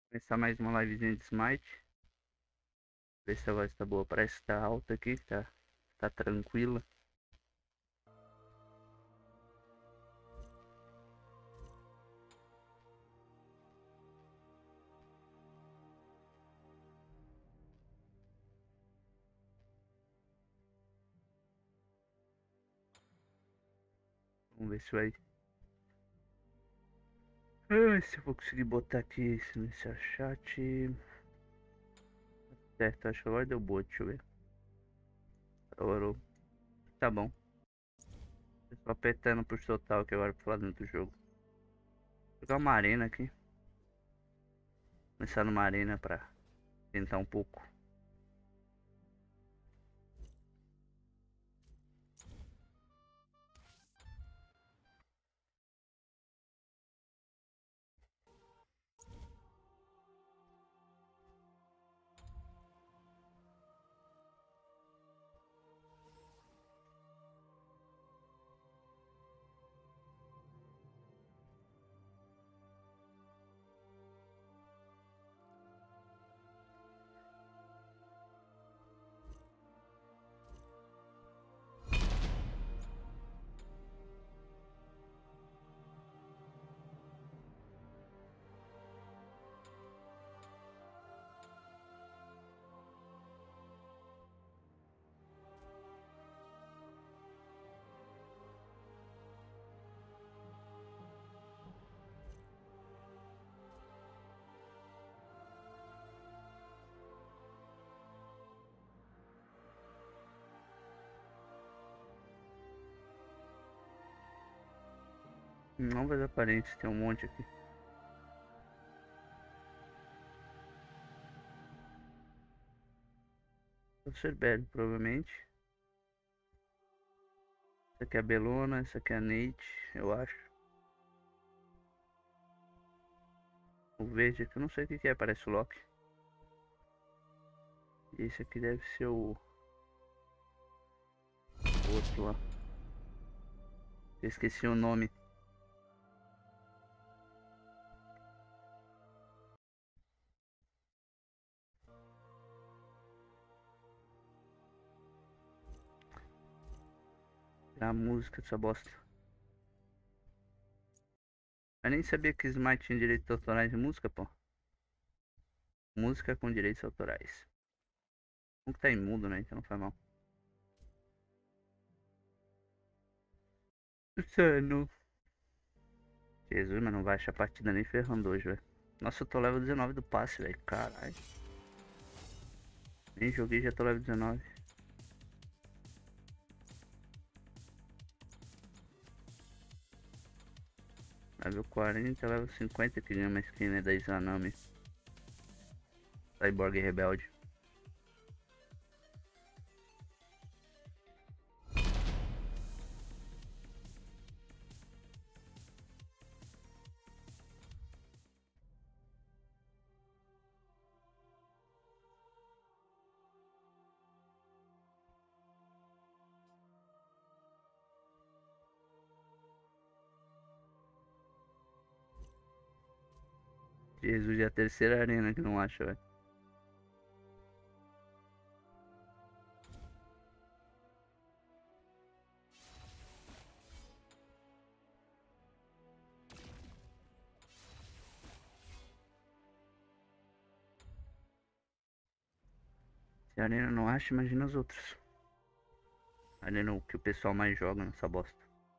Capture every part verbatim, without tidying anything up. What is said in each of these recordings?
Começar mais uma livezinha de Smite. Ver se a voz tá boa. Parece que tá alta aqui, tá, tá tranquila. Vamos ver se vai. Ah, se eu vou conseguir botar aqui nesse chat. Certo, acho que agora deu boa, deixa eu ver. Orou. Tá bom. Tô só apertando pro total aqui agora pra falar dentro do jogo. Vou jogar uma arena aqui. Começar numa arena pra tentar um pouco. Novas aparências, tem um monte aqui. Vou ser Belly, provavelmente. Essa aqui é a Belona, essa aqui é a Nate, eu acho. O verde aqui, eu não sei o que que é, parece o Loki. E esse aqui deve ser o outro lá. Eu esqueci o nome. A música dessa bosta. Eu nem sabia que Smite tinha direitos autorais de música, pô. Música com direitos autorais. Um que tá em mudo, né? Então não faz mal. Insano. Jesus, mas não vai achar partida nem ferrando hoje, velho. Nossa, eu tô level dezenove do passe, velho. Caralho. Nem joguei, já tô level dezenove. Level quarenta, level cinquenta que ganha uma skin, né? Da Izanami. Cyborg Rebelde. Jesus, é a terceira arena que não acha, velho. Se a arena não acha, imagina os outros. A arena é o que o pessoal mais joga nessa bosta.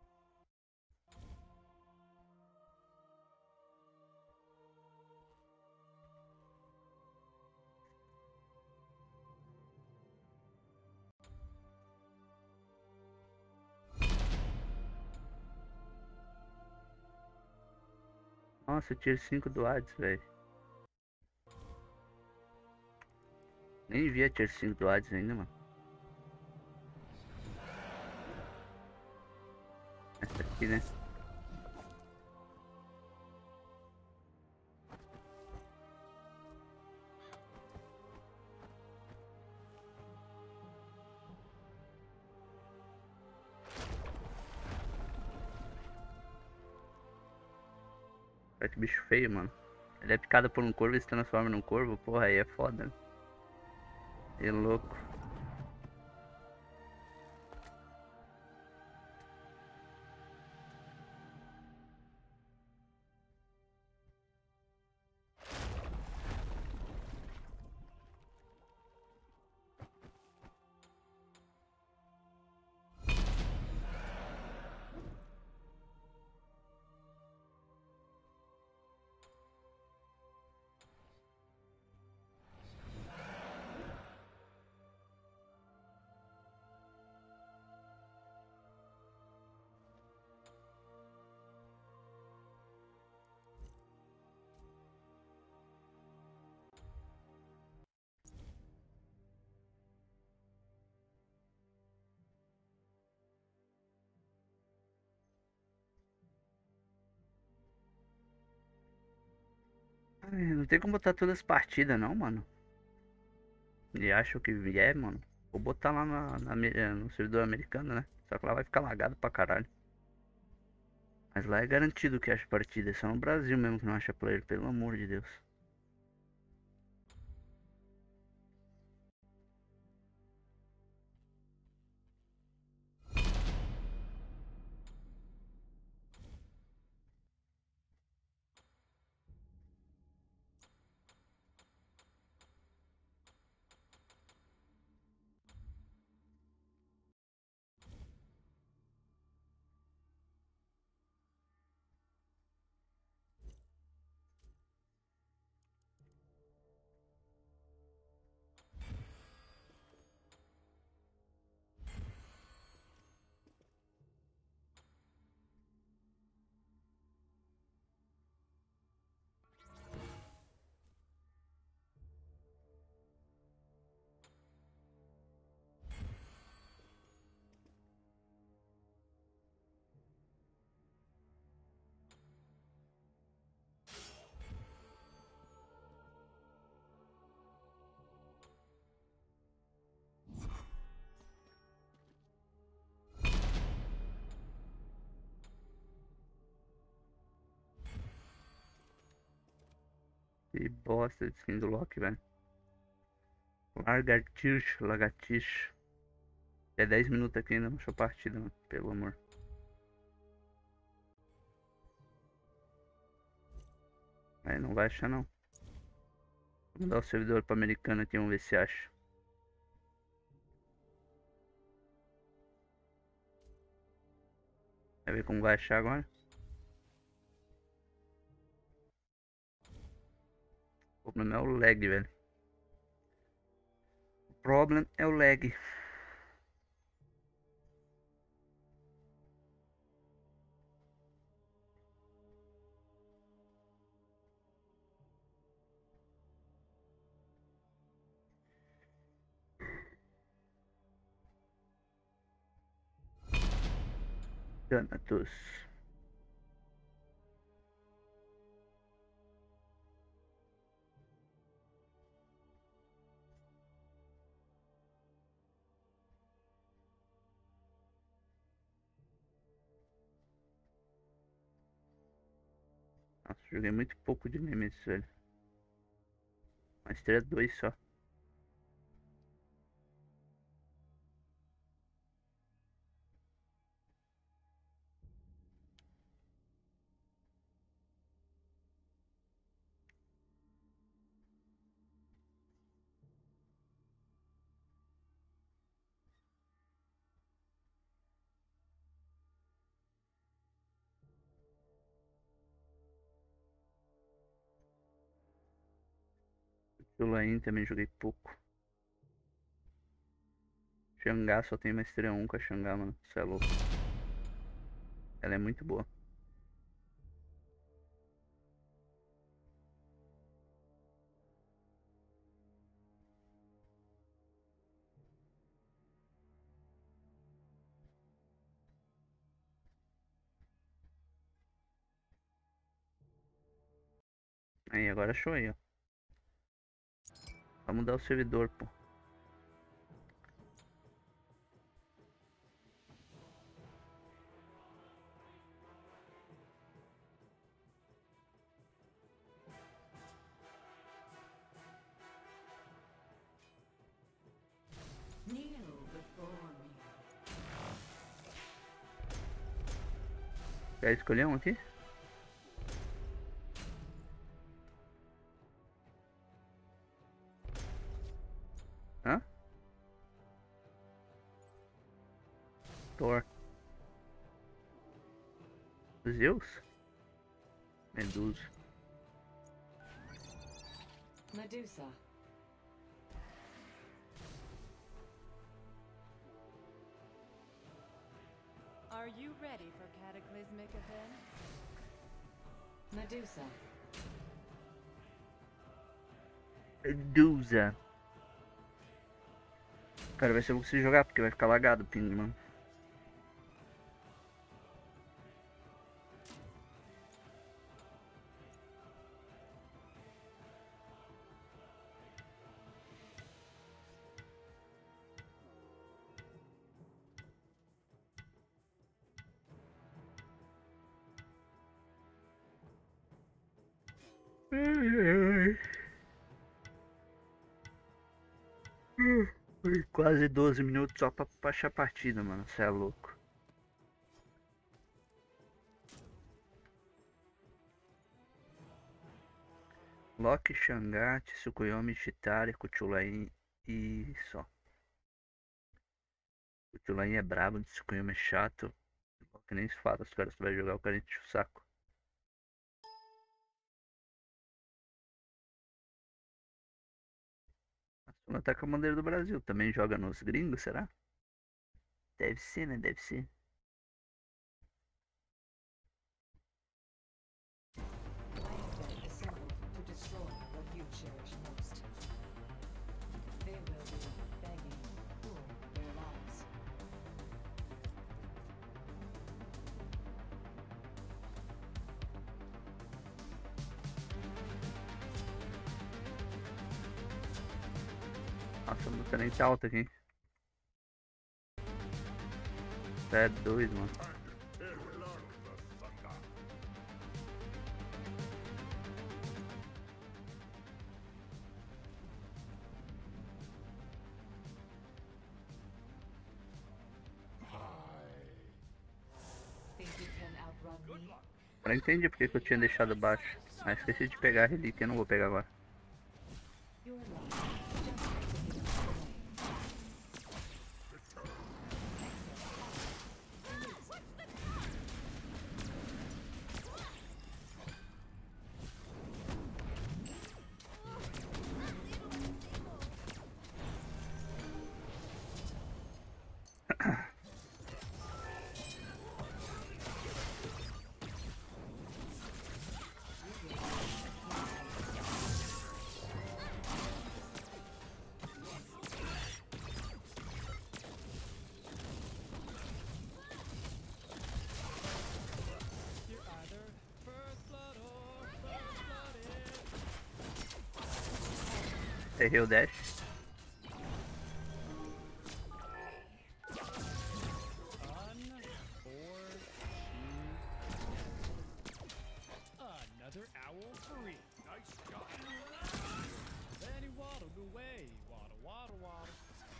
Nossa, tier cinco do Hades, velho. Nem vi a tier cinco do Hades ainda, mano. Essa aqui, né? Olha que bicho feio, mano. Ele é picado por um corvo e se transforma num corvo. Porra, aí é foda, né? É louco. Ai, não tem como botar todas as partidas não, mano. E acho que é, mano. Vou botar lá na, na ame- eh, no servidor americano, né? Só que lá vai ficar lagado pra caralho. Mas lá é garantido que acha partida. É só no Brasil mesmo que não acha player, pelo amor de Deus. Que bosta de skin do Loki, velho. Lagartixa, lagartixa. É dez minutos aqui ainda, não achou partida, mano. Pelo amor. Aí não vai achar não. Vou mudar o servidor pro americano aqui, vamos ver se acha. Vai ver como vai achar agora. O problema é o lag, velho. O problema é o lag. Thanatos. Nossa, joguei muito pouco de Nemesis, velho. Mas teria dois só. Julain também joguei pouco. Xangá só tem maestria um com a Xangá, mano. Isso é louco. Ela é muito boa. Aí, agora achou aí, ó. Vamos mudar o servidor, pô. Quer escolher um aqui? Hã? Thor. Zeus? Medusa. Medusa. Are you ready for cataclysmic events? Medusa. Medusa. Cara, vai ser bom você jogar porque vai ficar lagado o ping, mano. Foi quase doze minutos só pra baixar a partida, mano. Você é louco. Loki, Shangat, Tsukuyomi, Chitari, Kuchulain e só. Kuchulain é brabo, Tsukuyomi é chato. Que nem se fala, os caras que vai jogar o cara enche o saco. A Suna tá com a bandeira do Brasil. Também joga nos gringos, será? Deve ser, né? Deve ser. I have been assembled to destroy what you cherish most. They will be begging for their lives. Nossa, a música nem tá alta aqui. É doido, mano. Think you can outrun me? Agora entendi porque que eu tinha deixado baixo. Mas esqueci de pegar a relíquia, eu não vou pegar agora. Your life just exited away. You're either first blood or first blooded. Errei o dash. Another owl free. Nice shot. Then he waddled away. Waddle, waddle, waddle.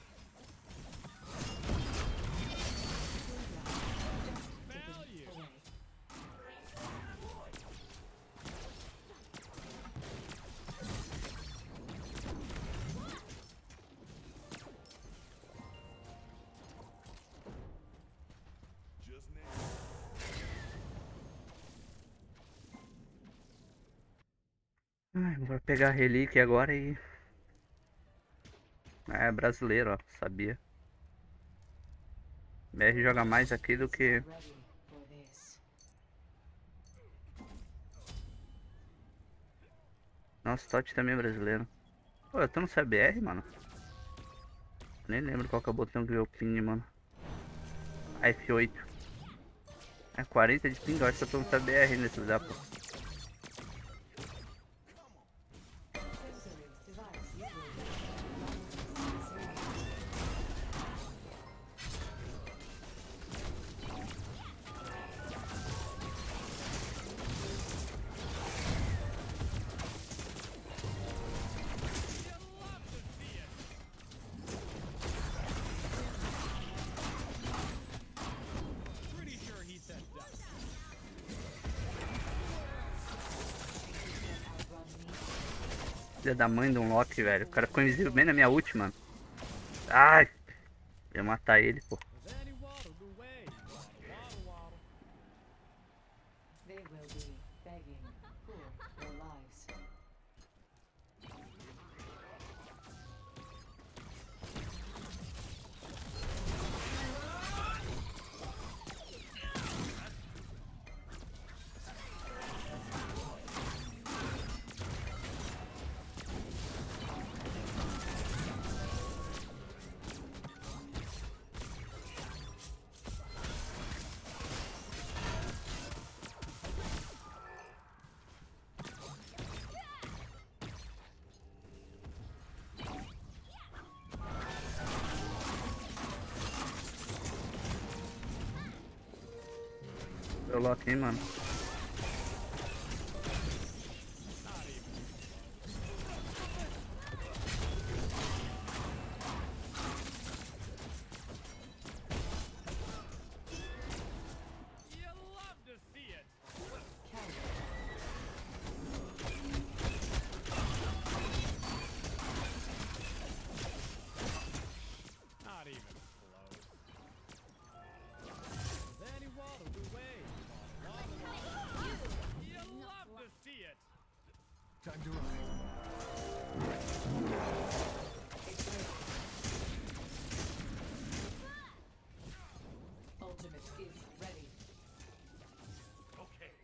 Value. Ai, vou pegar a relíquia agora e... É brasileiro, ó. Sabia. B R joga mais aqui do que... Ready for this. Nossa, o Totti também é brasileiro. Pô, eu tô no C B R, mano. Nem lembro qual que é o botão que eu ping, mano. F oito. É quarenta de ping, eu acho que eu tô no C B R nesse lugar, pô. Sensory device usually. Pretty sure he said dust. Filha da mãe de um Loki, velho. O cara ficou invisível bem na minha ult, mano. Ai! Eu ia matar ele, pô. Does any water the way? Waddle, waddle, waddle. They will be begging for their lives. Eu Loki, hein, mano. You love to see it. Counter. Not even close. Does any water the way? Waddle, waddle, waddle. You love to see it. Time to ride. Ultimate is ready. Okay.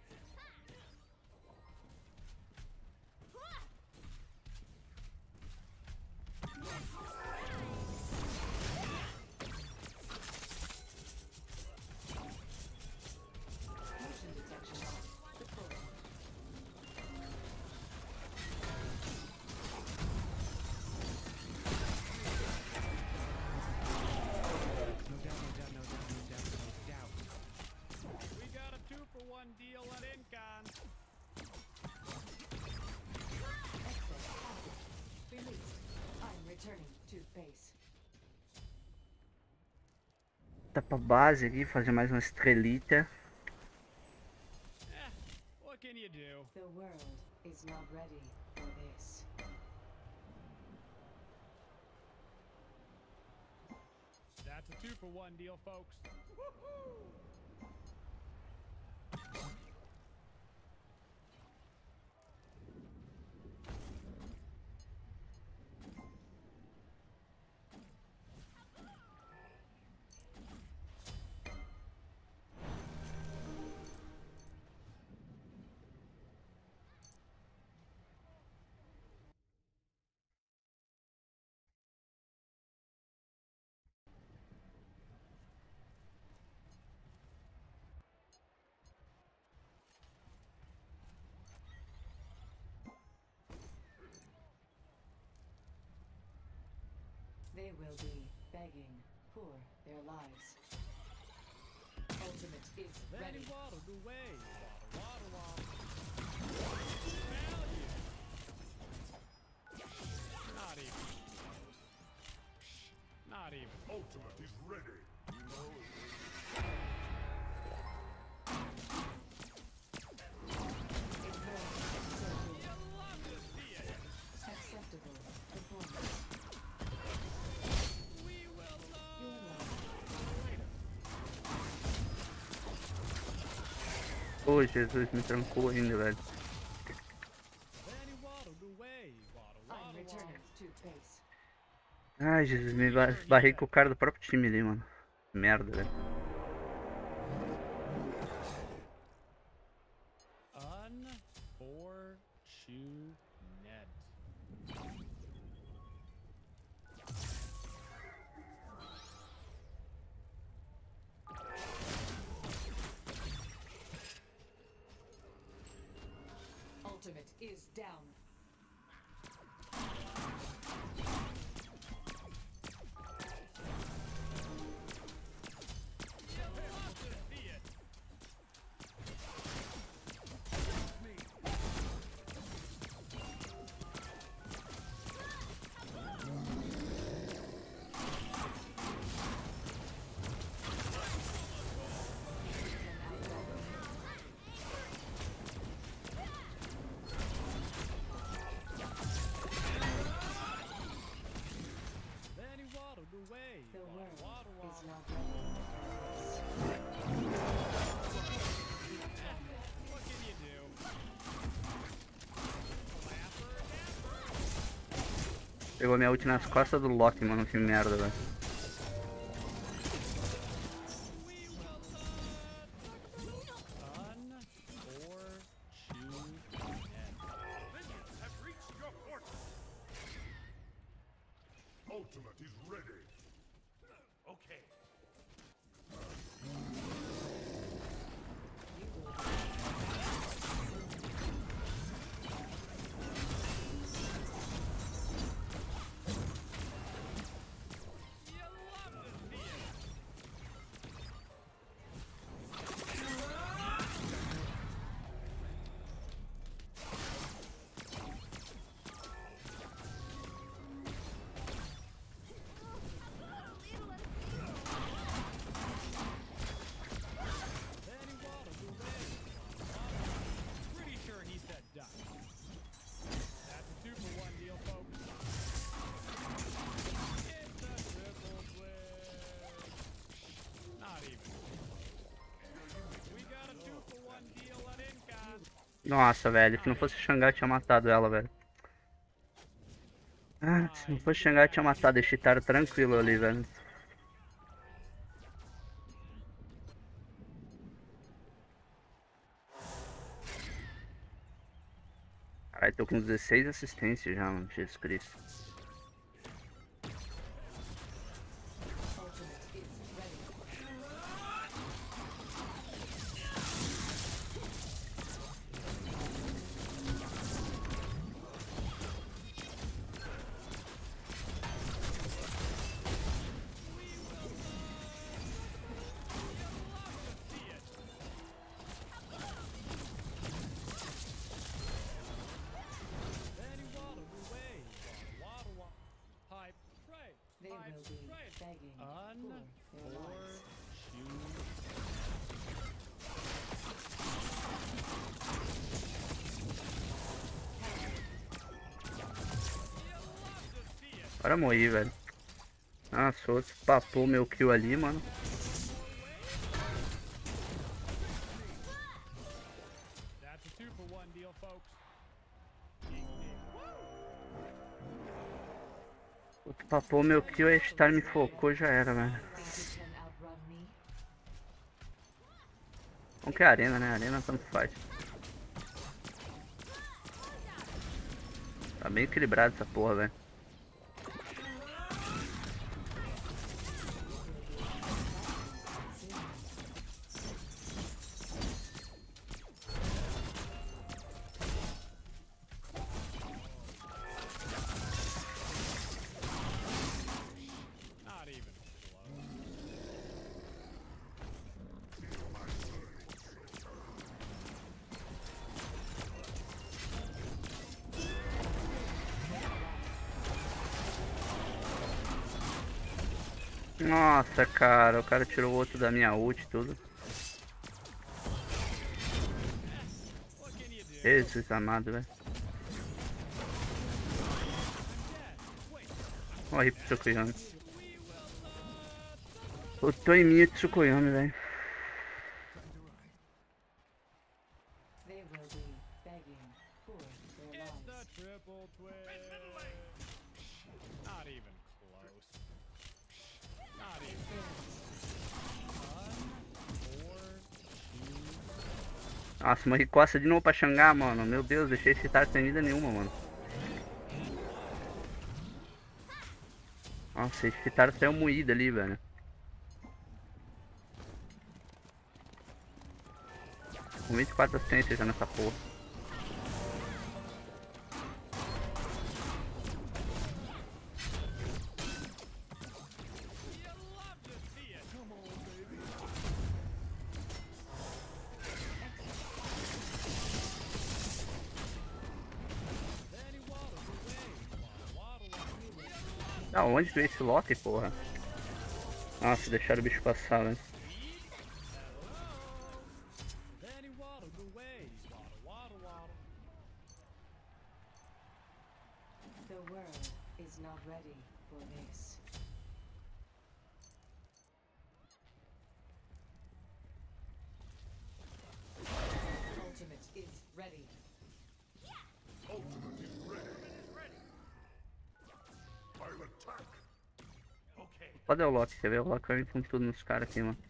Motion detection on. Deployed. No doubt, no doubt, no doubt, no doubt, no doubt. We got a two for one deal at Incon. Excess passive. Released. I'm returning to base. Tá pra base aqui, fazer mais uma estrelita. Eh, what can you do? The world is not ready for this. That's a two for one deal, folks. They will be begging for their lives. Ultimate is Then ready. he waddled away. Waddle, waddle, waddle. Value. Not even close. Not even. Ultimate is ready. You know it. You love to see it. Acceptable performance. We will Your love. love. Ô, Jesus, me trancou ainda, velho. Then he waddled away. Waddle, I'm waddle, returning waddle. to base. Ai, Jesus, me ba- barrei com o cara do próprio time ali, mano. Merda, velho. Unfortunate. Ultimate is down. the way. The Waddle, world waddle, is waddle. not ready What can you do? Flapper, napper. Pegou minha ult nas costas do Loki, mano. Que merda, velho. We will un or chew end. Minions have reached your fortress. Ultimate is ready. Okay. You love to see it. Then he waddled away. Pretty sure he said duck. That's a two for one deal, folks. It's a triple twist. Not even. We got a two for one deal at Inca. Nossa, velho. Se não fosse o Xangai, eu tinha matado ela, velho. Ah, se não fosse o Xangai, eu tinha matado esse Chitara tranquilo ali, velho. Caralho, tô com dezesseis assistências já, mano. Jesus Cristo. ultimate is ready. Then he waddled away. Waddle, waddle, waddle. Pipe, right. They Pipe, will be right. begging Un for their or lives. chew. Agora morri, velho. Nossa, outro papou meu kill ali, mano. That's a two for one deal, folks. Outro papou meu kill, a Star me focou, já era, velho. Think you can outrun me? Como que é a arena, né? A arena tanto faz. Tá bem equilibrado essa porra, velho. Not even close. Nossa, cara, o cara tirou o outro da minha ult e tudo. What can you do? Jesus amado, velho. Wait, Morri pro Tsukuyomi. Eu tô em mim, Tsukuyomi, velho. They will be begging for their it's the lives. triple twist. Not even close. Not even. Un or chew. Nossa, morri costa de novo pra Xangar, mano. Meu Deus, deixei esse Chitara sem vida nenhuma, mano. Nossa, esse Chitara saiu moído ali, velho. Com vinte e quatro assistências já nessa porra. You love to see it. Come on, baby. Then he waddled away. Waddle, waddle, waddle. Ah, onde veio esse Loki, porra? Nossa, deixaram o bicho passar, velho. Then he waddled away. Waddle, waddle, waddle. The world is not ready for this. Cadê o Loki? Quer ver? O Loki vai vir com tudo nos caras aqui, mano.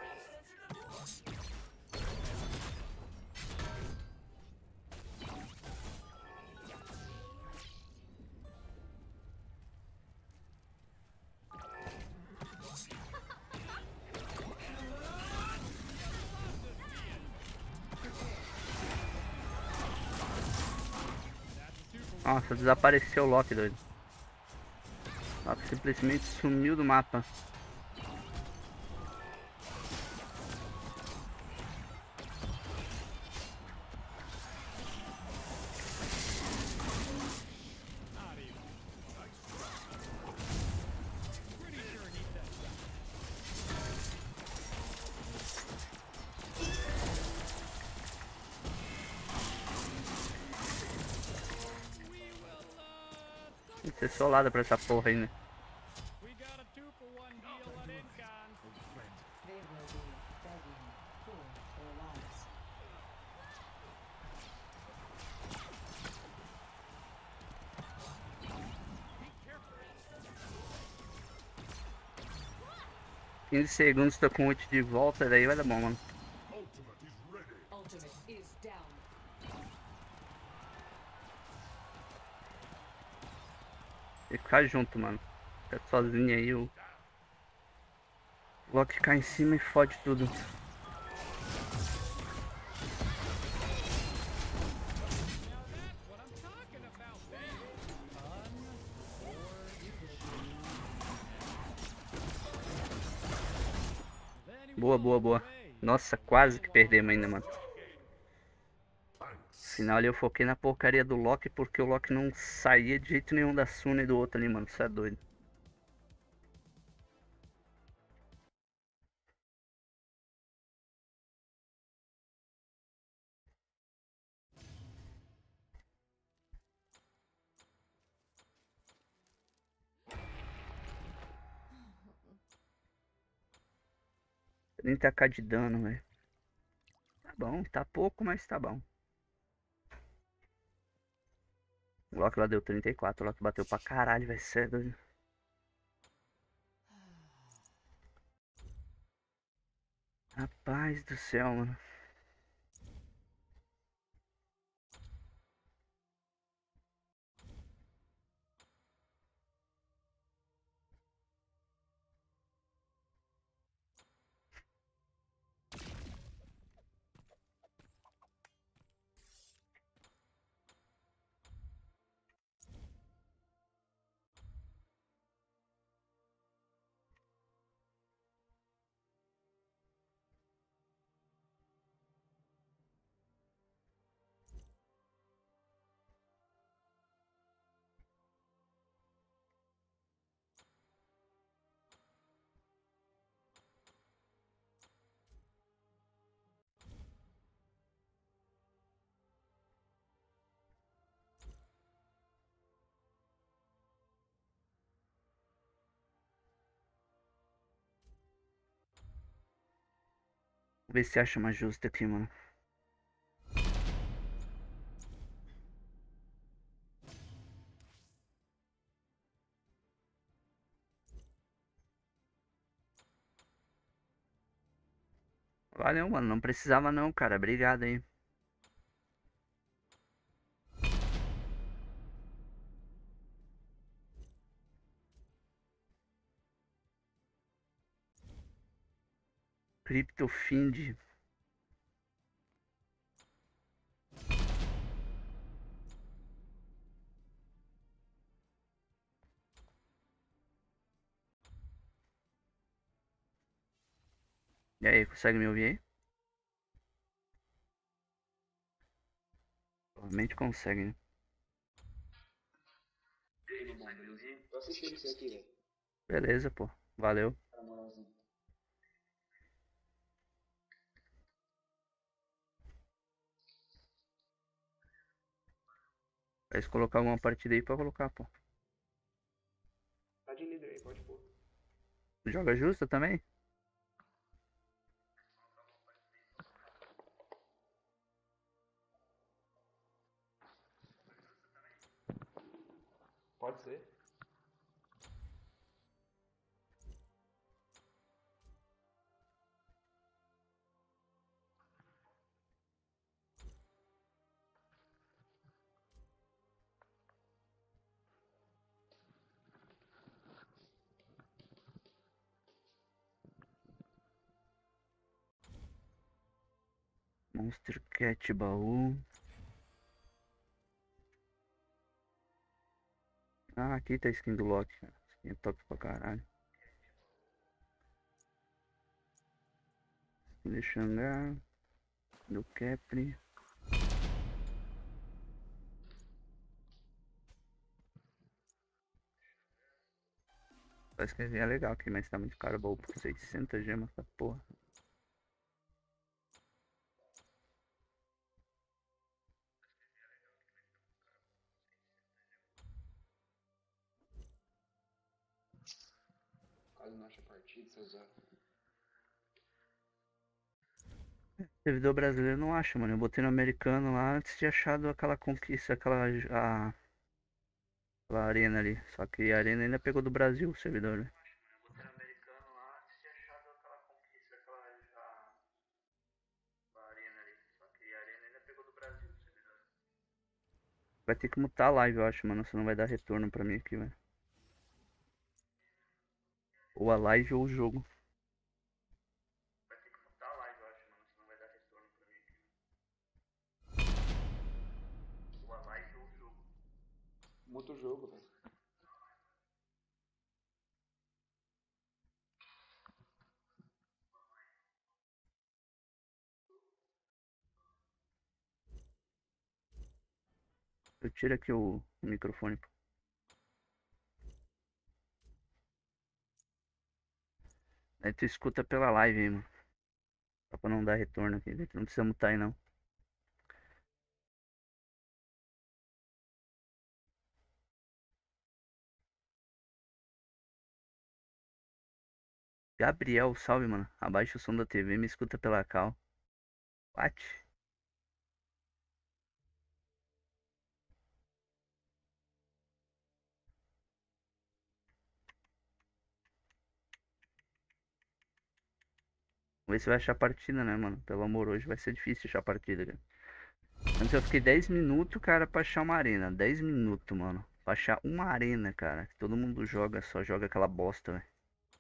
Nossa, desapareceu o Loki, doido. O Loki simplesmente sumiu do mapa. Not even. Pretty sure he said duck. We will, uh, Tem que ser solada pra essa porra aí, né? we got a two for one deal at Incon. They will be begging for their lives. quinze segundos, tô com ult de volta, daí vai dar bom, mano. Ultimate is ready. Ultimate is down. Tem que ficar junto, mano. Fica sozinho aí, o Loki cai em cima e fode tudo. Now that's what I'm talking about, baby. Then he Boa, boa, walked boa. away. Nossa, quase que perdemos ainda, mano. Thanks. Afinal ali eu foquei na porcaria do Loki porque o Loki não saía de jeito nenhum da Suna e do outro ali, mano. Você é doido. trinta k de dano, velho. Tá bom, tá pouco, mas tá bom. O Loki lá deu trinta e quatro, o Loki bateu pra caralho, vai ser doido. Rapaz do céu, mano. Vamos ver se acha uma justa aqui, mano. Valeu, mano. Não precisava não, cara. Obrigado aí. Criptofind. E aí, consegue me ouvir aí? Provavelmente consegue, né? Tô assistindo isso aqui, velho. Beleza, pô. Valeu. Na moralzinha. Vai colocar alguma partida aí pra colocar, pô. Tá de líder aí, pode pôr. Joga justa também? Pode ser. Monster Cat baú. Ah, aqui tá a skin do Loki, cara. Skin é top pra caralho. Skin de Xangá. Do Capri. Parece que é legal aqui, mas tá muito caro o baú por seiscentas gemas, essa porra. Quase não acha partido, seus zero. Servidor brasileiro não acha, mano. Eu botei no americano lá antes de achado aquela conquista, aquela a, aquela arena ali. Só que a arena ainda pegou do Brasil o servidor, né? Vai ter que mutar a live, eu acho, mano. Senão vai dar retorno pra mim aqui, velho. Ou a live ou o jogo. Muta o jogo, velho. Eu tiro aqui o, o microfone. Pô. Aí tu escuta pela live aí, mano. Só pra não dar retorno aqui. Tu não precisa mutar aí, não. Gabriel, salve, mano. Abaixa o som da T V e me escuta pela cal. What? Vamos ver se vai achar partida, né, mano? Pelo amor, hoje vai ser difícil achar partida, cara. Antes eu fiquei dez minutos, cara, pra achar uma arena. Dez minutos, mano. Pra achar uma arena, cara. Que todo mundo joga, só joga aquela bosta, velho.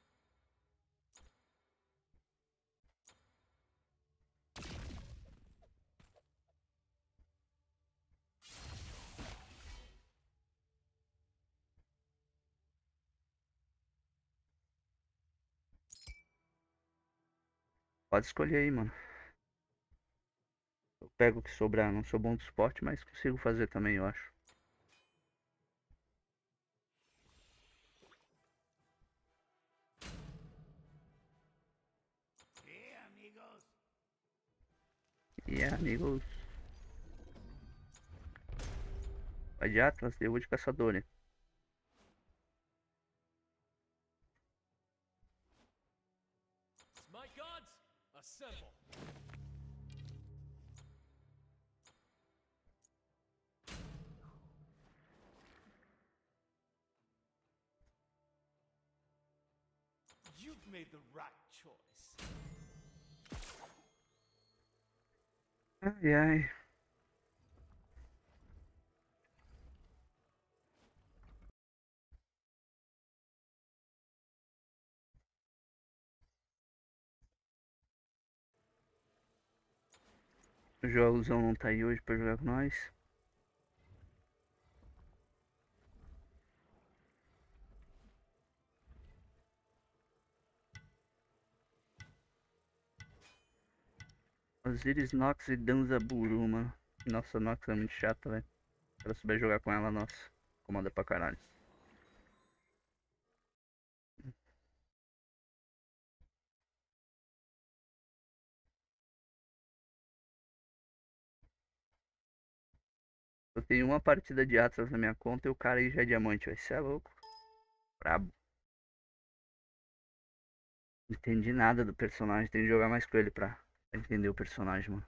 Pode escolher aí, mano. Eu pego o que sobrar. Não sou bom de esporte, mas consigo fazer também, eu acho. E é, amigos. Vai de Atlas, eu vou de caçador, né? My gods, assemble. You've made the right choice. Ai, ai. O Joãozão não tá aí hoje pra jogar com nós. Osiris, Nox e Danzaburu, mano. Nossa, Nox é muito chata, velho. Se ela souber jogar com ela, nossa. Comanda pra caralho. Eu tenho uma partida de Atlas na minha conta e o cara aí já é diamante, vai ser louco. Brabo. Não entendi nada do personagem, tem que jogar mais com ele pra entender o personagem, mano.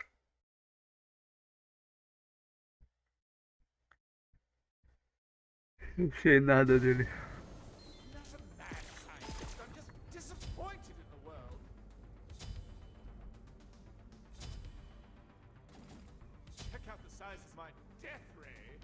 Não sei nada dele. I'm not a mad scientist. I'm just disappointed in the world. Check out the size of my death ray.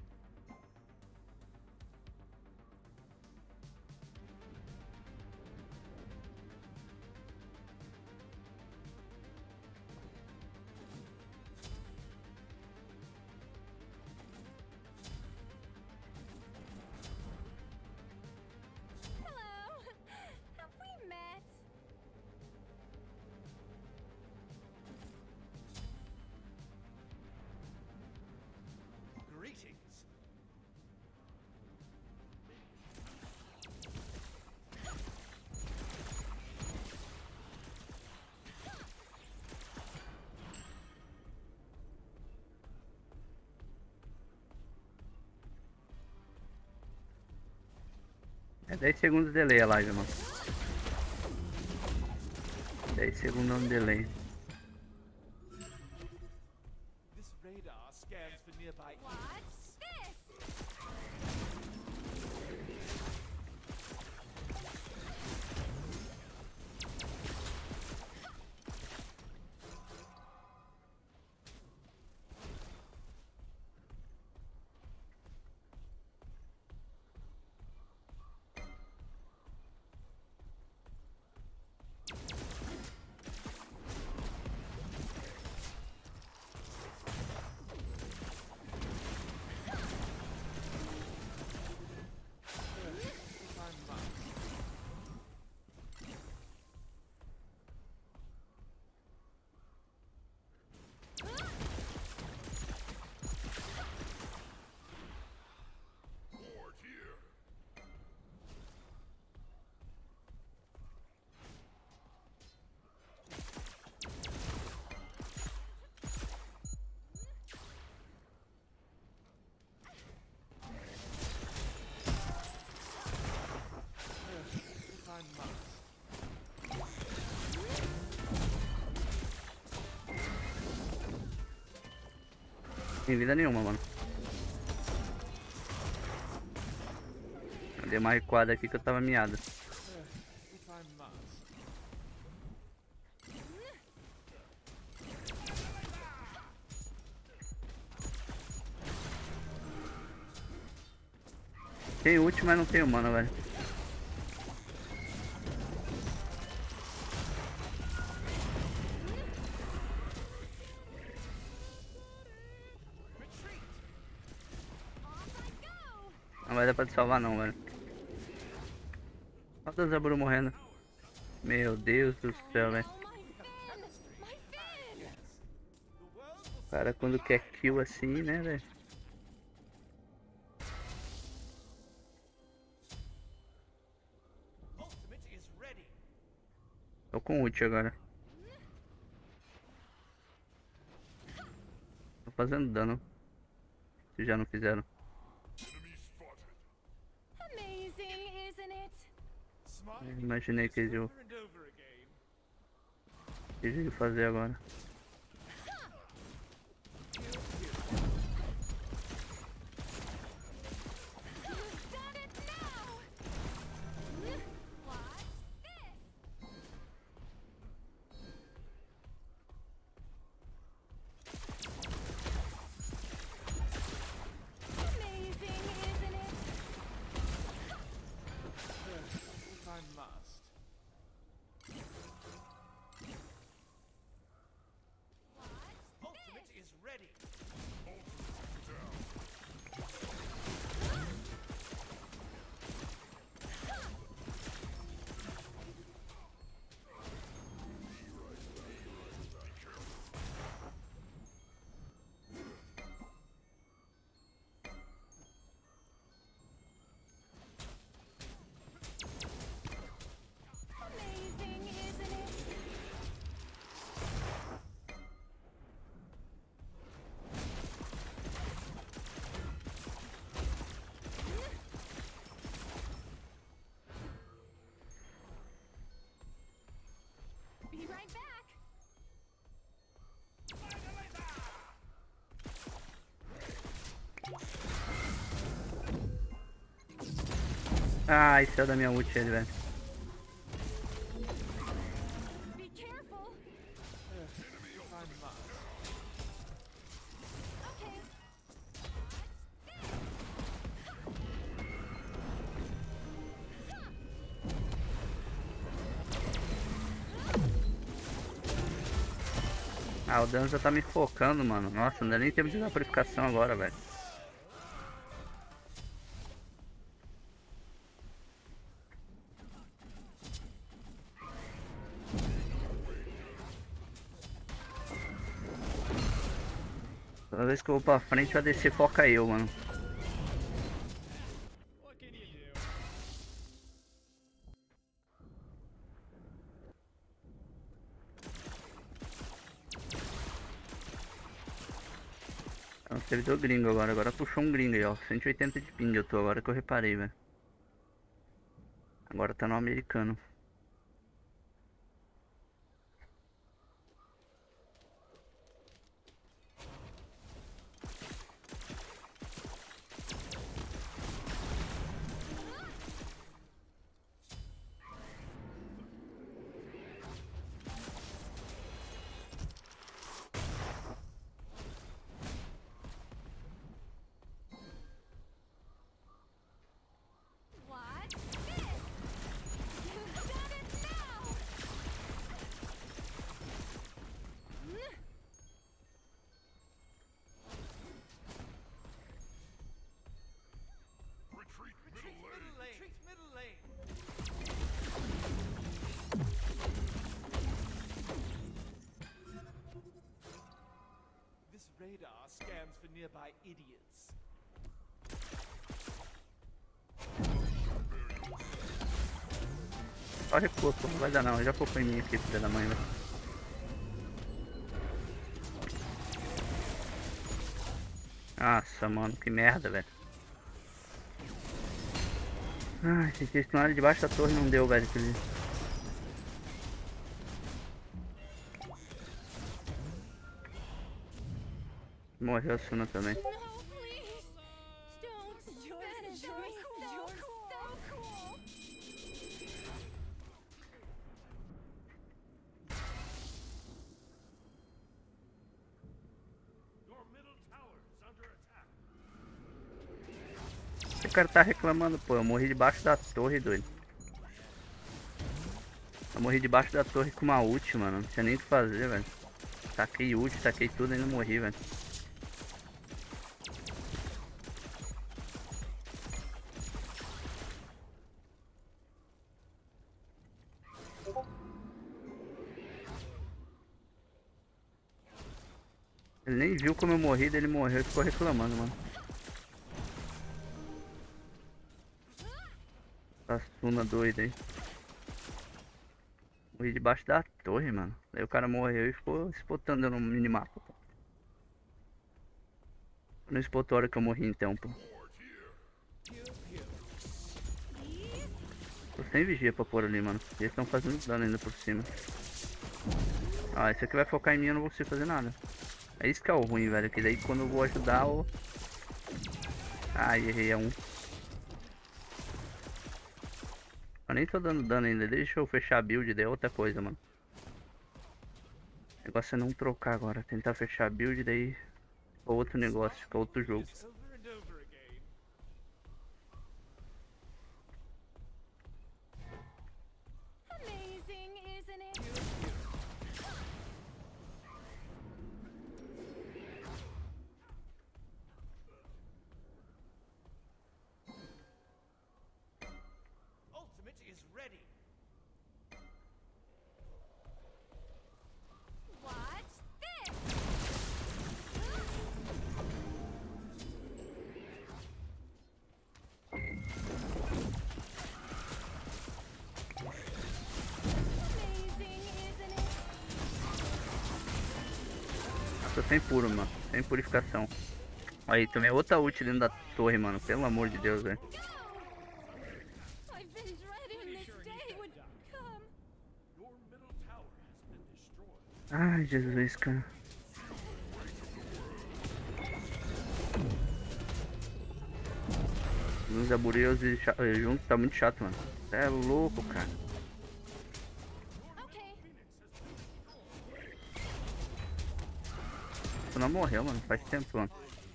É dez segundos de delay a live, mano. dez segundos de delay. This radar scans for nearby What's this? Board here. if I must. Sem vida nenhuma, mano. Eu dei uma recuada aqui que eu tava miado. If I must. Tem ult, mas não tem mana, velho. Off I go! Não vai dar pra te salvar não, velho. Olha o Zaburu morrendo. Meu Deus do céu, velho. Oh, my fin! My fin! The world will O cara quando quer kill assim, né, velho? ultimate is ready. Tô com ult agora. Tô fazendo dano. Se já não fizeram. Enemy spotted. Amazing, isn't it? Smart. Eu imaginei que eles iam, Over and over again. que eles iam fazer agora. You've done it now! What's this? Amazing, isn't it? If I must. Ultimate is ready. Amazing, isn't it? Be right back. Ai, saiu da minha ult ele, velho. Be careful. If I must. Okay. Ah, o dano já tá me focando, mano. Nossa, não dá nem tempo de dar purificação agora, velho. Toda vez que eu vou pra frente, a D C foca eu, mano. What can you do? É um servidor gringo agora. Agora puxou um gringo aí, ó. cento e oitenta de ping eu tô agora que eu reparei, velho. Agora tá no americano. Watch this. You've done it now. Retreat middle lane. Retreat middle lane. This radar scans for nearby idiots. Só recua, pô, não vai dar não. Já focou em mim aqui, filha da mãe, velho. Nossa, mano, que merda, velho. Ai, tentei stunar debaixo da torre, não deu, velho. aquele- Morreu a Suna também. No, please. Don't. You're, that is you're, so cool. You're so cool. Your middle tower is under attack. O cara tá reclamando, pô. Eu morri debaixo da torre, doido. Eu morri debaixo da torre com uma ult, mano. Não tinha nem o que fazer, velho. Taquei ult, taquei tudo e ainda morri, velho. Ele nem viu como eu morri, daí ele morreu e ficou reclamando, mano. Essa Suna doida aí. Morri debaixo da torre, mano. Daí o cara morreu e ficou spotando no minimapa, pô. No spot a hora que eu morri então, pô. Tô sem vigia pra pôr ali, mano. Eles estão fazendo dano ainda por cima. Ah, esse aqui vai focar em mim, eu não vou conseguir fazer nada. É isso que é o ruim, velho. Que daí quando eu vou ajudar o... Ai, errei, é um. Eu nem tô dando dano ainda. Deixa eu fechar a build, daí é outra coisa, mano. O negócio é não trocar agora. Tentar fechar a build, daí... Fica outro negócio, fica outro jogo. Over and over again. Amazing, isn't it? Ultimate is ready. Watch this. Amazing, isn't it? Nossa, sem puro, mano. Sem purificação. Aí, também outra ult dentro da torre, mano. Pelo amor de Deus, velho. Go! I've been dreading this day would come. Your middle tower has been destroyed. Ai, Jesus, cara. Os abureiros e cha- eh, juntos tá muito chato, mano. Cê é louco, cara. Okay. Tu não morreu, mano. Faz tempo, mano.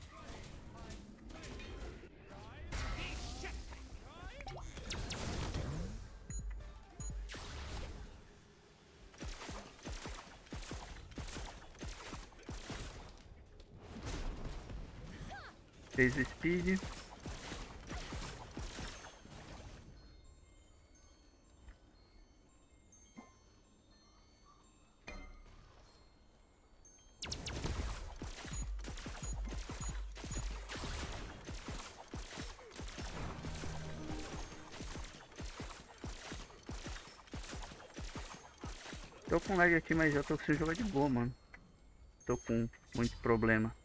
Fez o speed. Tô com lag aqui, mas eu tô conseguindo jogar de boa, mano. Tô com muito problema.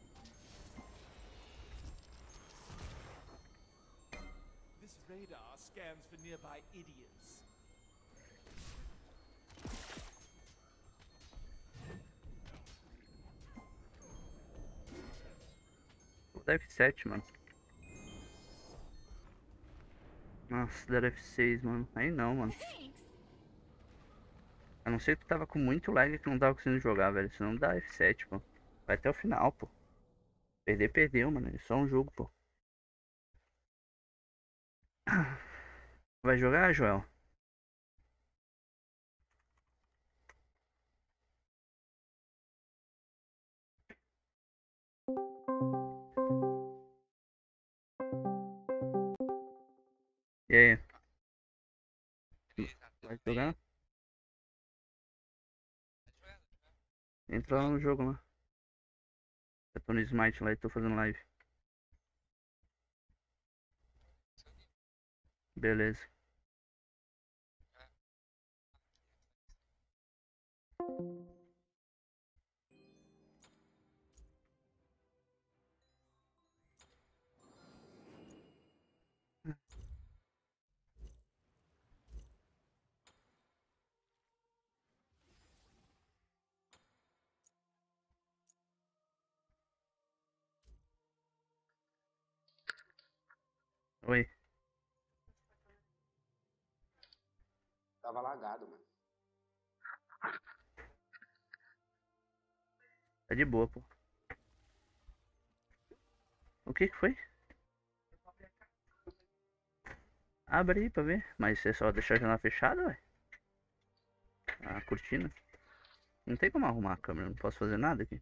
This radar scans for nearby idiots. botar F sete, mano. Nossa, deram F seis, mano. Aí não, mano. Thanks. A não ser que tu tava com muito lag que não tava conseguindo jogar, velho. Senão dá F sete, pô. Vai até o final, pô. Perder, perdeu, mano. É só um jogo, pô. Vai jogar, Joel? E aí? Vai jogar? Entra lá no jogo lá. Eu tô no Smite lá e tô fazendo live. Beleza. Oi. Tava lagado, mano. Tá de boa, pô. O que que foi? Abre aí pra ver. Mas você só deixar a janela fechada, ué? A cortina. Não tem como arrumar a câmera, não posso fazer nada aqui.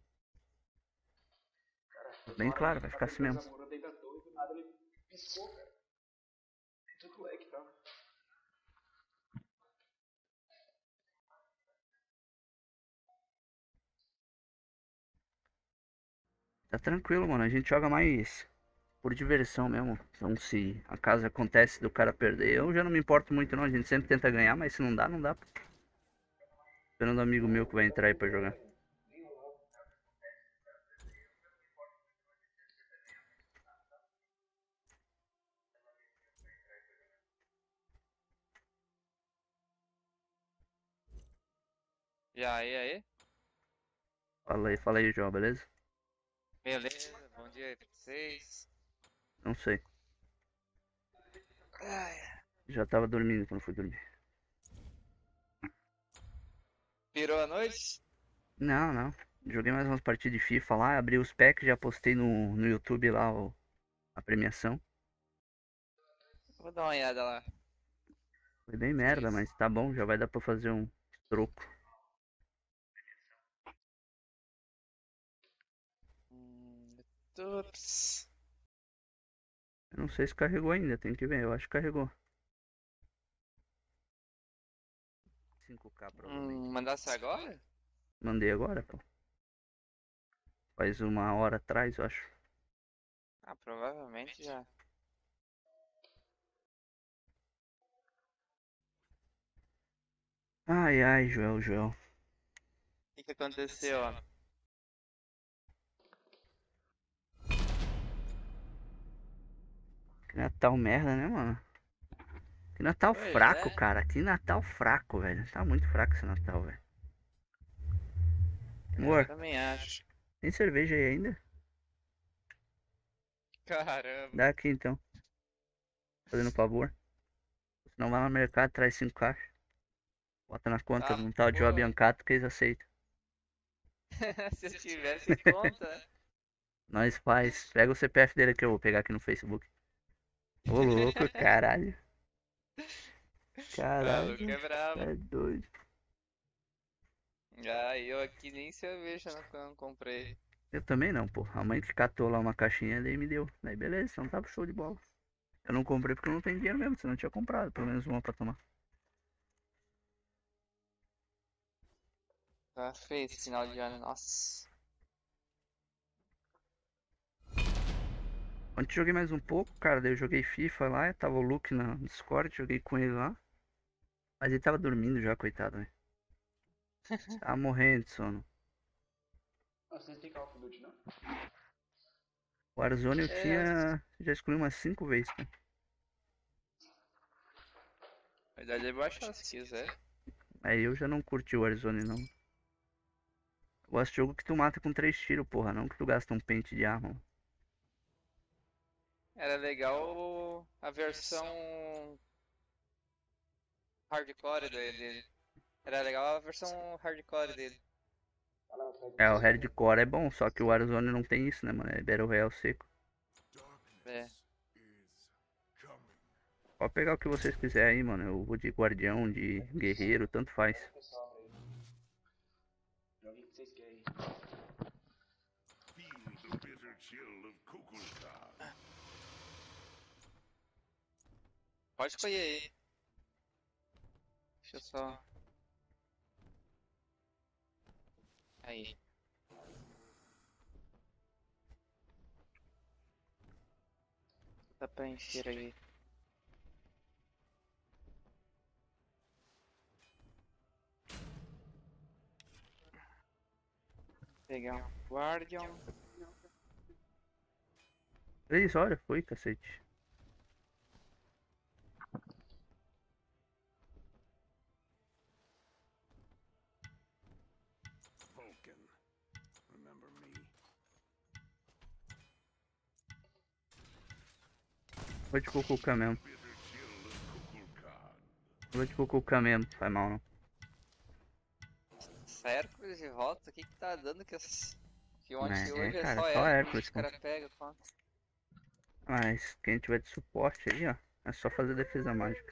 Bem claro, vai ficar assim mesmo. Zamora dentro da torre, do nada ele piscou, cara. Tudo lag, tá? Tá tranquilo, mano. A gente joga mais por diversão mesmo. Então, se a casa acontece do cara perder, eu já não me importo muito, não. A gente sempre tenta ganhar, mas se não dá, não dá. Pô. Esperando um amigo meu que vai entrar aí pra jogar. E aí, aí? Fala aí, fala aí, João, beleza? Beleza, bom dia aí pra vocês. Não sei. Ai, Já tava dormindo quando fui dormir. pirou a noite? Não, não. Joguei mais umas partidas de FIFA lá, abri os packs, já postei no, no YouTube lá o, a premiação. Vou dar uma olhada lá. Foi bem merda, mas tá bom, já vai dar pra fazer um troco. Hum, Tups. Eu não sei se carregou ainda, tem que ver, eu acho que carregou. cinco K provavelmente. Hum, mandasse agora? Mandei agora, pô. Faz uma hora atrás, eu acho. Ah, provavelmente já. Ai, ai, Joel, Joel. O que que aconteceu, ó? Que Natal merda, né, mano? Que Natal Pois fraco, é. cara. Que Natal fraco, velho. Tá muito fraco esse Natal, velho. Eu Amor, também acho. tem cerveja aí ainda? Caramba. Dá aqui então, fazendo um favor. Senão vai no mercado, traz cinco caixas. Bota na conta Ah, de um tal de João pô. Biancato que eles aceitam. Se eu tivesse conta. Nós faz. Pega o C P F dele que eu vou pegar aqui no Facebook. Ô louco, caralho. Maluco Caralho. é brabo. É doido. Ah, eu aqui nem cerveja não não comprei. Eu também não, pô. A mãe que catou lá uma caixinha daí me deu. Daí beleza, então tava show de bola. Eu não comprei porque eu não tenho dinheiro mesmo, senão eu tinha comprado pelo menos uma pra tomar. Tá feio esse final de ano, nossa. Ontem joguei mais um pouco, cara. Daí eu joguei FIFA lá, tava o Luke na no Discord, joguei com ele lá. Mas ele tava dormindo já, coitado, né? Tava morrendo de sono. Ah, vocês têm Call of Duty, não? O Warzone eu É, tinha. Já excluí umas cinco vezes, cara. na verdade é baixar se quiser. Aí eu já não curti o Warzone, não. Eu gosto de jogo que tu mata com três tiros, porra. Não que tu gasta um pente de arma. Era legal a versão hardcore dele. Era legal a versão hardcore dele. É, o hardcore é bom, só que o Warzone não tem isso, né, mano? É Battle Royale seco. É. Pode pegar o que vocês quiserem aí, mano. Eu vou de guardião, de guerreiro, tanto faz. Pessoal, aí. Joguem o que vocês querem. Feel the bitter chill of Kukulkan. Pode escolher aí. Deixa eu só. Aí. Dá pra encher aí. Pegar um Guardian. Três horas foi, cacete. Vulcan. Remember me? Vou de Kukulkan mesmo. Bitter chill of Kukulkan. Vou de Kukulkan mesmo, faz mal não. Essa Hércules de volta, o que que tá dando que as... Que ontem É, hoje é cara, só só Hércules, Hércules, os caras pegam, pá. Mas quem tiver de suporte aí, ó, é só fazer defesa mágica.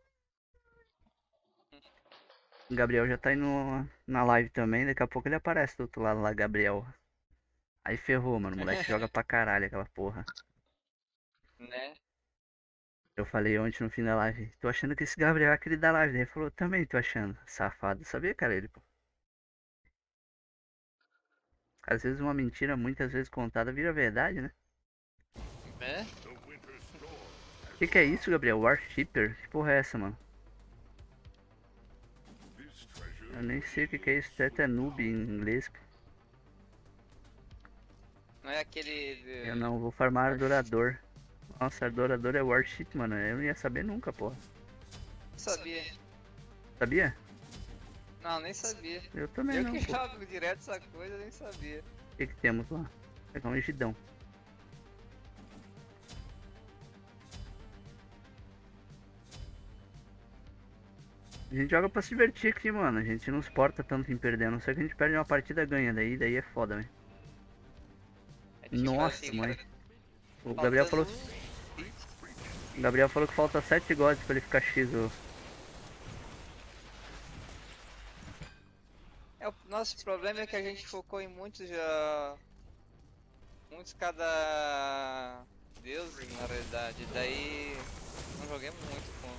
O Gabriel já tá indo na live também, daqui a pouco ele aparece do outro lado lá, Gabriel. Aí ferrou, mano, o moleque joga pra caralho aquela porra. Né? Eu falei ontem no fim da live, tô achando que esse Gabriel é aquele da live. Daí ele falou, também tô achando, safado. Sabia, cara, ele, pô. Às vezes uma mentira, muitas vezes contada, vira verdade, né? Né? The winter storm. Que que é isso, Gabriel? Warshipper? Que porra é essa, mano? This treasure. Eu nem sei o que que é isso, até é noob em inglês. Não é aquele. de- Eu não vou farmar adorador. Nossa, adorador é Warship, mano. Eu não ia saber nunca, porra. Sabia. Sabia? Não, nem sabia. Eu também Eu não, que pô. jogo direto essa coisa, eu nem sabia. O que que temos lá? Pegar um egidão. A gente joga pra se divertir aqui, mano. A gente não se porta tanto em perder. A não ser que a gente perde uma partida ganha. Daí, daí é foda, velho. É tipo Nossa, assim, mãe. cara, O Gabriel falou, faltando um- o Gabriel falou que falta sete gods pra ele ficar X. ô. É, o nosso problema é que a gente focou em muitos já. Muitos cada deus, na realidade. Daí não joguei muito com.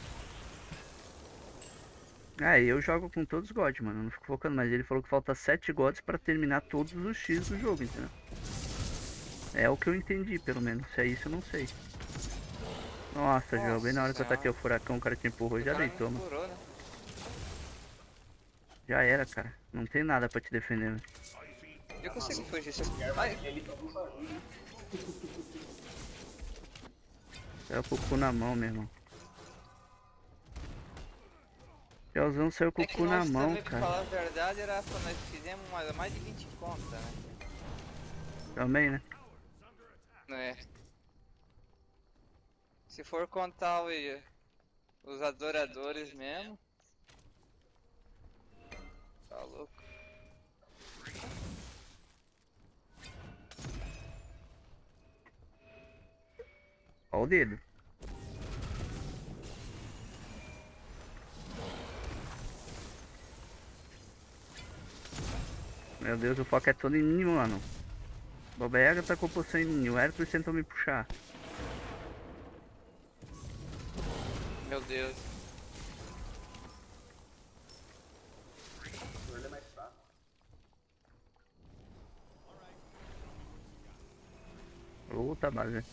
Ah, eu jogo com todos os gods, mano. Eu não fico focando, mas ele falou que falta sete gods pra terminar todos os X do jogo, entendeu? É o que eu entendi, pelo menos. Se é isso, eu não sei. Nossa, jogo. Bem na hora que eu taquei o furacão, o cara te empurrou e já O cara me deitou, mano. furou, né? Já era, cara. Não tem nada pra te defender, velho. Eu consegui fugir. Você... Ai, Ele tá com sozinho. Saiu com o cu na mão, meu irmão. Piauzão saiu com é o que cu na nós mão, também, pra cara. falar a verdade, era pra nós fizemos mais, mais de vinte contas, né? Também, né? É. Se for contar o, os adoradores mesmo. Tá louco. Ó o dedo. Meu Deus, o foco é todo em mim, mano. Boba Yaga tá com poção em mim. O Hércules tentou me puxar. Meu Deus. Ele é mais fraco. Outra base.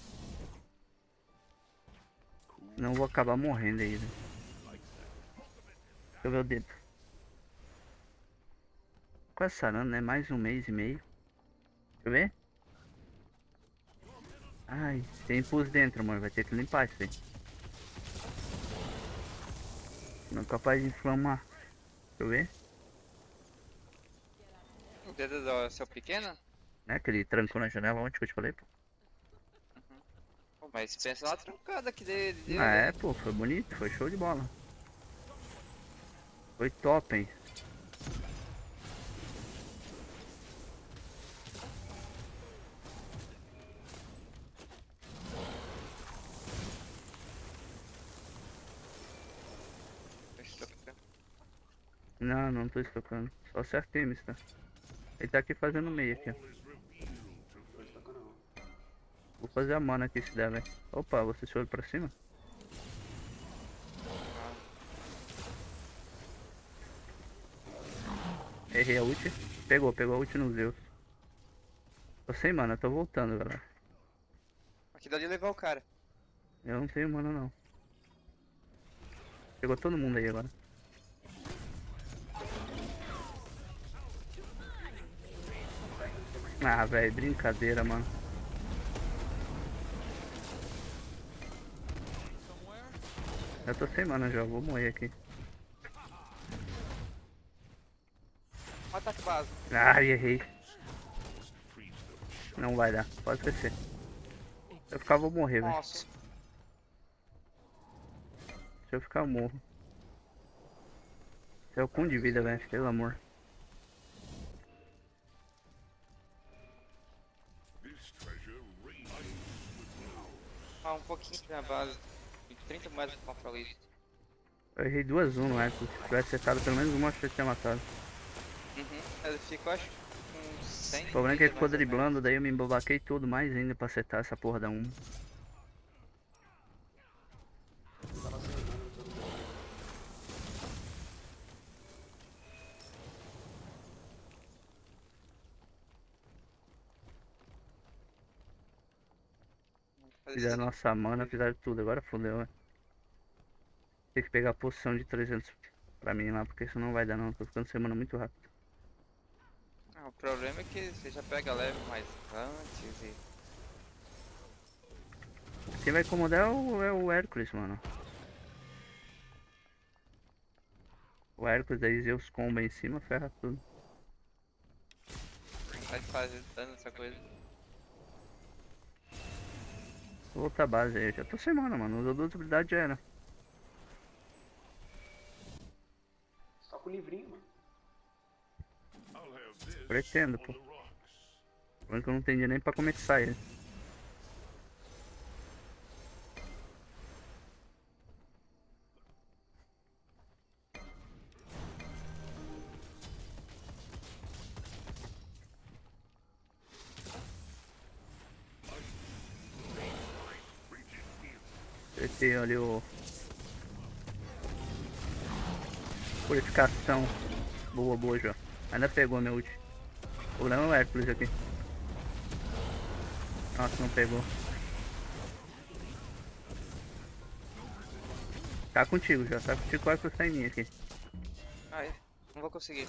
Não vou acabar morrendo aí, velho. Deixa eu ver o dedo. Quase sarando, né? Mais um mês e meio. Deixa eu ver. Ai, tem pus dentro, amor. Vai ter que limpar isso aí. Não é capaz de inflamar. Deixa eu ver. O dedo do seu pequeno? Né? Que ele trancou na janela ontem que eu te falei, pô. O Mas pensa na trancada que dele. dele. Ah, é, pô, foi bonito, foi show de bola. Foi top, hein? Não, não tô estocando. Só se Artemis, tá? Ele tá aqui fazendo meio aqui, ó. Tô estocando não. Vou fazer a mana aqui se der, velho. Opa, você se olha pra cima? Errei a ult. Pegou, pegou a ult no Zeus. Tô sem mana, tô voltando, galera. Aqui dá de levar o cara. Eu não tenho mana, não. Pegou todo mundo aí agora. Ah, velho, brincadeira, mano. Eu tô sem mana já, vou morrer aqui. Um ataque básico. Ai, errei. Não vai dar, pode esquecer. Se eu ficar, eu vou morrer, velho. Nossa. Se eu ficar, eu morro. Isso é o com de vida, velho, pelo amor. Ah, um pouquinho na base. trinta mais pra comprar isso. Eu errei duas um, não é? Se tivesse acertado pelo menos uma, acho que eu tinha matado. Uhum. Ele fica, eu acho, com cem. O problema é que ele vida, ficou mais ou menos. driblando, daí eu me embabaquei todo mais ainda pra acertar essa porra da uma. Eu tava sem mana todo mundo. Fizeram nossa mana, fizeram tudo, agora fodeu, velho. Tem que pegar a posição de trezentos pra mim lá, porque senão não vai dar não, tô ficando sem mana muito rápido. Ah, o problema é que você já pega leve mais antes e... Quem vai incomodar é o, é o Hércules, mano. O Hércules, daí Zeus comba em cima, ferra tudo. Não vai fazer dano essa coisa. Vou voltar a base aí, eu já tô sem mana, mano. Usou duas habilidades já era. Só com o livrinho, mano. Pretendo, pô. Falando que eu não entendi nem pra começar ele. Acertei ali o... Purificação. Boa, boa, já. Ainda pegou meu ult. O problema é o Hércules aqui. Nossa, não pegou. Tá contigo já, tá contigo, quase que eu saí minha aqui. Ai, não vou conseguir.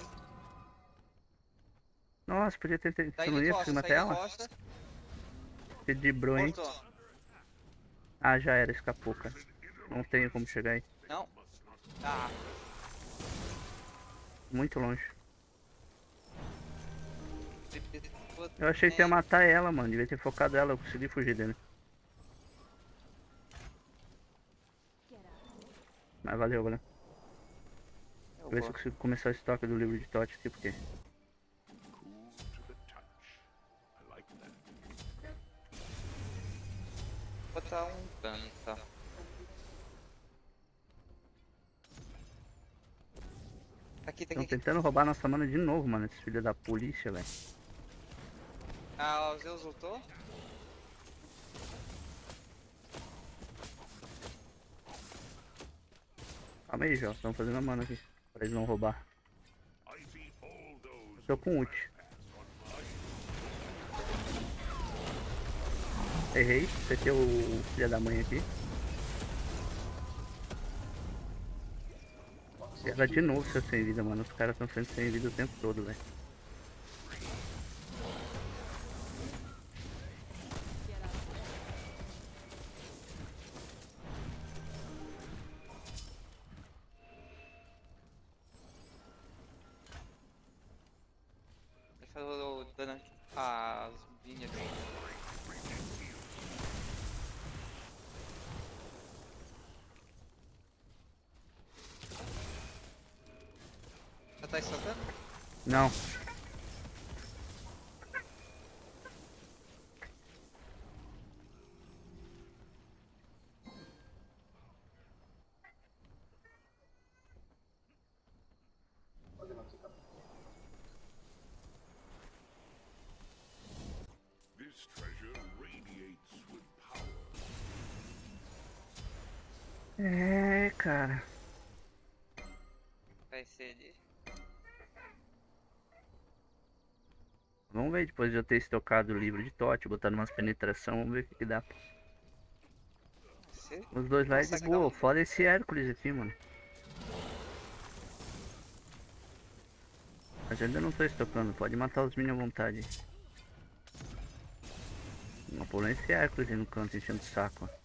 Nossa, podia ter... ter Daí você não de ia costa, conseguir daí matar de ela? costa. Você driblou, hein? Cortou. Ah, já era, escapou, cara. Não tenho como chegar aí. Não. Ah, Muito longe. puta, Eu achei que ia matar ela, mano. Devia ter focado ela, eu consegui fugir dele. Mas valeu, valeu. eu Vou ver se eu vou. consigo começar o estoque do livro de Tote aqui, porque... Vou botar um dano, tá. Aqui, tá Estão aqui. tentando roubar nossa mana de novo, mano. Esses filhos da polícia, velho. Ah, o Zeus ultou? Calma aí, Jó. Estão fazendo a mana aqui. Pra eles não roubar. Eu tô com ult. Errei. Acertei o filho da mãe aqui. E ela de novo seu sem vida, mano. Os caras estão sendo sem vida o tempo todo, velho. Deixa eu dando as minhas. tá estocando? Não. This treasure radiates with power. É, cara. Vai ser de... Vamos ver depois de eu ter estocado o livro de Tote, botando umas penetração, vamos ver o que, que dá. Se... Os dois lá é de Consegue boa, dar um- foda esse Hércules aqui, mano. Mas eu ainda não tô estocando, pode matar os minions à vontade. Não pôr esse Hércules aí no canto enchendo o saco, ó.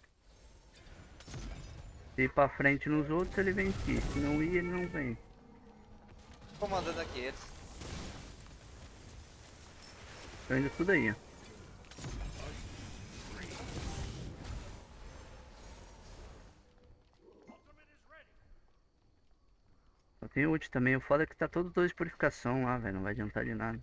Se ir pra frente nos outros, ele vem aqui. Se não ir, ele não vem. Comandando aqui eles. Tô indo tudo aí, ó. Só tem ult também. O foda é que tá todos dois de purificação lá, velho. Não vai adiantar de nada.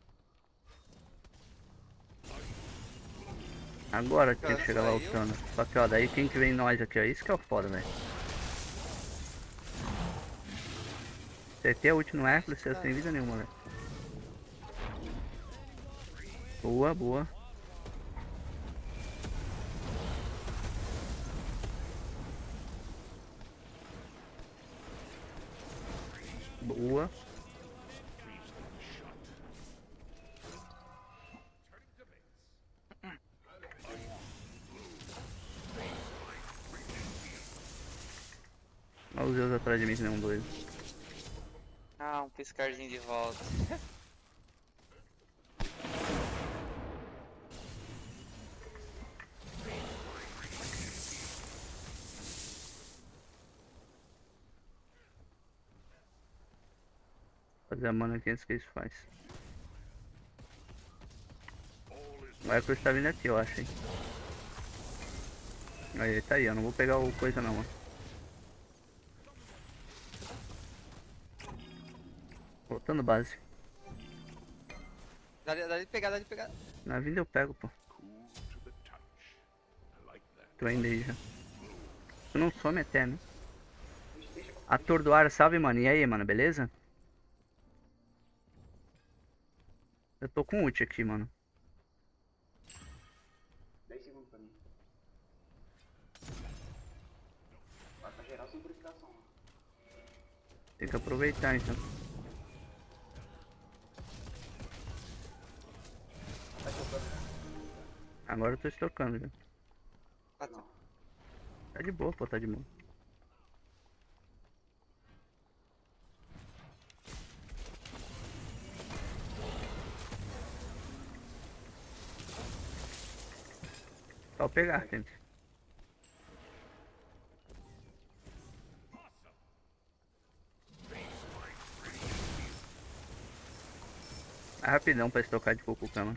Agora tem que chegar lá o Thanos. Só que ó, daí quem que vem nós aqui, ó. Isso que é o foda, velho. Acertei a ult no Hércules, você sem vida nenhuma, velho. Boa, boa. Boa. Olha os Zeus atrás de mim que nem um doido. Ah, um piscarzinho de volta. Fazer a mana aqui antes que isso faz. O Hércules tá vindo aqui, eu acho, hein. Aí, ele tá aí, eu não vou pegar o coisa não, ó. Voltando base. Dá-lhe dá-lhe pegar, dá-lhe pegar. Na vinda eu pego, pô. Cool to the touch. I like that. Tô indo aí já. Tu não some até, né? Atordoar, salve, mano. E aí, mano, beleza? Eu tô com ult aqui, mano. dez segundos pra mim. Vai pra geral sem purificação. Tem que aproveitar, então. Tá jogando. Agora eu tô estocando já. Ah, tá. Tá de boa, pô, tá de boa. Só pegar, gente. É rapidão pra estocar de pouco cama.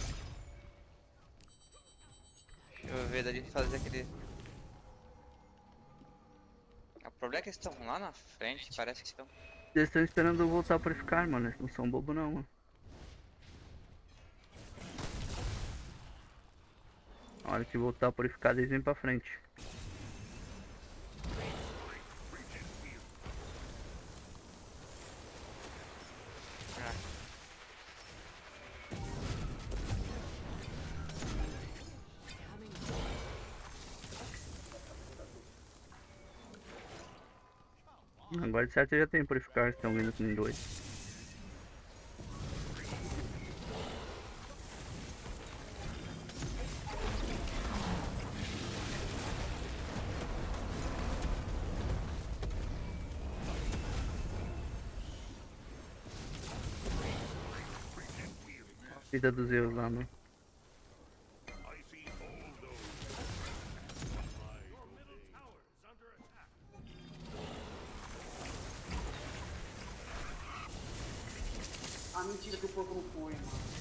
Deixa eu ver, dali fazer aquele... O problema é que eles estão lá na frente, parece que estão... Eles estão esperando eu voltar pra ficar, mano. Eles não são bobo não, mano. Na hora que voltar a purificar, eles vêm pra frente. Agora de certo eu já tenho purificar, estão vindo com dois. Vida dos Zeus lá, mano. I see all those. Your middle tower is under attack. Ah, mentira que o povo não foi,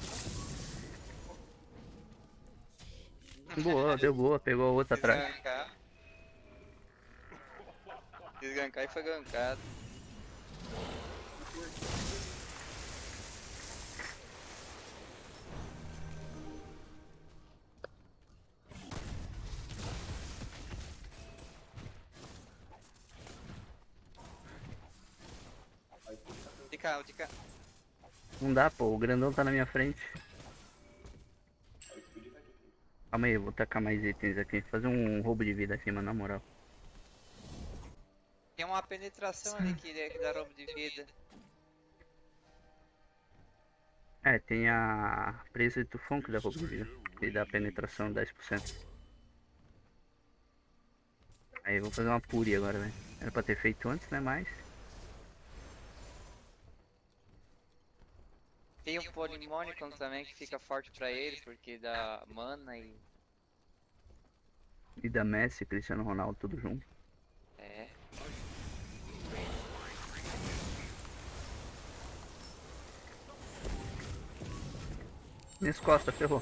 mano. Boa, deu boa, pegou a outra atrás. Gankar. Quis gankar e foi gankado. cá, o de cá. Não dá, pô. O grandão tá na minha frente. Aí o Speed tá aqui. Calma aí, eu vou tacar mais itens aqui. Fazer um roubo de vida aqui, mano, na moral. Tem uma penetração ali que, que dá roubo de vida. É, tem a presa de tufão que dá roubo de vida. Que dá penetração dez por cento. Aí eu vou fazer uma puri agora, velho. Era pra ter feito antes, né? Mas. Tem um Polimônicon também que fica forte pra ele, porque dá mana e. E da Messi, Cristiano Ronaldo, tudo junto. É. Minhas costas, ferrou.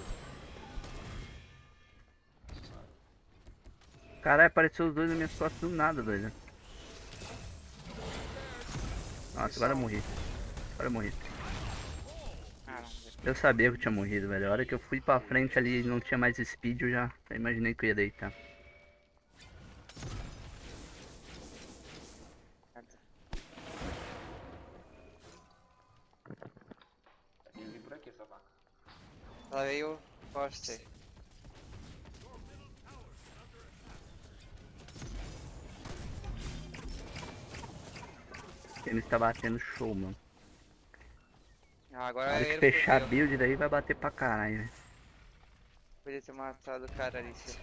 Caralho, apareceu os dois nas minhas costas do nada, doido. Nossa, agora eu morri. Agora eu morri. Caramba. Eu sabia que eu tinha morrido, velho. A hora que eu fui pra frente ali e não tinha mais speed, eu já já imaginei que eu ia deitar. Eu vim por aqui, essa vaca. Ela veio forte. Ele está batendo show, mano. Ah, agora Na hora que ele fechar a fudeu. build daí vai bater pra caralho, velho. Podia ter matado o cara ali. se-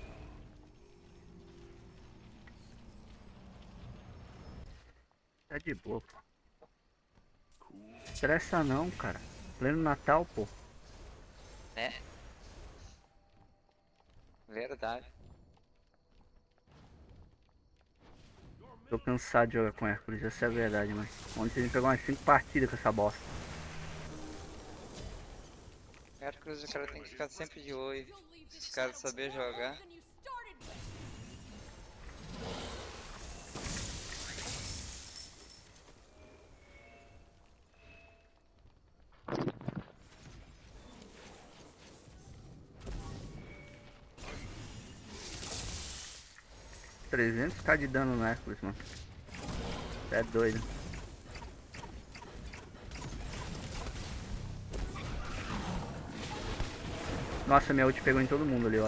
Tá de boa, pô. Estressa não, cara. Pleno Natal, pô. Né? Verdade. Tô cansado de jogar com Hércules, essa é a verdade, mano. Ontem a gente pegou umas cinco partidas com essa bosta. Hércules, o cara tem que ficar sempre de olho. Se os caras saber jogar. Than you started with. trezentos k de dano no Hércules, mano. É doido. Nossa, minha ult pegou em todo mundo ali, ó.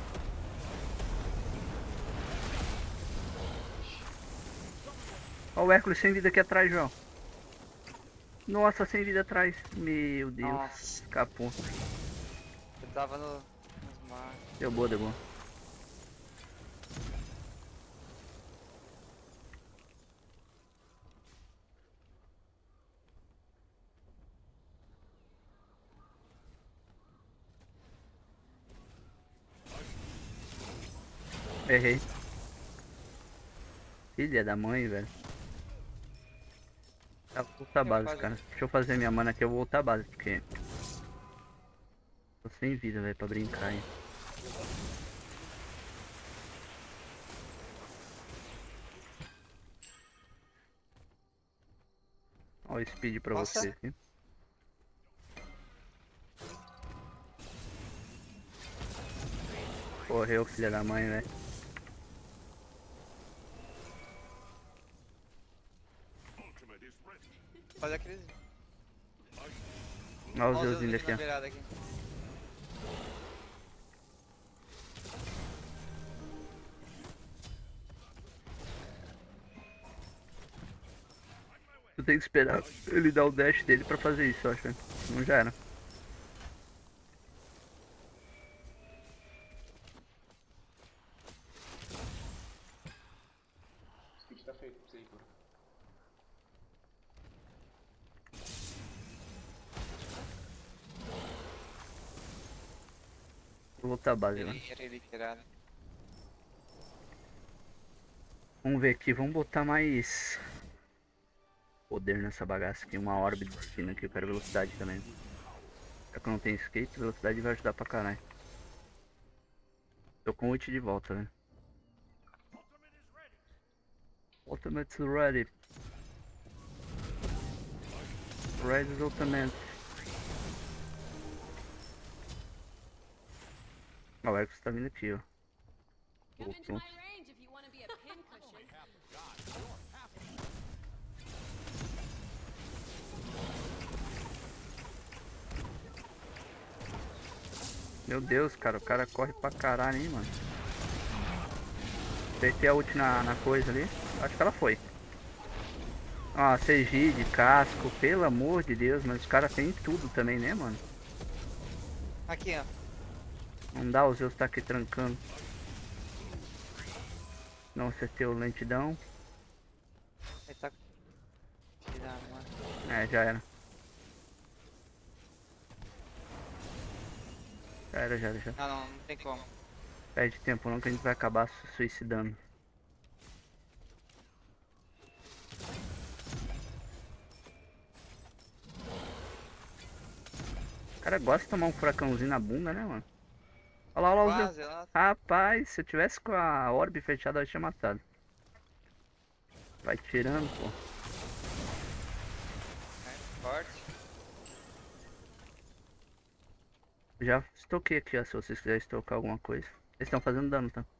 Ó o Hércules sem vida aqui atrás, João. Nossa, sem vida atrás. Meu Deus. Nossa. Escapou. Eu tava no. nos mar. Deu boa, deu boa. Errei. Filha da mãe, velho. Tá, vou voltar a Eu base, quase- cara. Deixa eu fazer minha mana aqui, eu vou voltar a base, porque... Tô sem vida, velho, pra brincar, hein. Ó o speed pra Nossa. você aqui. Correu, filha da mãe, velho. Ultimate is ready. Olha aqueles. Olha os Olha deusinhos aqui, na ó. beirada aqui. Tu tem que esperar ele dar o dash dele pra fazer isso, eu acho. Não já era. O Speed tá feito pra você ir, pô. Vou voltar a base, mano. Ele era ele tirado. Vamos ver aqui, vamos botar mais poder nessa bagaça aqui, uma orbe de destino aqui, eu quero velocidade também. Já que eu não tenho skate, velocidade vai ajudar pra caralho. Tô com ult de volta, né? Ultimate is ready. Rise is ultimate. Ó, o Hércules tá vindo aqui, ó. Come into Voltou. my range if you want to be a pincushion. Meu Deus, cara, o cara corre pra caralho, hein, mano. Apertei a ult na, na coisa ali. Acho que ela foi. Ó, C G de casco, pelo amor de Deus, mas os caras têm tudo também, né, mano? Aqui, ó. Não dá, o Zeus tá aqui trancando. Não acertei o lentidão. Ele tá. Filha da mãe. É, já era. Já era, já era, já. Não, não, não tem como. Perde tempo não que a gente vai acabar se suicidando. O cara gosta de tomar um furacãozinho na bunda, né, mano? Olha lá, olha lá o Zeus. Quase, ela Rapaz, se eu tivesse com a orbe fechada, eu tinha matado. Vai tirando, pô. é forte. Já estoquei aqui, ó, se vocês quiserem estocar alguma coisa. Eles estão fazendo dano, tá?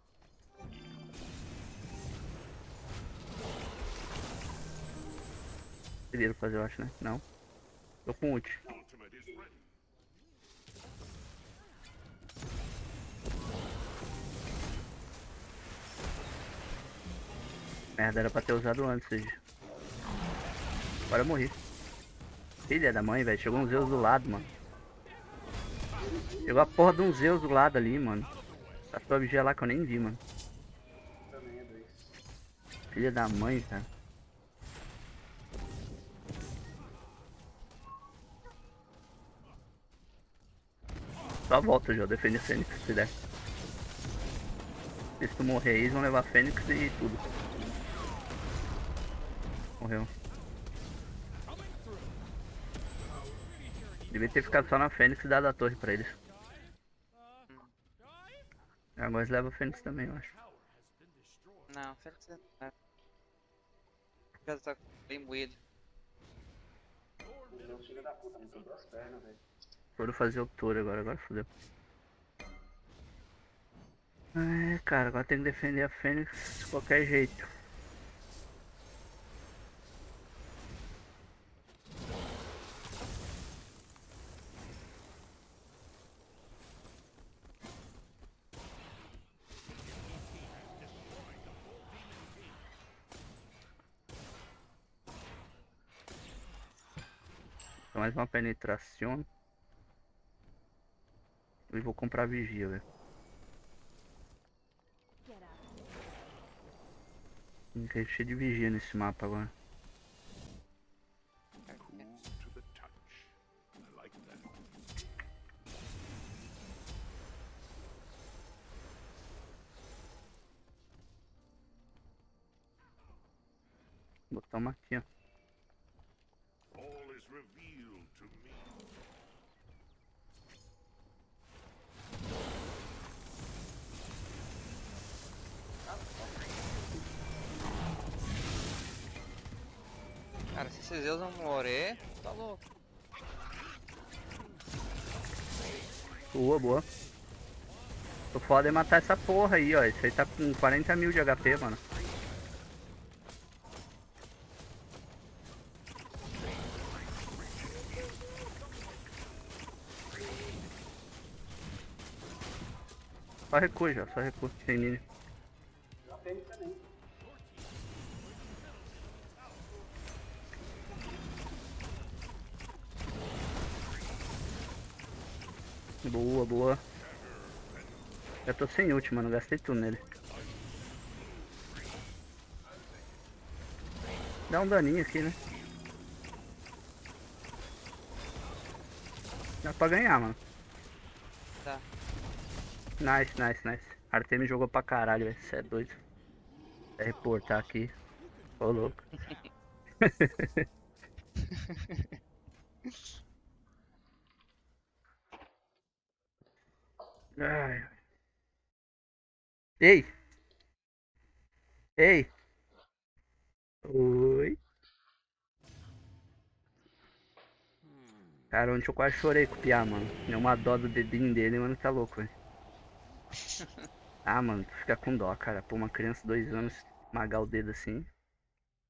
Conseguiram fazer, eu acho, né? Não. Tô com ult. Ultimate is ready. Merda, era pra ter usado antes, seja. Agora eu morri. Filha da mãe, velho. Chegou um Zeus do lado, mano. Chegou a porra de um Zeus do lado ali, mano. Tá sua vigia lá que eu nem vi, mano. Também é dois. Filha da mãe, cara. Só volta, João. Defende a Fênix se der. Se tu morrer aí, eles vão levar a Fênix e tudo. Morreu. Devia ter ficado só na Fênix e dado a torre pra eles. Agora eles levam a Fênix também, eu acho. Não, Fênix é. Já tá bem moído. O meu filho da puta me quebrou as pernas, velho. Foram fazer o touro agora, agora fodeu. É, cara, agora tem que defender a Fênix de qualquer jeito. Então, mais uma penetração. E vou comprar vigia, velho. Get out. Tem cheio de vigia nesse mapa agora. Cool to the touch. I like that. Vou botar uma aqui, ó. All is revealed to me. Cara, se esses Zeus não morrer, tá louco. Boa, boa. O foda é matar essa porra aí, ó. Esse aí tá com quarenta mil de H P, mano. Só recua já, só recua, sem mini. Já tem também. Boa, boa. Já tô sem ult, mano. Gastei tudo nele. Dá um daninho aqui, né? Dá pra ganhar, mano. Tá. Nice, nice, nice. Artemis jogou pra caralho, velho. Cê é doido. Vai reportar aqui. Ô, louco. Ai. Ei! Ei! Oi! Cara, ontem eu quase chorei com o Piá, mano. Deu uma dó do dedinho dele, mano, tá louco, velho. Ah, mano, tu fica com dó, cara. Pô, uma criança de dois anos esmagar o dedo assim.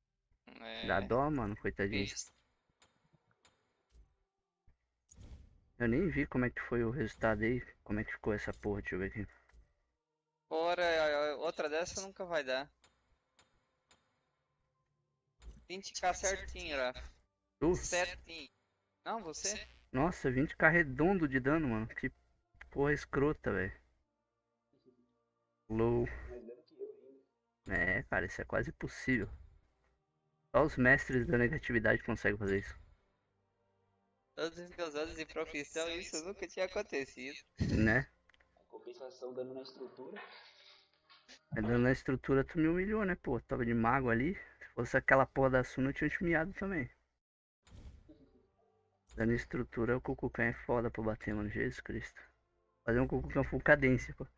É. Dá dó, mano, coitadinho. Isso. Eu nem vi como é que foi o resultado aí. Como é que ficou essa porra, deixa eu ver aqui. Fora eh, outra dessa nunca vai dar. vinte k certinho, Rafa. Tu? Certinho. Não, você? Nossa, vinte k redondo de dano, mano. Que porra escrota, velho. Low. Mais dano que eu ainda. É, cara, isso é quase impossível. Só os mestres da negatividade conseguem fazer isso. Todos os meus anos de profissão, isso nunca tinha acontecido. Né? A compensação dano na estrutura. É, dando na estrutura tu me humilhou, né, pô? Tava de mago ali. Se fosse aquela porra da Suna, eu tinha te humilhado também. Dando estrutura, o Kukulkan é foda pra bater, mano. Jesus Cristo. Fazer um Kukulkan full cadência, pô.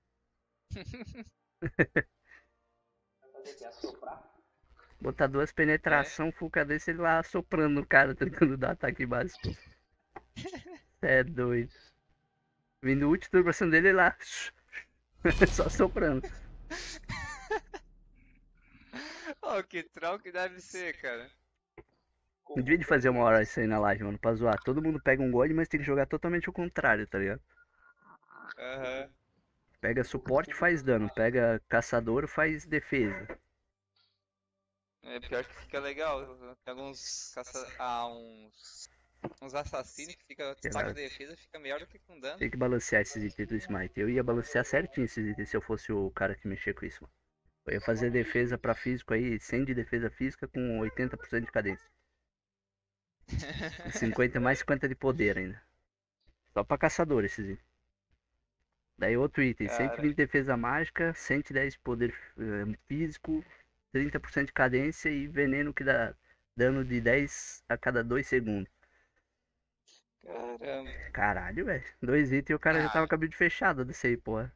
Vai fazer o quê? Assoprar? Botar duas penetração, full cadência, ele lá soprando no cara, tentando dar ataque básico. Cê é doido. Vindo o ult, tudo pra cima dele, ele lá. Só soprando. Oh, que troll que deve ser, cara. Não devia de fazer uma hora isso aí na live, mano, pra zoar. Todo mundo pega um God, mas tem que jogar totalmente o contrário, tá ligado? Aham. Pega suporte, faz dano. Pega caçador, faz defesa. É pior que fica legal. Tem alguns caça... ah, uns. Uns assassinos que fica Sei saca lá. de defesa, fica melhor do que com dano. Tem que balancear esses itens do Smite. Eu ia balancear certinho esses itens se eu fosse o cara que mexer com isso, mano. Eu ia fazer defesa pra físico aí, cem de defesa física com oitenta por cento de cadência. cinquenta mais cinquenta de poder ainda. Só pra caçador esses itens. Daí outro item, Cara. cento e vinte de defesa mágica, cento e dez de poder eh, físico, trinta por cento de cadência e veneno que dá dano de dez a cada dois segundos. Caramba. Caralho, velho. Dois itens e o cara já Ah. tava com a build fechada desse aí, porra.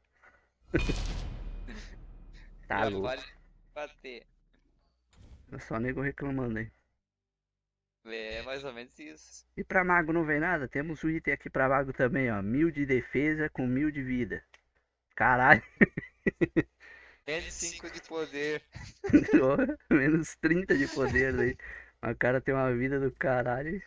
Tá Já louco. vale bater. É só nego reclamando aí. É mais ou menos isso. E pra mago não vem nada? Temos o item aqui pra mago também, ó. Mil de defesa com mil de vida. Caralho. menos cinco de poder. Menos trinta de poder aí. O cara tem uma vida do caralho.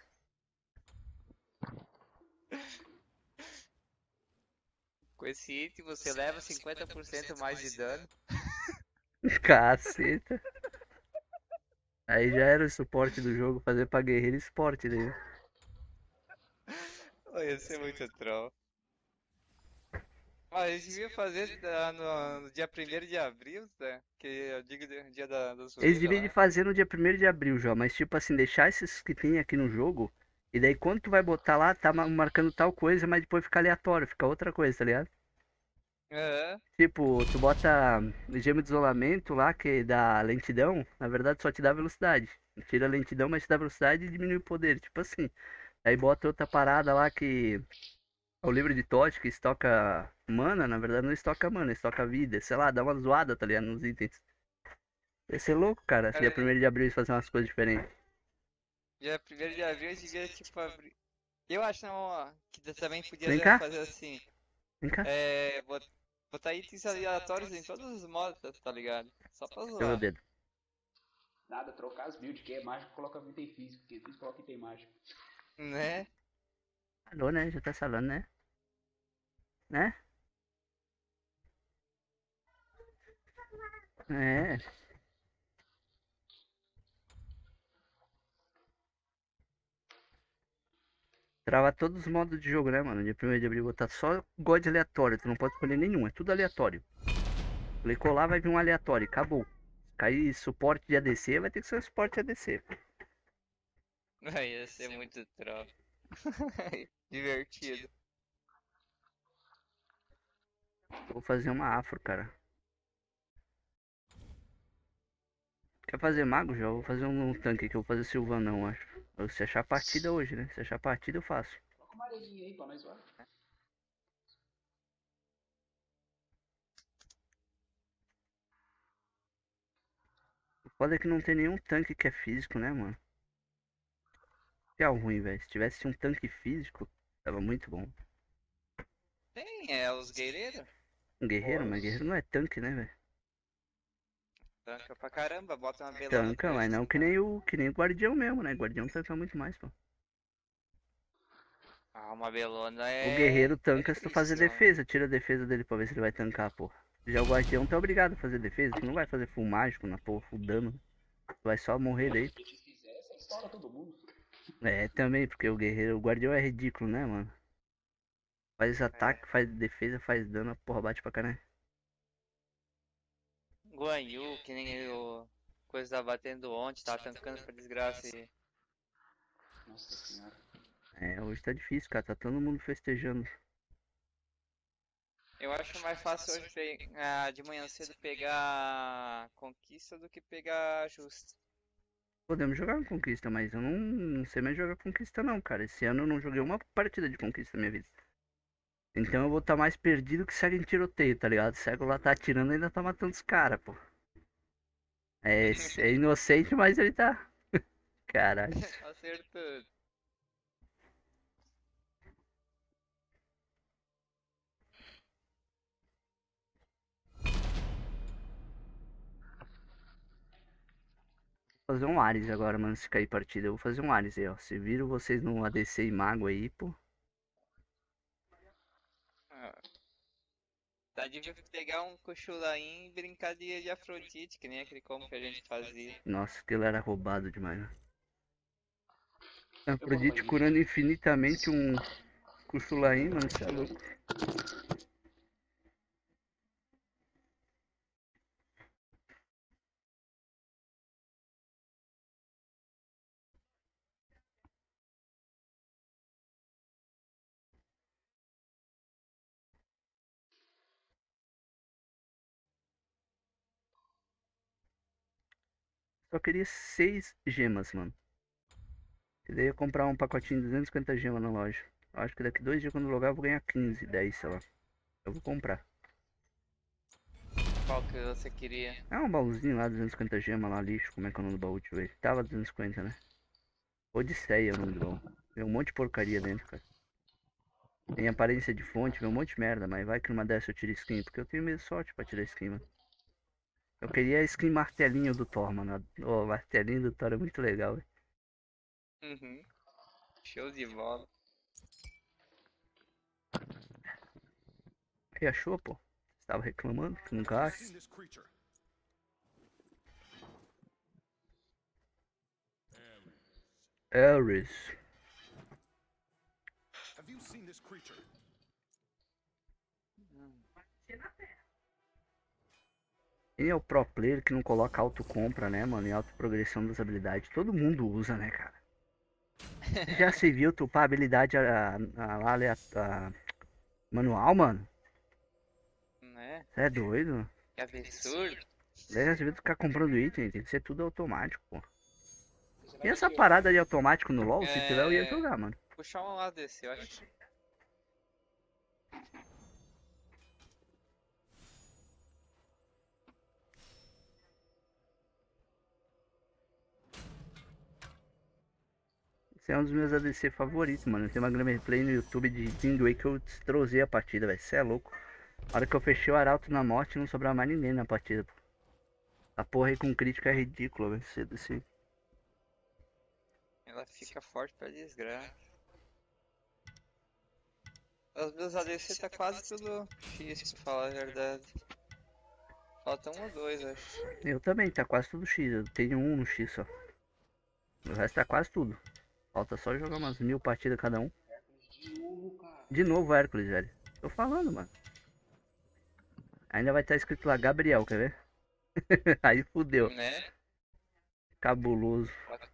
Com esse item você leva cinquenta por cento mais de dano. Caceta. Aí já era o suporte do jogo, fazer pra guerreiro esporte daí. Oh, ia ser muito troll. Ah, eles deviam fazer ah, no, no dia primeiro de abril, tá? Que eu digo de- dia da, dos Eles Zuruga deviam de lá. fazer no dia primeiro de abril já, mas tipo assim, deixar esses que tem aqui no jogo. E daí quando tu vai botar lá, tá ma- marcando tal coisa, mas depois fica aleatório, fica outra coisa, tá ligado? Aham. Tipo, tu bota gema de isolamento lá, que dá lentidão, na verdade só te dá velocidade. Tira a lentidão, mas te dá velocidade e diminui o poder, tipo assim. Aí bota outra parada lá que é o livro de Todd, que estoca mana, na verdade não estoca mana, estoca vida, sei lá, dá uma zoada, tá ligado, nos itens. Ia ser louco, cara, se dia Cara, primeiro de abril eles fazer umas coisas diferentes. dia primeiro de abril eu devia tipo abrir. Eu acho não, ó, que também podia Vem cá. fazer assim. Vem cá. É. bot- Botar itens aleatórios em todos os modos, tá- tá ligado? Só pra Deu o zoar. dedo. Nada, trocar as builds. Quem é mágico coloca item físico. Quem é físico coloca item mágico. Né? Falou, né? Já tá falando, né? Né? É. Trava todos os modos de jogo, né, mano? Dia primeiro de abril botar só God aleatório. Tu não pode escolher nenhum, é tudo aleatório. Clicou lá, vai vir um aleatório. Acabou. Cair suporte de A D C, vai ter que ser suporte de A D C. Vai ia ser muito troll. Divertido. Vou fazer uma afro, cara. Quer fazer mago já? Vou fazer um, um tanque que eu vou fazer Silvanão, acho. Eu- Se achar partida hoje, né? Se achar partida eu faço. Coloca uma areninha aí pra nós zoar. O foda é que não tem nenhum tanque que é físico, né, mano? Que é o ruim, velho. Se tivesse um tanque físico, tava muito bom. Tem, é os guerreiros. Um guerreiro, mas guerreiro não é tanque, né, velho? Tanca pra caramba, bota uma belona. Tanca, mas não que nem o que nem o guardião mesmo, né? Guardião tanca muito mais, pô. Ah, uma belona é. O guerreiro tanca é se tu fazer triste, ó. defesa. Tira a defesa dele pra ver se ele vai tancar, pô. Já o guardião tá obrigado a fazer defesa. Tu não vai fazer full mágico na porra, full dano. Tu vai só morrer daí. Se eles fizessem, estoura todo mundo. É, também, porque o guerreiro, o guardião é ridículo, né, mano? Faz ataque, faz defesa, faz dano, a porra bate pra caralho. Guan Yu, que nem o. Coisa tá batendo ontem, tá tancando pra desgraça aí. Nossa senhora. É, hoje tá difícil, cara. Tá todo mundo festejando. Eu acho mais fácil hoje pegar, de manhã cedo pegar conquista do que pegar justo. Podemos jogar com conquista, mas eu não, não sei mais jogar conquista não, cara. Esse ano eu não joguei uma partida de conquista na minha vida. Então eu vou estar mais perdido que cego em tiroteio, tá ligado? Cego lá tá atirando e ainda tá matando os caras, pô. É, é inocente, mas ele tá. Caralho. Acertou. Vou fazer um Ares agora, mano, se cair partida. Eu vou fazer um Ares aí, ó. Se viram vocês no A D C e mago aí, pô. Ah, dá de pegar um Cochulain e brincar de, de Afrodite, que nem aquele combo que a gente fazia. Nossa, aquilo era roubado demais, né? Eu Afrodite vou curando infinitamente um Cuchulain, mano, você é louco. Só queria seis gemas, mano. E daí eu ia comprar um pacotinho de duzentas e cinquenta gemas na loja. Eu acho que daqui dois dias quando eu logar eu vou ganhar quinze, dez, sei lá. Eu vou comprar. Qual que você queria? Ah, um baúzinho lá, duzentas e cinquenta gemas lá, lixo. Como é que é o nome do baú? Deixa eu ver. Tava duzentas e cinquenta, né? Odisseia é o nome do baú. Tem um monte de porcaria dentro, cara. Tem aparência de fonte, vem um monte de merda, mas vai que numa dessa eu tiro skin, porque eu tenho meio sorte pra tirar skin, mano. Eu queria a skin martelinho do Thor, mano. O martelinho do Thor é muito legal, velho. Uhum. Show de bola. Aí achou, pô? Você tava reclamando que nunca Have you acha? seen this creature? Ares. Have you seen this creature? Quem é o pro player que não coloca autocompra, né, mano? E autoprogressão das habilidades. Todo mundo usa, né, cara? Já se viu tu upar a habilidade a, a, a, a, a manual, mano? Né? Você é doido? Que absurdo. Já se viu tu ficar comprando item, tem que ser tudo automático, pô. Você E vai essa ter que- parada de automático no LoL, se tiver eu ia É. jogar, mano. Puxar um A D C, eu acho. Esse é um dos meus A D C favoritos, mano. Tem uma gameplay no YouTube de Dingway que eu destrozei a partida, velho. Cê é louco. A hora que eu fechei o Arauto na morte, não sobrava mais ninguém na partida, pô. A porra aí com crítica é ridícula, velho. Esse A D C. Ela fica forte pra desgraça. Os meus A D C tá quase tudo X, pra falar a verdade. Falta um ou dois, acho. Eu também, tá quase tudo X. Eu tenho um no X só. O resto tá quase tudo. Falta só jogar umas mil partidas cada um. De novo, cara. De novo Hércules, velho. Tô falando, mano. Ainda vai estar escrito lá Gabriel, quer ver? Aí fudeu. Né? Cabuloso.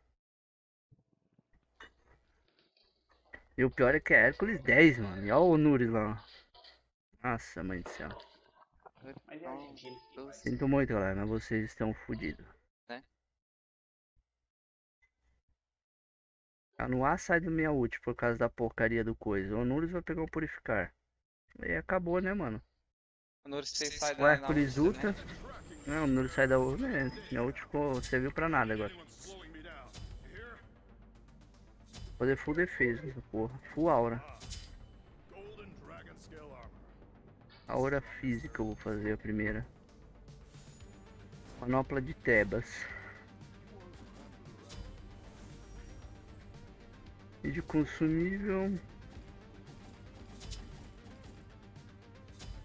E o pior é que é Hércules dez, mano. E olha o Nuris lá. Ó. Nossa, mãe do céu. Mas é a Argentina. Sinto muito, galera, mas vocês estão fodidos. Né? A Noah sai do minha ult por causa da porcaria do coisa. O Nuris vai pegar o Purificar. Aí acabou, né, mano? O Nurse sai O da Hércules na ulta. né? Não, o Nuris sai da ult. Né? Minha ult ficou. Serviu pra nada agora. Anyone's slowing me down. You hear? Vou fazer full defesa essa porra. Full aura. Golden dragon scale armor. Aura física eu vou fazer a primeira. Manopla de Tebas. E de consumível.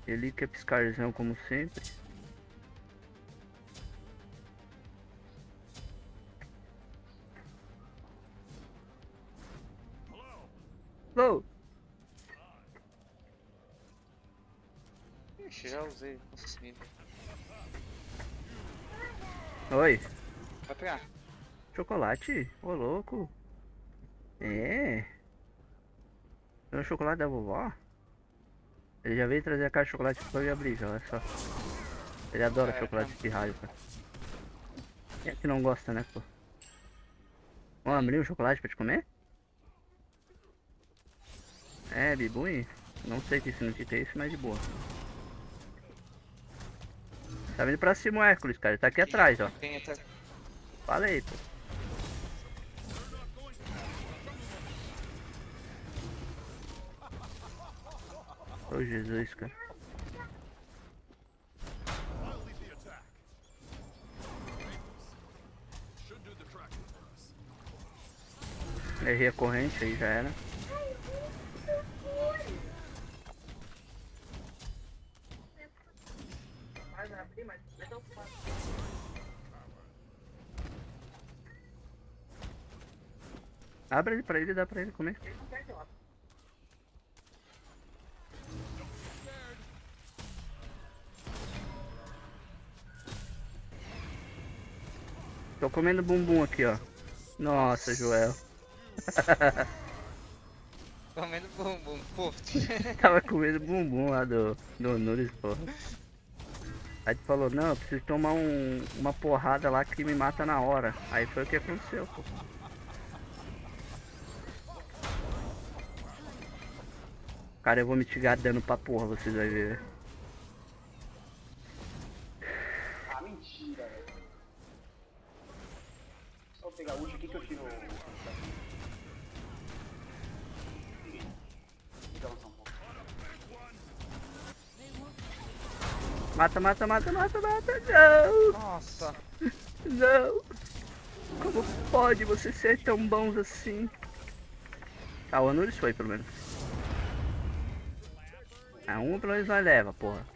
Ele que é piscarzão como sempre. Hello. Ixi, já usei, consegui. Oi. Vai pegar. Chocolate? Ô louco. É. É o chocolate da vovó? Ele já veio trazer a caixa de chocolate pra eu abrir, já, olha só. Ele adora É, chocolate é. de raio, cara. Quem é que não gosta, né, pô? Vamos abrir um chocolate pra te comer? É, Bibui? Não sei o que significa isso, mas de boa. Tá vindo pra cima o Hércules, cara. Ele tá aqui atrás, ó. Quem tá... Falei, pô. Ô, Jesus, cara. I'll lead the attack. Should do the tracking for us. Errei a corrente, aí já era. Abre ele pra ele e dá pra ele comer. Tô comendo bumbum aqui, ó. Nossa, Joel. Comendo bumbum, pô. Tava comendo bumbum lá do, do Nunes, porra. Aí tu falou, não, eu preciso tomar um, uma porrada lá que me mata na hora. Aí foi o que aconteceu, pô. Cara, eu vou mitigar dano pra porra, vocês vão ver. Ah, mentira, velho. Só vou pegar o ult aqui que eu tiro o... Peguei. Fica avançar um pouco. Mata, mata, mata, mata, mata. Não, Nossa. não. Como pode você ser tão bons assim? Ah, o Anuris foi, pelo menos. Ah, um pelo menos nós leva, porra.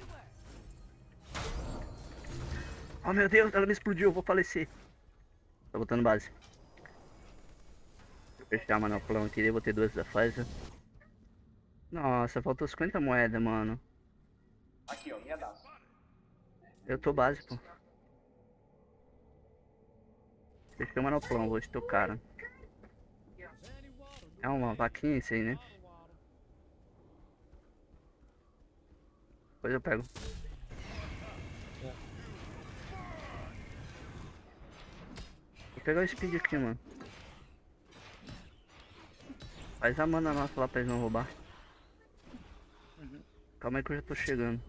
Oh, meu Deus, ela me explodiu, eu vou falecer. Tô botando base. Vou fechar a manoplão aqui, eu vou ter duas da Pfizer. Nossa, faltou cinquenta moedas, mano. Aqui, ó, minha daça. Eu tô base, pô. Fechei o manoplão, vou estocar. Né? É uma vaquinha isso aí, né? Depois eu pego. Vou pegar o speed aqui, mano. Faz a mana nossa lá pra eles não roubar. Uhum. Calma aí que eu já tô chegando.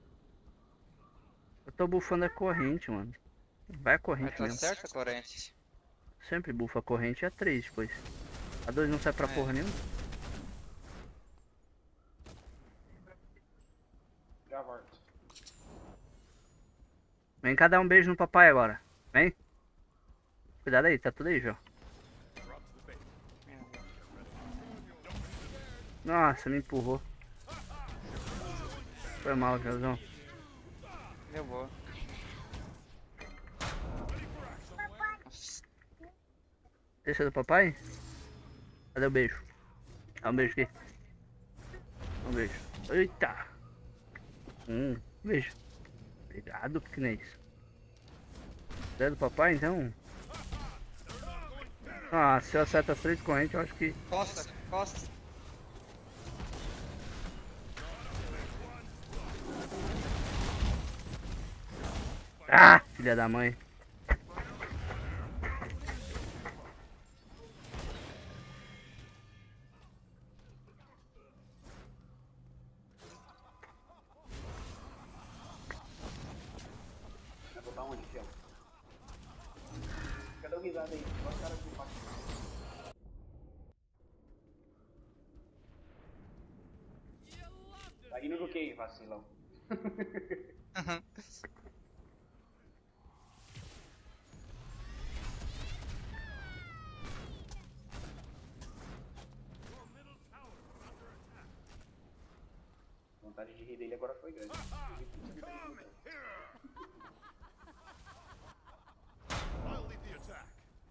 Eu tô bufando a corrente, mano. Vai a Mas corrente tá mesmo. certo a corrente. Sempre bufa a corrente e a três depois. A dois não sai pra É. porra nenhuma. Já volto. Vem cá dar um beijo no papai agora. Vem. Cuidado aí, tá tudo aí, Jó. Nossa, me empurrou. Foi mal, Józão. Deu boa. Nossa. Esse é do papai? Cadê o beijo? Dá um beijo aqui. Dá um beijo. Eita! Hum, beijo. Obrigado, pequenês. É do papai, então? Ah, se eu acerto as três correntes, eu acho que... Costa, costa. Ah, filha da mãe. Vai botar onde, fiel? Cadê o risado aí? Olha os caras aqui embaixo. Tá indo do que, vacilão? vantagem de rei dele agora foi grande. Come here! I'll lead the attack.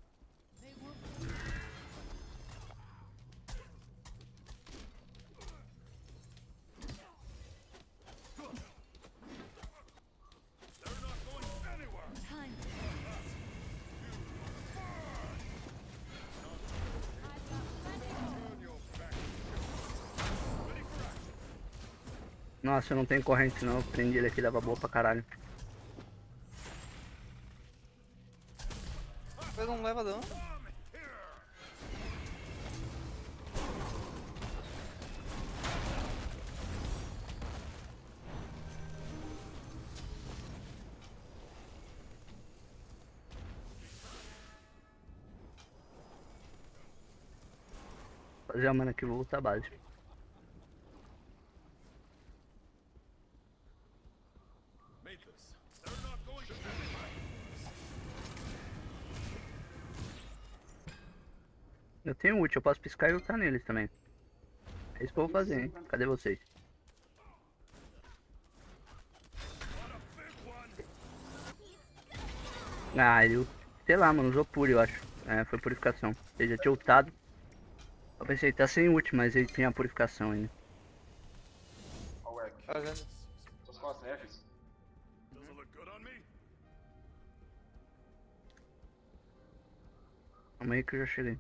They're not going anywhere. Time. Turn your back. Ready for action. Nossa, eu não tenho corrente não, eu prendi ele aqui, dava boa pra caralho. Mas não leva dano. Come here. Fazer a mana aqui, vou voltar à base. Made this. They're not going anywhere. Eu tenho ult, eu posso piscar e lutar neles também. É isso que eu vou fazer, hein? Cadê vocês? Ah, ele... Sei lá, mano, usou puro, eu acho. É, foi purificação. Ele já tinha ultado. Eu pensei, tá sem ult, mas ele tinha a purificação ainda. Ó o Erk. Fazendo. Suas costas, Erks. Does it look good on me? Calma aí que eu já cheguei.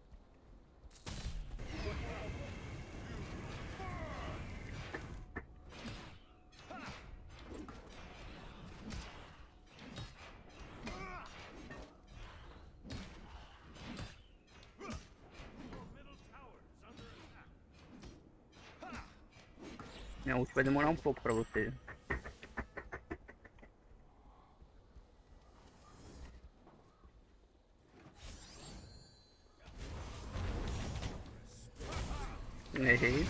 Minha ult vai demorar um pouco pra você. Errei.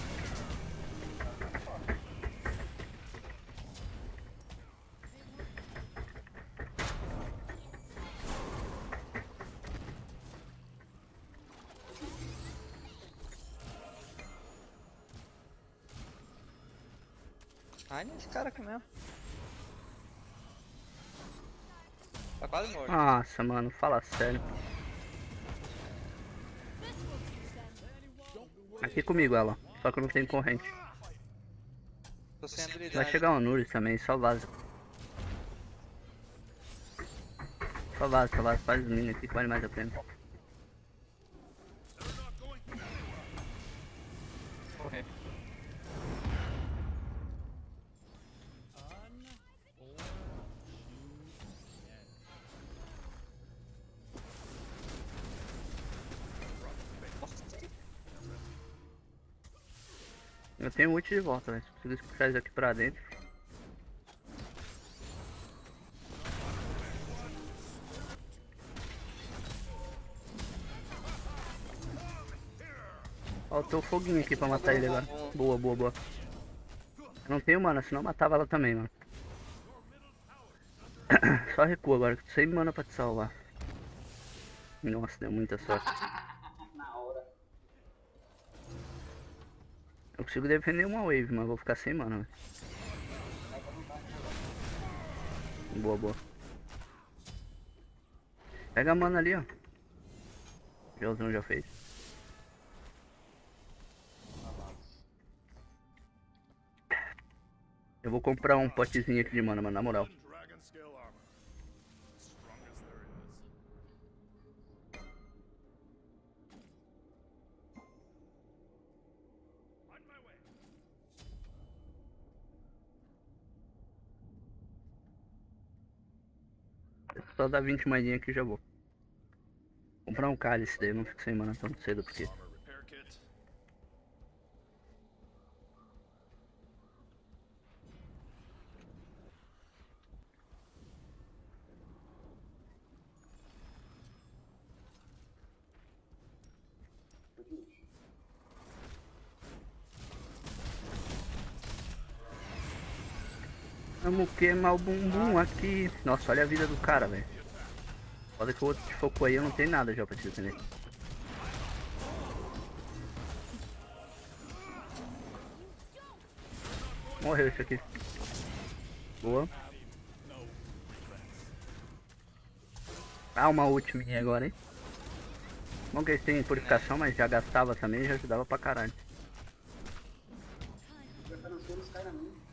Ai, nesse cara aqui mesmo. Tá quase morto. Nossa, mano, fala sério. Aqui comigo ela, só que eu não tenho corrente. Tô sem habilidade. Vai chegar o Nuri também, só vaza. Só vaza, só vaza, faz os minions aqui que vale mais a pena. Correr. Eu tenho ult de volta, velho. Se conseguir puxar isso aqui pra dentro. Faltou o foguinho aqui pra matar ele agora. Boa, boa, boa. Eu não tenho mana, senão eu matava ela também, mano. Só recua agora, que tô sem mana pra te salvar. Nossa, deu muita sorte. Na hora. Eu consigo defender uma wave, mas vou ficar sem mana, velho. Boa, boa. Pega a mana ali, ó. O Gelzão já fez. Eu vou comprar um potezinho aqui de mana, mano, na moral. Dragon scale armor. Strongest there is. On my way. Só dá vinte moedinhas aqui e já vou. Comprar um cálice daí, eu não fico sem mana tão cedo porque. Armor repair kit. Vamos queimar o bumbum aqui. Nossa, olha a vida do cara, velho. Foda que o outro que focou aí, eu não tenho nada já pra te defender. Morreu esse aqui. Boa. Ah, uma ult minha agora, hein? Bom que eles têm purificação, mas já gastava também e já ajudava pra caralho. Os dedos caem na minha.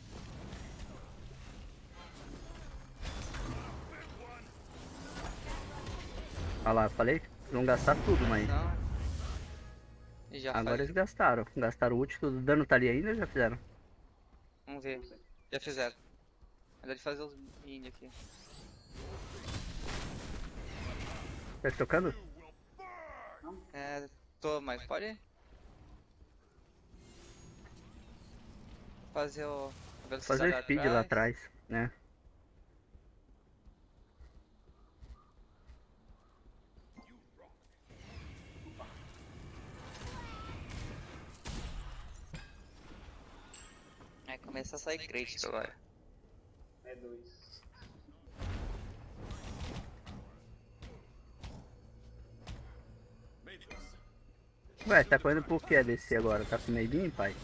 Olha lá, falei? Eles vão gastar tudo, mas Não. E já agora faz. eles gastaram. Gastaram o ult, tudo. O dano tá ali ainda ou já fizeram? Vamos ver. Já fizeram. Melhor de fazer os mini aqui. Tá tocando? É, tô, mas pode fazer o velocidade Fazer o speed lá atrás, né? Aí começa a sair crítico agora. É dois. Ué, tá correndo por que D C agora? Tá com meio pai?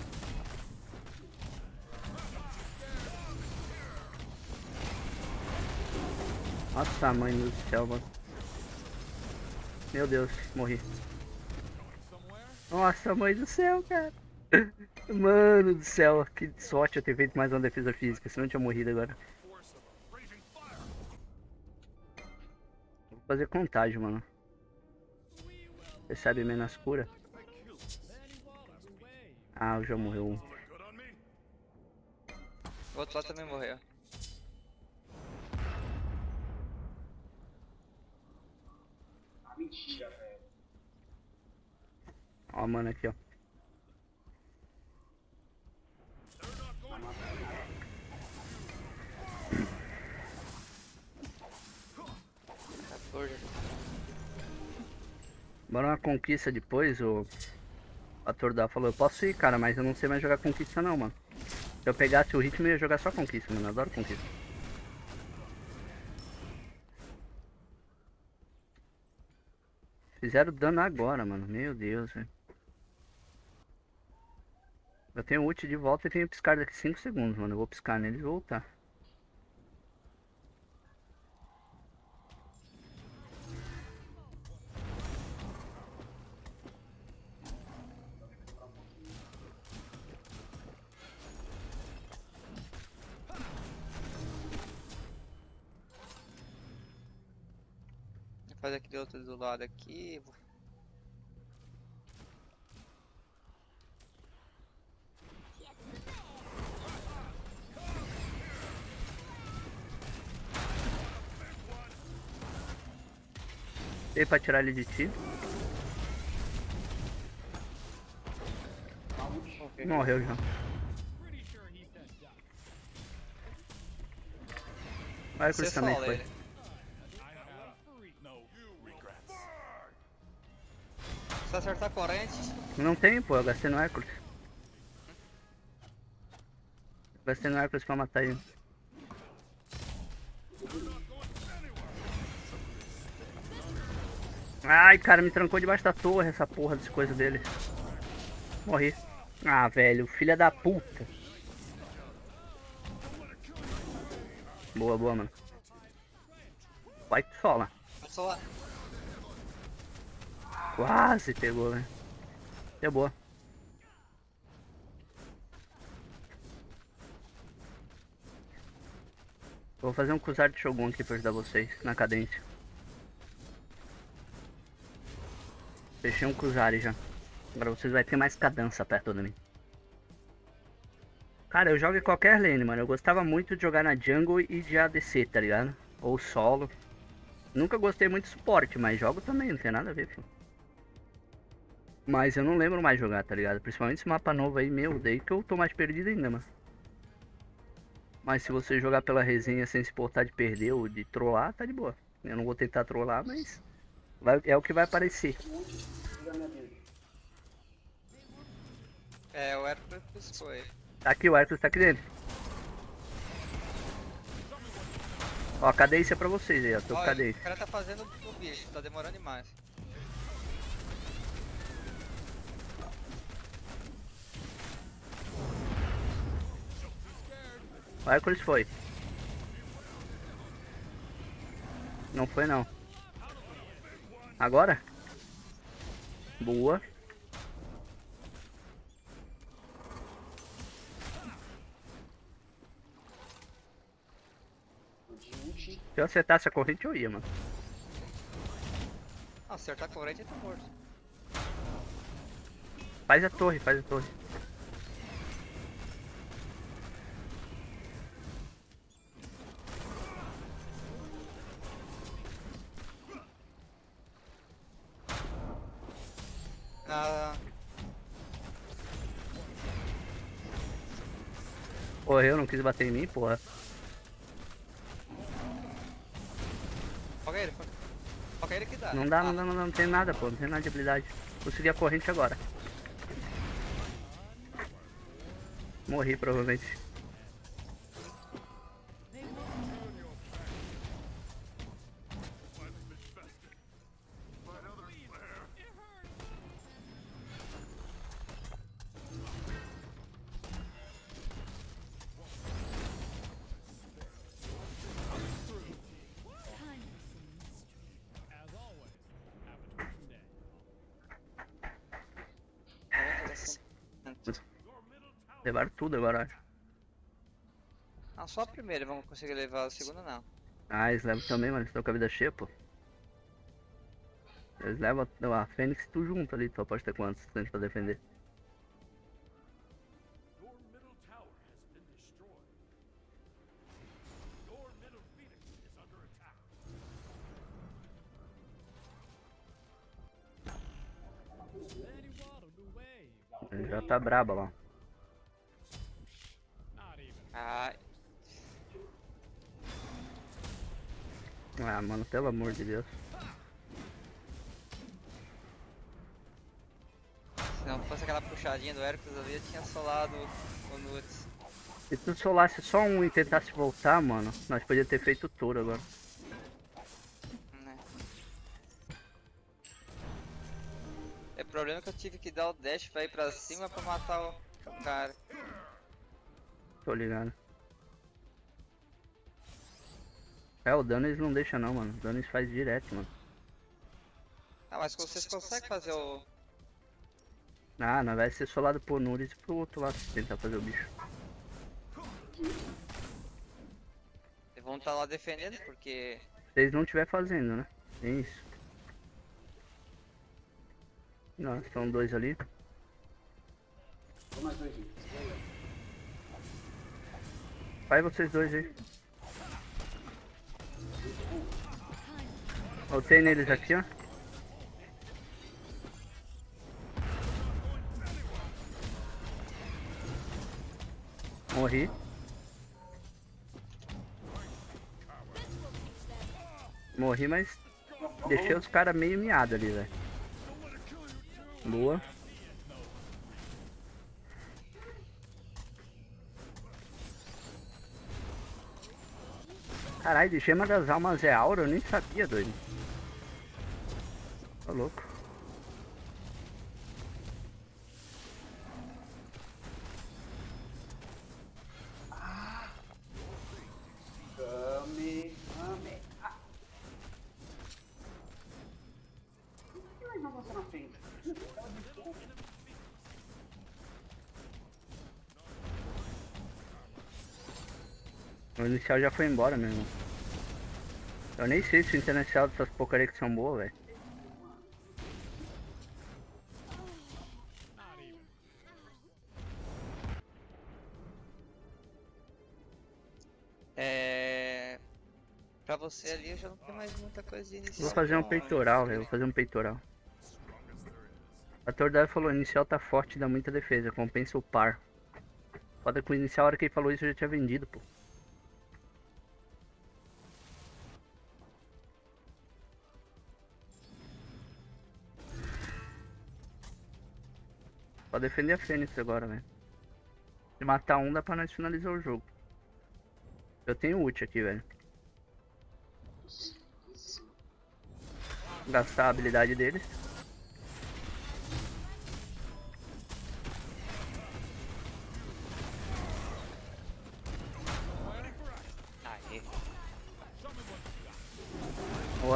Nossa, mãe do céu, mano. Meu Deus, morri. Nossa, mãe do céu, cara. Mano do céu, que sorte eu ter feito mais uma defesa física, senão eu tinha morrido agora. Vou fazer contágio, mano. Recebe menos cura. Ah, já morreu um. O outro lá também morreu. Ah, mentira, velho. Ó, mano, aqui, ó. quatorze. Bora uma conquista depois, o ator da falou, eu posso ir, cara, mas eu não sei mais jogar conquista não, mano. Se eu pegasse o ritmo eu ia jogar só conquista, mano, eu adoro conquista. Fizeram dano agora, mano, meu Deus, velho. Eu tenho ult de volta e tenho piscar daqui cinco segundos, mano, eu vou piscar neles e voltar. Vou fazer aquele outro do lado aqui. Vou- Dei pra tirar ele de ti. Morreu já. Pretty sure he said duck. Vai Você cruz também fala foi. ele. I have free. No regrets. Se acertar a corrente, Não tem, pô, eu gastei no Hércules. Gastei no Hércules pra matar ele. Ai, cara, me trancou debaixo da torre essa porra desse coisa dele. Morri. Ah, velho, filha da puta. Boa, boa, mano. Vai que sola. passou lá. Quase pegou, velho. É boa. Vou fazer um cruzar de Shogun aqui pra ajudar vocês na cadência. Fechei um cruzar já. Agora vocês vão ter mais cadência perto de mim. Cara, eu jogo em qualquer lane, mano. Eu gostava muito de jogar na jungle e de A D C, tá ligado? Ou solo. Nunca gostei muito de suporte, mas jogo também, não tem nada a ver, filho. Mas eu não lembro mais jogar, tá ligado? Principalmente esse mapa novo aí, meu, daí que eu tô mais perdido ainda, mano. Mas se você jogar pela resenha sem se importar de perder ou de trollar, tá de boa. Eu não vou tentar trollar, mas vai, é o que vai aparecer. Tira a minha build. É, o Hércules foi. Tá aqui, o Hércules tá aqui dentro. Ó, cadência pra vocês aí, ó. Tô com Olha, cadência. o cara tá fazendo o bicho, tá demorando demais. O Hércules foi. Não foi não. Agora? Boa. De ult. Se eu acertasse a corrente eu ia, mano. Ah, acertar a corrente ele tá morto. Faz a torre, faz a torre. Ah, Correu, não quis bater em mim, porra. foca ele, foca. Foca ele que dá. Não dá, Ah, não dá, não dá, não tem nada, pô. Não tem nada de habilidade. Consegui a corrente agora. Morri, provavelmente. As always, have a terrific day. Levaram tudo agora, acho. Ah, só a primeira, vamos conseguir levar a segunda não. Ah, eles levam também, mano. Eles estão com a vida cheia, pô. Eles levam a Fênix tu junto ali. Só pode ter quantos tantos pra defender. Your middle tower has been destroyed. Your middle Phoenix is under attack. Very water do wave. Ele já tá braba lá. Not even. Ah, Ah, mano, pelo amor de Deus. se não fosse aquela puxadinha do Hércules ali, eu tinha solado o Nuts. Se tu solasse só um e tentasse voltar, mano, nós podíamos ter feito o touro agora. Né? É, o problema é que eu tive que dar o dash pra ir pra cima pra matar o, o cara. Tô ligado. É, o dano eles não deixam não, mano. O dano eles faz direto, mano. Ah, mas vocês conseguem fazer o... Ah, nós vai ser solado pro Nuris e pro outro lado tentar fazer o bicho. Eles vão estar lá defendendo, porque... Se eles não estiver fazendo, né? É isso. Não, estão dois ali. Vou mais dois itens. Vai vocês dois aí. Voltei neles aqui, ó. Morri. Morri, mas deixei os caras meio miados ali, velho. Boa. Caralho, de gema das almas é aura, eu nem sabia, doido. Tô louco. Ame, ame. Ah. Por que eles não passam na frente? O inicial já foi embora mesmo. Eu nem sei se o inicial dessas porcarias que são boas, velho. Not even. É... Pra você ali eu já não tenho mais muita coisa de inicial. Vou fazer um peitoral, velho. Vou fazer um peitoral. A Tordai falou, inicial tá forte, dá muita defesa, compensa o par. Foda que o inicial, a hora que ele falou isso, eu já tinha vendido, pô. Pode defender a Fênix agora, velho. Se matar um, dá pra nós finalizar o jogo. Eu tenho ult aqui, velho. Gastar a habilidade deles.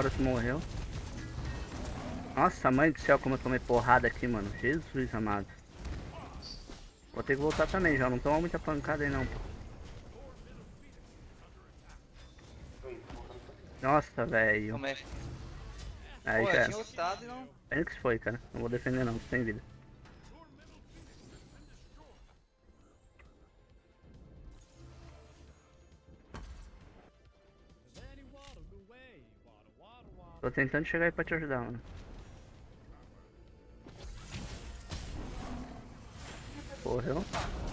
Horus morreu. Nossa, mãe do céu, como eu tomei porrada aqui, mano. Jesus amado. Vou ter que voltar também, já não toma muita pancada aí não, pô. Nossa, velho. Como é? Aí Pô, já eu era. tinha ultado e não. Fênix foi, cara. Não vou defender não, sem vida. Any water the way. Water, water, water. Tô tentando chegar aí pra te ajudar, mano. Correu.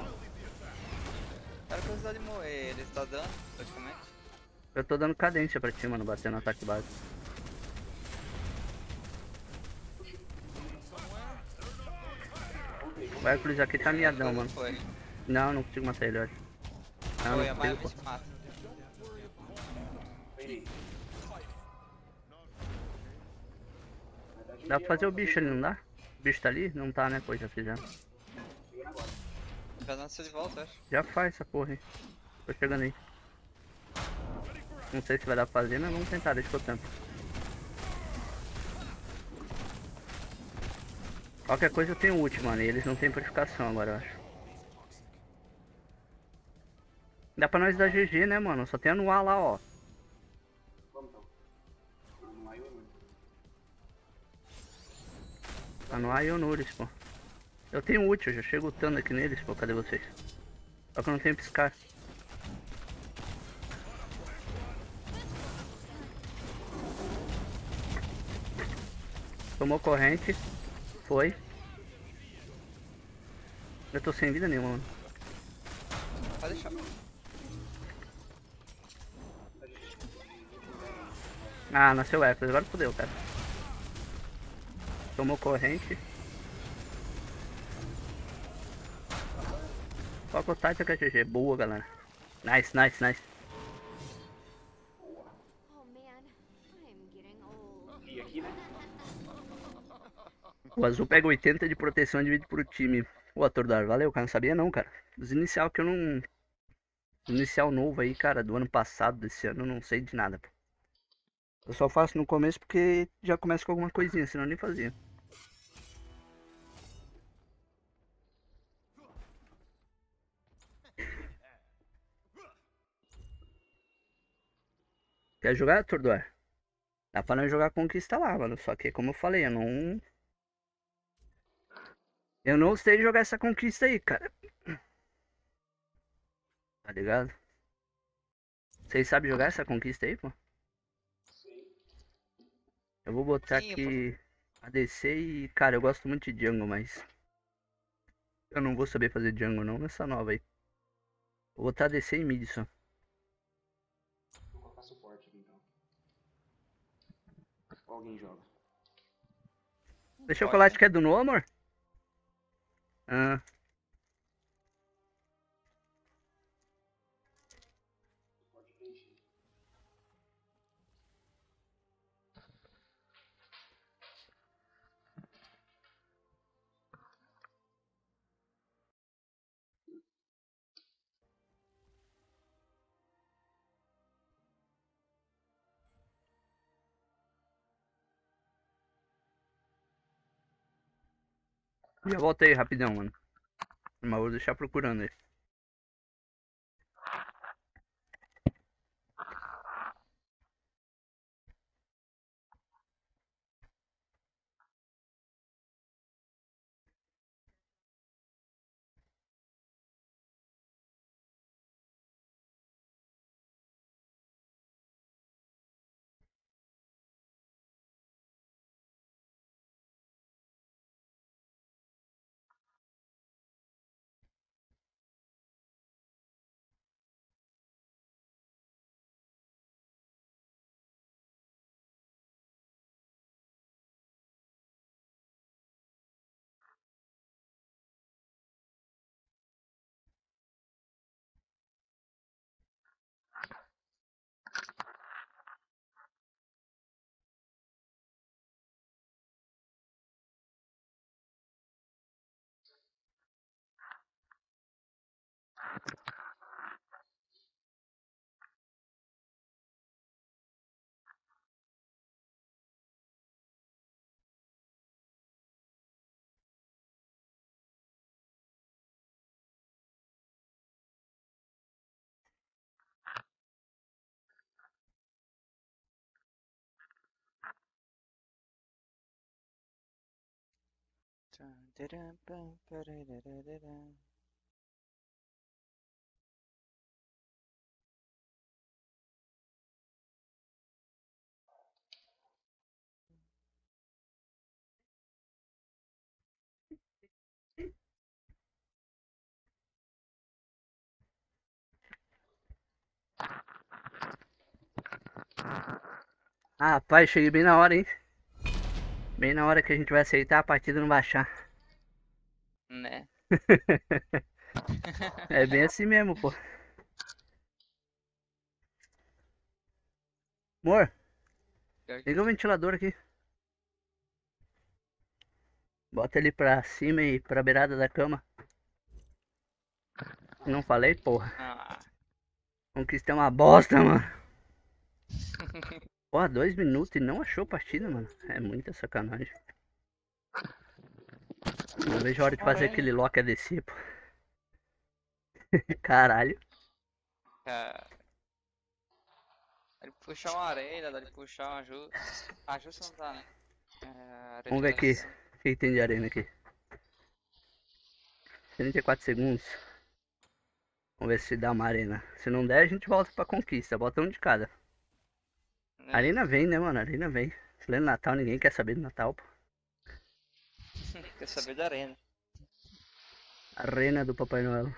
Era precisar de morrer. Ele está dando, praticamente. Eu tô dando cadência pra ti, mano, batendo ataque básico. O Hércules aqui tá miadão, mano. Foi. Não, não consigo matar ele, eu acho. Não, Foi, a não Maia consigo, pô. te mata. Dá pra fazer o bicho ali, não dá? O bicho tá ali? Não tá, né? Pois já fizeram. Já nasceu de volta, eu acho. Já faz essa porra aí. Tô chegando aí. Não sei se vai dar pra fazer, mas vamos tentar, deixa que eu tento. Qualquer coisa eu tenho ult, mano. E eles não tem purificação agora, eu acho. Dá pra nós dar G G, né, mano? Só tem anuar lá, ó. Anuar e Onuris, pô. Eu tenho ult, eu já chego lutando aqui neles, pô. Cadê vocês? Só que eu não tenho piscar. Tomou corrente. Foi. Eu tô sem vida nenhuma, mano. Pode deixar. Ah, nasceu Hércules, agora fodeu, cara. Tomou corrente. Foca o Titan que é G G. Boa, galera. Nice, nice, nice. Oh man, I'm getting old. E aqui, né? O azul pega oitenta de proteção e divide pro time. O ator do ar, valeu, cara. Não sabia não, cara. Os inicial que eu não... Inicial novo aí, cara, do ano passado, desse ano, eu não sei de nada, pô. Eu só faço no começo porque já começa com alguma coisinha, senão eu nem fazia. Quer jogar, Tordoar? Dá pra nós jogar Conquista lá, mano. Só que, como eu falei, eu não... Eu não sei jogar essa Conquista aí, cara. Tá ligado? Vocês sabem jogar essa Conquista aí, pô? Eu vou botar Sim, aqui a D C e... Cara, eu gosto muito de jungle, mas... Eu não vou saber fazer jungle não nessa nova aí. Vou botar D C e mid só. Vou colocar suporte aqui então. Ou alguém joga. Deixa o chocolate que é do No, amor? Ah, Suporte quente. já voltei rapidão, mano. Mas vou deixar procurando aí. Ah, rapaz, cheguei bem na hora, hein? Bem na hora que a gente vai aceitar a partida não baixar. Né? É bem assim mesmo, pô. Amor, Pior que- liga o ventilador aqui. Bota ele pra cima e pra beirada da cama. Não falei, porra. Ah, Conquista é uma bosta, mano. Porra, dois minutos e não achou partida, mano. É muita sacanagem. Não vejo a hora de fazer Aranha. aquele lock A D C, pô. Caralho. cara. Dá de puxar uma areia, dá de puxar uma justa. A justa não tá, né? É, Vamos ver aqui. regeneração. O que tem de arena aqui? trinta e quatro segundos. Vamos ver se dá uma arena. Se não der, a gente volta pra conquista. Bota um de cada. Né? Arena vem, né, mano? Arena vem. Pleno Natal, ninguém quer saber do Natal, pô. Quer saber da arena. Arena do Papai Noel.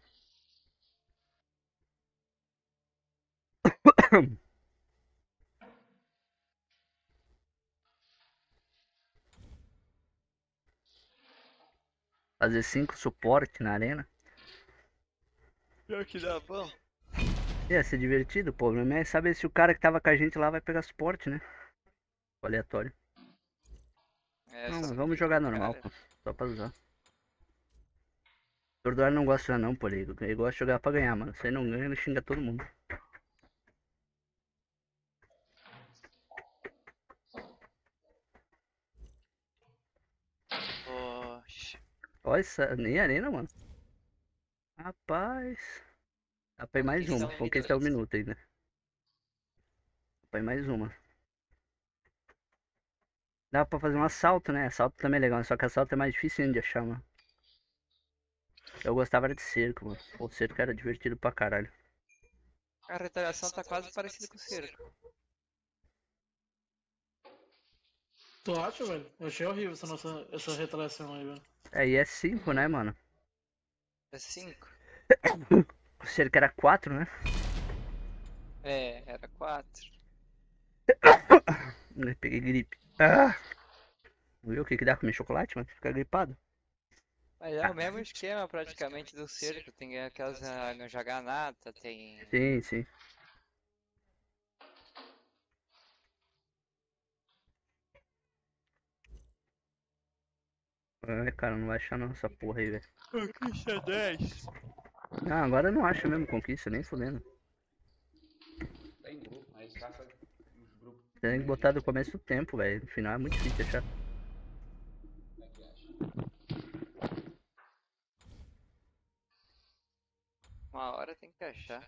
Fazer cinco suporte na arena. Pior que dá bom. Ia ser divertido, pô. O problema é saber se o cara que tava com a gente lá vai pegar suporte, né? Aleatório. É, Não, só mas vamos que, jogar normal, cara, pô. Só pra usar. O Tordoar não gosta não, pô. Ele, ele gosta de jogar pra ganhar, mano. Se ele não ganha, ele xinga todo mundo. Poxa. Olha essa, nem arena, mano. Rapaz. Dá pra ir mais Conquista uma. um Conquista um minuto. minuto ainda. Dá pra ir mais uma. Dá pra fazer um assalto, né? Assalto também é legal, só que assalto é mais difícil ainda de achar, mano. Eu gostava era de cerco, mano. Pô, cerco era divertido pra caralho. A retaliação tá quase parecida com o cerco. Tu acha, velho? Eu achei horrível essa nossa essa retaliação aí, velho. É, e é cinco, né, mano? É cinco? O cerco era quatro, né? É, era quatro. Eu peguei gripe. Ah! Viu o que que dá comer chocolate, mano? Fica gripado. Mas é o mesmo esquema praticamente do cerco. Tem aquelas uh, jaganata, tem. Sim, sim. É, cara, não vai achar não essa porra aí, velho. Conquista dez. Não, agora eu não acho mesmo conquista, nem fudendo. Tem grupo, mas caça os grupos. Tem que botar do começo do tempo, velho. No final é muito difícil achar. Como é que acha? Uma hora tem que achar.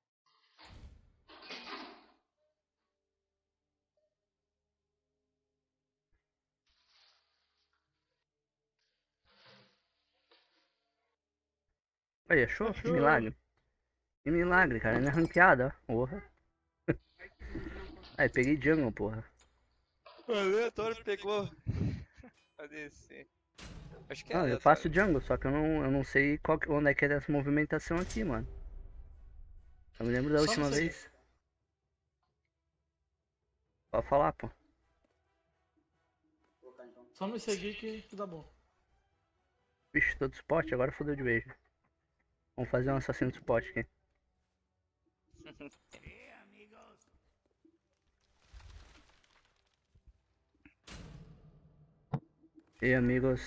Aí, achou? Que milagre. Que milagre, cara. Não é ranqueada, ó. Porra. Aí, peguei jungle, porra. O aleatório pegou. A descer. Acho que é Não, eu aleatório. faço jungle, só que eu não, eu não sei qual, que- onde é que é essa movimentação aqui, mano. Eu me lembro da Só última não sei. vez. Pode falar, pô. Vou colocar então. Só me seguir que, que dá bom. Vixe, tô de suporte, agora fodeu de vez. Vamos fazer um assassino de suporte aqui. E aí, amigos.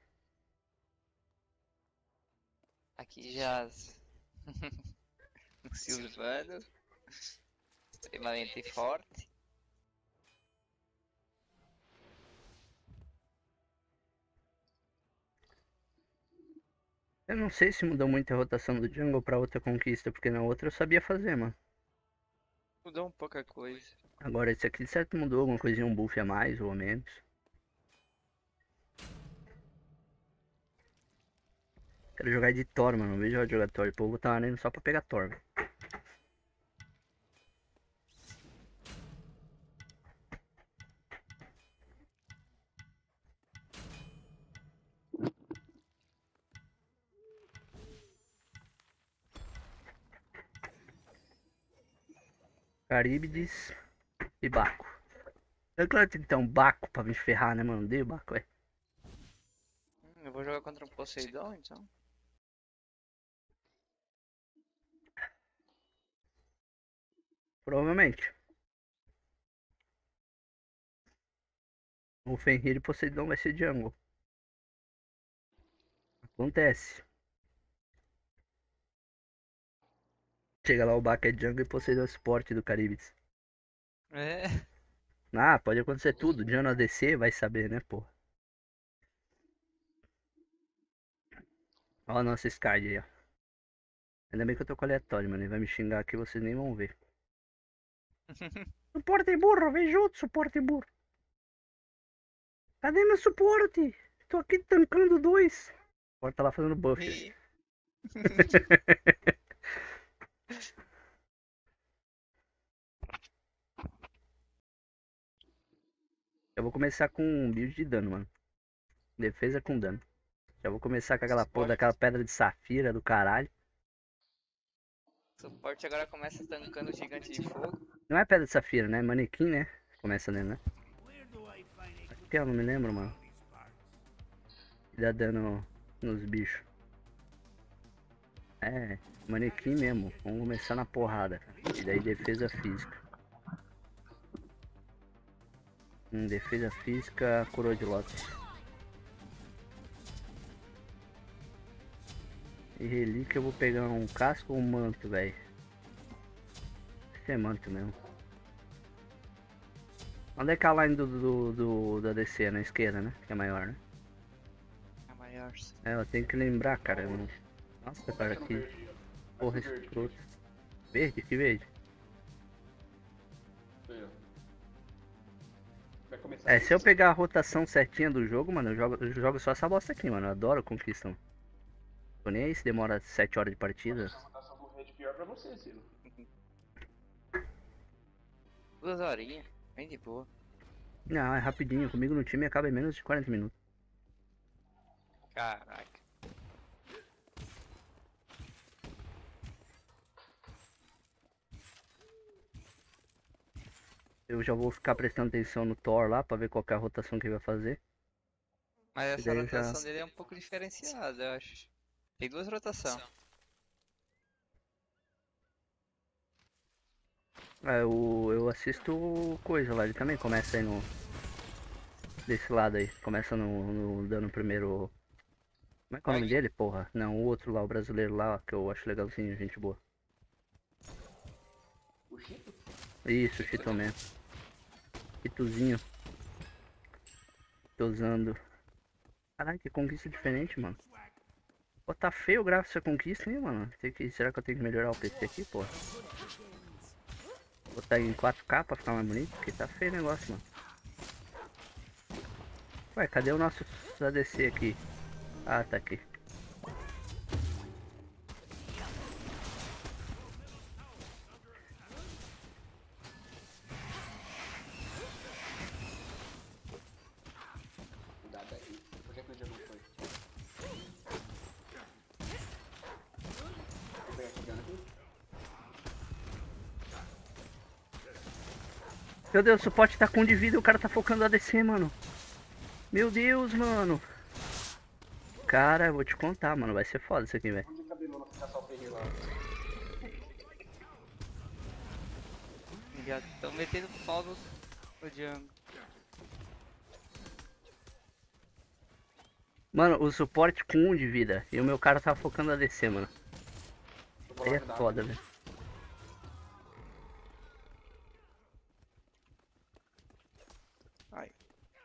Aqui já. Um Silvano. Extremamente forte. Eu não sei se mudou muito a rotação do jungle pra outra conquista, porque na outra eu sabia fazer, mano. Mudou um pouca coisa. Agora esse aqui de certo mudou alguma coisinha, um buff a mais ou a menos. Quero jogar de Thor, mano. Não vejo hora de jogar Thor. Pô, vou botar uma arena só pra pegar Thor, velho. Caríbides e Baco. É claro que tem que ter um Baco pra me ferrar, né, mano? Odeio Baco, velho. Hum, Eu vou jogar contra um Poseidon, então. Provavelmente. O Fenrir e Poseidon vai ser jungle. Acontece. Chega lá, o Baco é jungle e Poseidon é suporte do Caríbides. É. Ah, pode acontecer tudo. Jungle A D C vai saber, né, porra. Ó a nossa Skard aí, ó. Ainda bem que eu tô com aleatório, mano. Ele vai me xingar aqui, vocês nem vão ver. Suporte burro, vem junto, suporte burro. Cadê meu suporte? Tô aqui tancando dois. O suporte tá lá fazendo buff. E- Eu vou começar com um build de dano, mano. Defesa com dano. Já vou começar com aquela porra daquela pedra de safira do caralho. Suporte agora começa tancando o gigante de fogo. Não é pedra de safira, né? Manequim, né? Começa nele, né? Acho que eu não me lembro, mano. Que dá dano nos bichos. É, manequim mesmo. Vamos começar na porrada, cara. E daí defesa física. Hum, defesa física, coroa de lótus. E relíquia eu vou pegar um casco ou um manto, velho. Esse é manto mesmo. Onde é que é a line do, do, do, da D C? Na esquerda, né? Que é maior, né? A maior. É, eu tenho que lembrar, cara. Eu não... Nossa, cara, que porra escrota. Verde? Que verde? Aí, ó. Vai começar É, a- se eu pegar a rotação certinha do jogo, mano, eu jogo, eu jogo só essa bosta aqui, mano. Eu adoro Conquista. Tô nem aí se demora sete horas de partida. Essa rotação do red pior pra você, Ciro. Duas horinhas. Bem de boa. Não, é rapidinho. Comigo no time acaba em menos de quarenta minutos. Caraca. Eu já vou ficar prestando atenção no Thor lá pra ver qual que é a rotação que ele vai fazer. Mas E essa daí eu já- rotação dele é um pouco diferenciada, eu acho. Tem duas rotações. É, eu, eu assisto coisa lá, ele também começa aí no. Desse lado aí. Começa no, no dando primeiro. Como é que é o nome dele, porra? Não, o outro lá, o brasileiro lá, que eu acho legalzinho, gente boa. O Chito? Isso, Chito mesmo. Chitozinho. Tô usando. Caralho, que conquista diferente, mano. Pô, tá feio o gráfico dessa conquista, hein, mano. Tem que... Será que eu tenho que melhorar o P C aqui, porra? Botar em quatro K pra ficar mais bonito, porque tá feio o negócio, mano. Ué, cadê o nosso A D C aqui? Ah, tá aqui. Cuidado aí. Por que que o dia não foi? Vou pegar esse dano aqui. Meu Deus, o suporte tá com um de vida e o cara tá focando o A D C, mano. Meu Deus, mano. Cara, eu vou te contar, mano. Vai ser foda isso aqui, velho. Onde cabelona ficar só o Ferreira lá? Já estão metendo pau no, no Django. Mano, o suporte com um de vida. E o meu cara tá focando a D C, mano. Eu vou Aí lá é ajudar. foda, velho. Ai.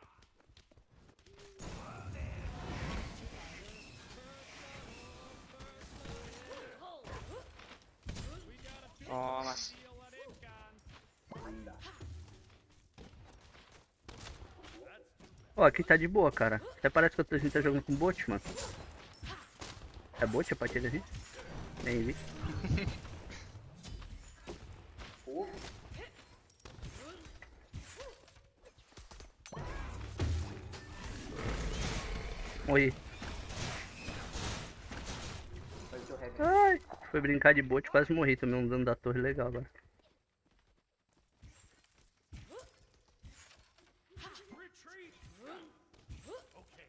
Toma. Ó, aqui tá de boa, cara. Até parece que eu tô, a gente tá jogando com bot, mano. É bot a partida assim? Nem vi. Fogo. Morri. Faz o teu rap. Ai, foi brincar de bot, quase morri. Tomei um dano da torre legal agora. Retreat! Okay.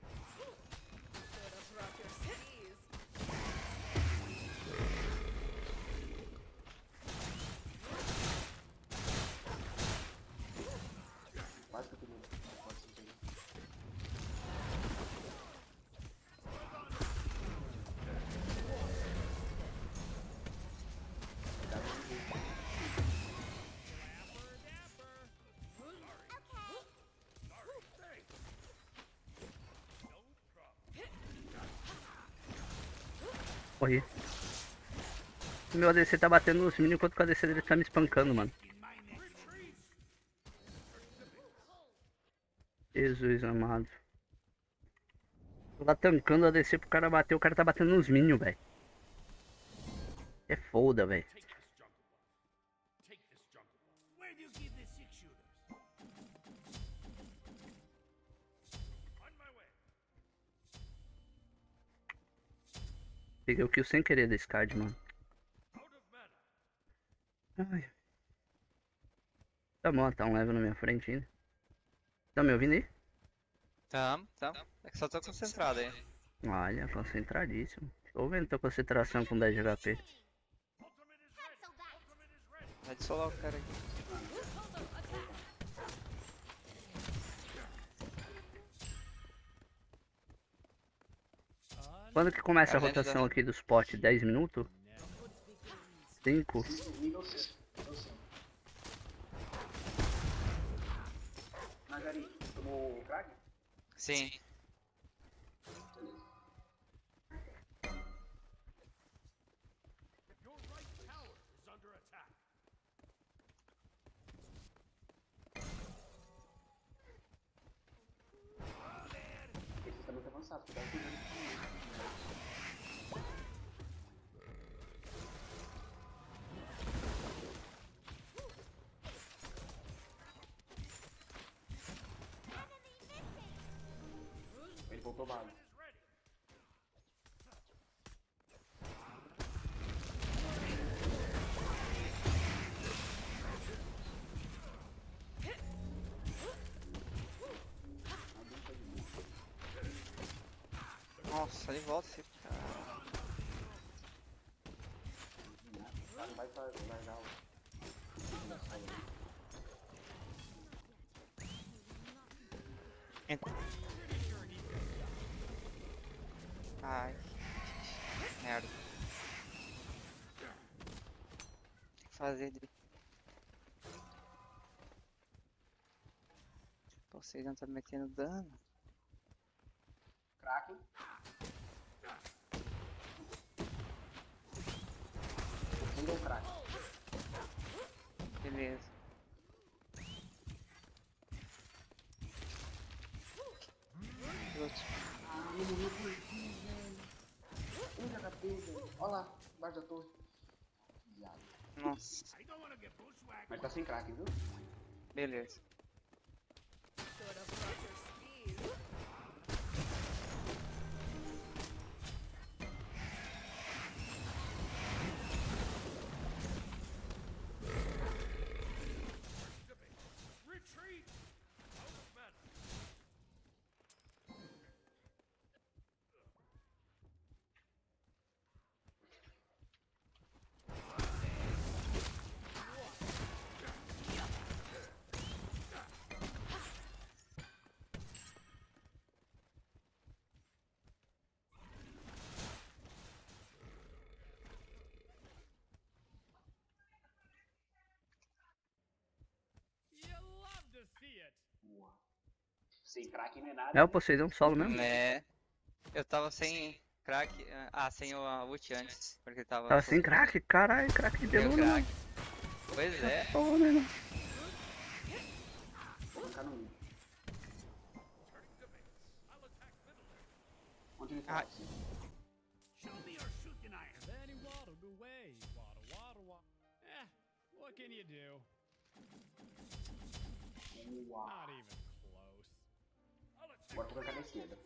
Quase que eu peguei. Pode ser isso aí. Morri. Meu A D C tá batendo nos minions enquanto o A D C dele tá me espancando, mano. Jesus amado. Tô lá tancando o A D C pro cara bater, o cara tá batendo nos minions, velho. É foda, velho. Take this jungle one. Take this jungle one. Where do you keep the six shooters? On my way. Peguei o kill sem querer desse card, mano. Out of mana. Ai. Tá bom, tá um level na minha frente ainda. Tá me ouvindo aí? Tamo, tamo. É que só tô concentrado aí. Olha, concentradíssimo. Tô vendo tua concentração com dez de H P. Vai dissolar o cara aqui. Quando que começa a Cara, gente, rotação dá- aqui do spot? dez minutos? cinco? Nível seis. Nível cinco. Magari, tomou frag? Sim. Your right tower is under attack. Esse tá muito avançado. Cuidado com ele. Ele voltou bala. Nossa, ele volta esse cara. Não vai largar o. Entra. Ai. Merda. Tem que fazer ele. Vocês não estão metendo dano. Kraken. Single Kraken. Beleza. Outro. Ah, ele morreu por aqui, velho. um de H P, velho. Olha lá, embaixo da torre. Viado. Nossa. I don't want to get bushwhacked. Mas tá sem Kraken, viu? Beleza. Retreat! Out of mana. You love to see it. Boa. Sem Kraken não é nada. É o né? Poseidon solo mesmo? Né? Eu tava sem crack. Ah, sem o a ult antes. Porque tava. Tava sem crack? Caralho, crack de Sem o beluna, crack. mano. Pois é. Porra, meu irmão. Vou colocar no mid. Onde ele tá? Ai. Show me your What can you do? Uau. Not even close. I'll attack. Bora trocar na esquerda.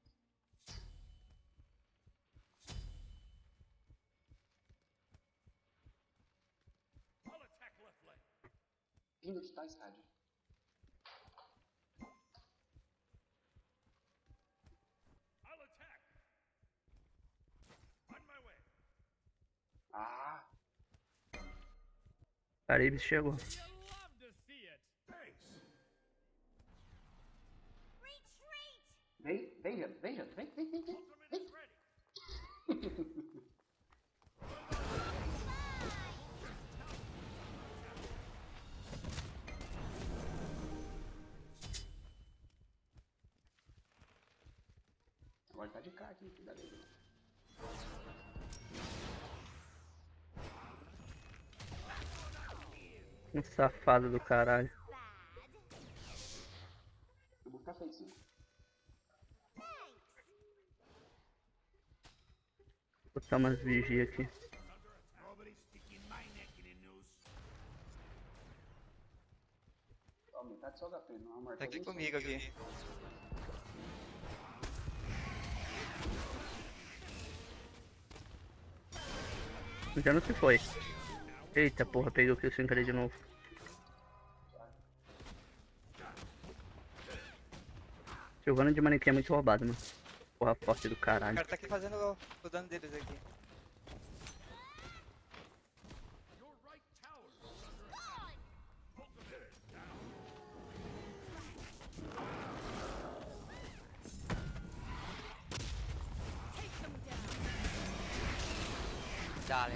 I'll attack left leg. Vindo de tal estádio. I'll attack. On my way. Ah, Caribes chegou. You love to see it. Thanks. Retreat! vem, vem, Jano, vem, Jano, vem, vem, vem, vem. Ultimate is ready. Agora tá de cá aqui, cuidado aí. Um safado do caralho. Eu vou ficar feio, sim. Vou botar umas vigia aqui. Ó, metade só H P, não é uma Tá aqui comigo aqui. Já não se foi. Eita porra, peguei o kill sem querer de novo. Silvana de manequim é muito roubado, mano. Porra forte do O caralho. cara tá aqui fazendo o, o dano deles aqui. Your right tower is under attack. Ultimate is down. Dale.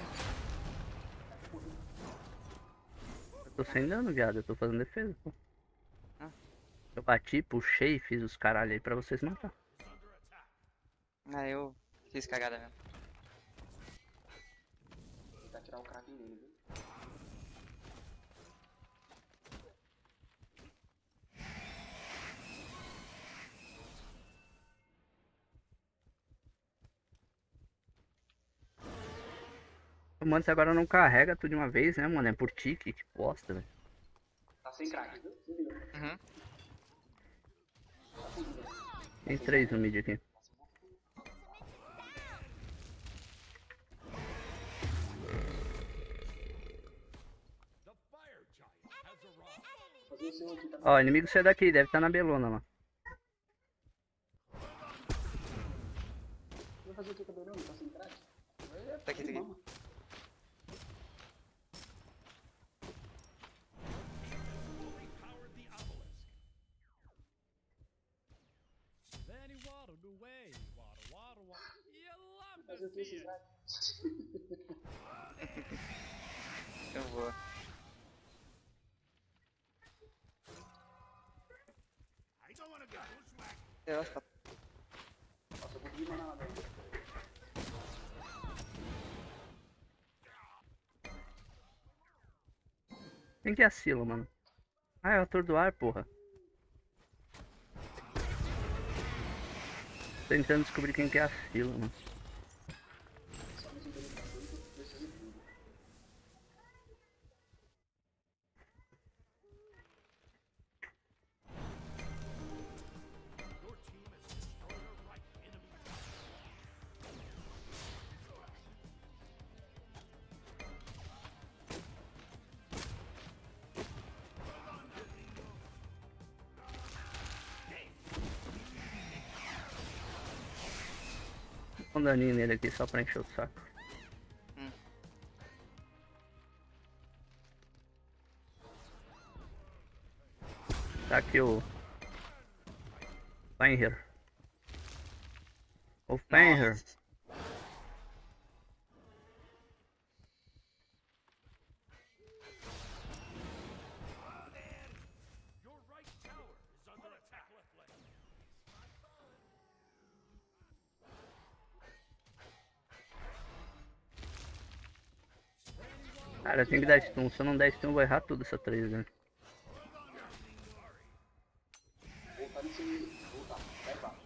Eu tô sem dano, viado. Eu tô fazendo defesa, pô. Ah. Eu bati, puxei e fiz os caralho aí pra vocês matar. Is under attack. Ah, eu fiz cagada mesmo. Vou tentar tirar o Kraken dele, viu? Mano, você agora não carrega tudo de uma vez, né, mano? É por tique, que bosta, velho. Tá sem Kraken, viu? Você viu? Uhum. Tem três no mid aqui. The fire giant has arrived. Fazer o seu aqui, tá? Ó, inimigo sai daqui, deve estar na belona lá. Vai fazer o que, cabelão? Tá sem Kraken? É, Tá aqui, tá aqui. mama. Powered the obelisk. Then he waddled away. Waddle, waddle, waddle. You love Fazer to o que, see esses it. Kraken? Eu vou. I don't want to get bushwhacked. Eu acho que Nossa, eu consegui manar lá dentro. Quem que é a Sila, mano? Ah, é o atordoar, porra. Tô tentando descobrir quem que é a Sila, mano. Só me sinto pra tudo, preciso de tudo. Your team has destroyed a right enemy tower. Um daninho nele aqui só pra encher o saco. Hum. Tá aqui o... Fenrir. O Fenrir. Nossa. Your right tower is under attack. Left leg. Cara, eu tenho que dar stun. Se eu não der stun, eu vou errar tudo essa três, né? Voltar nesse... Voltar. Vai pra.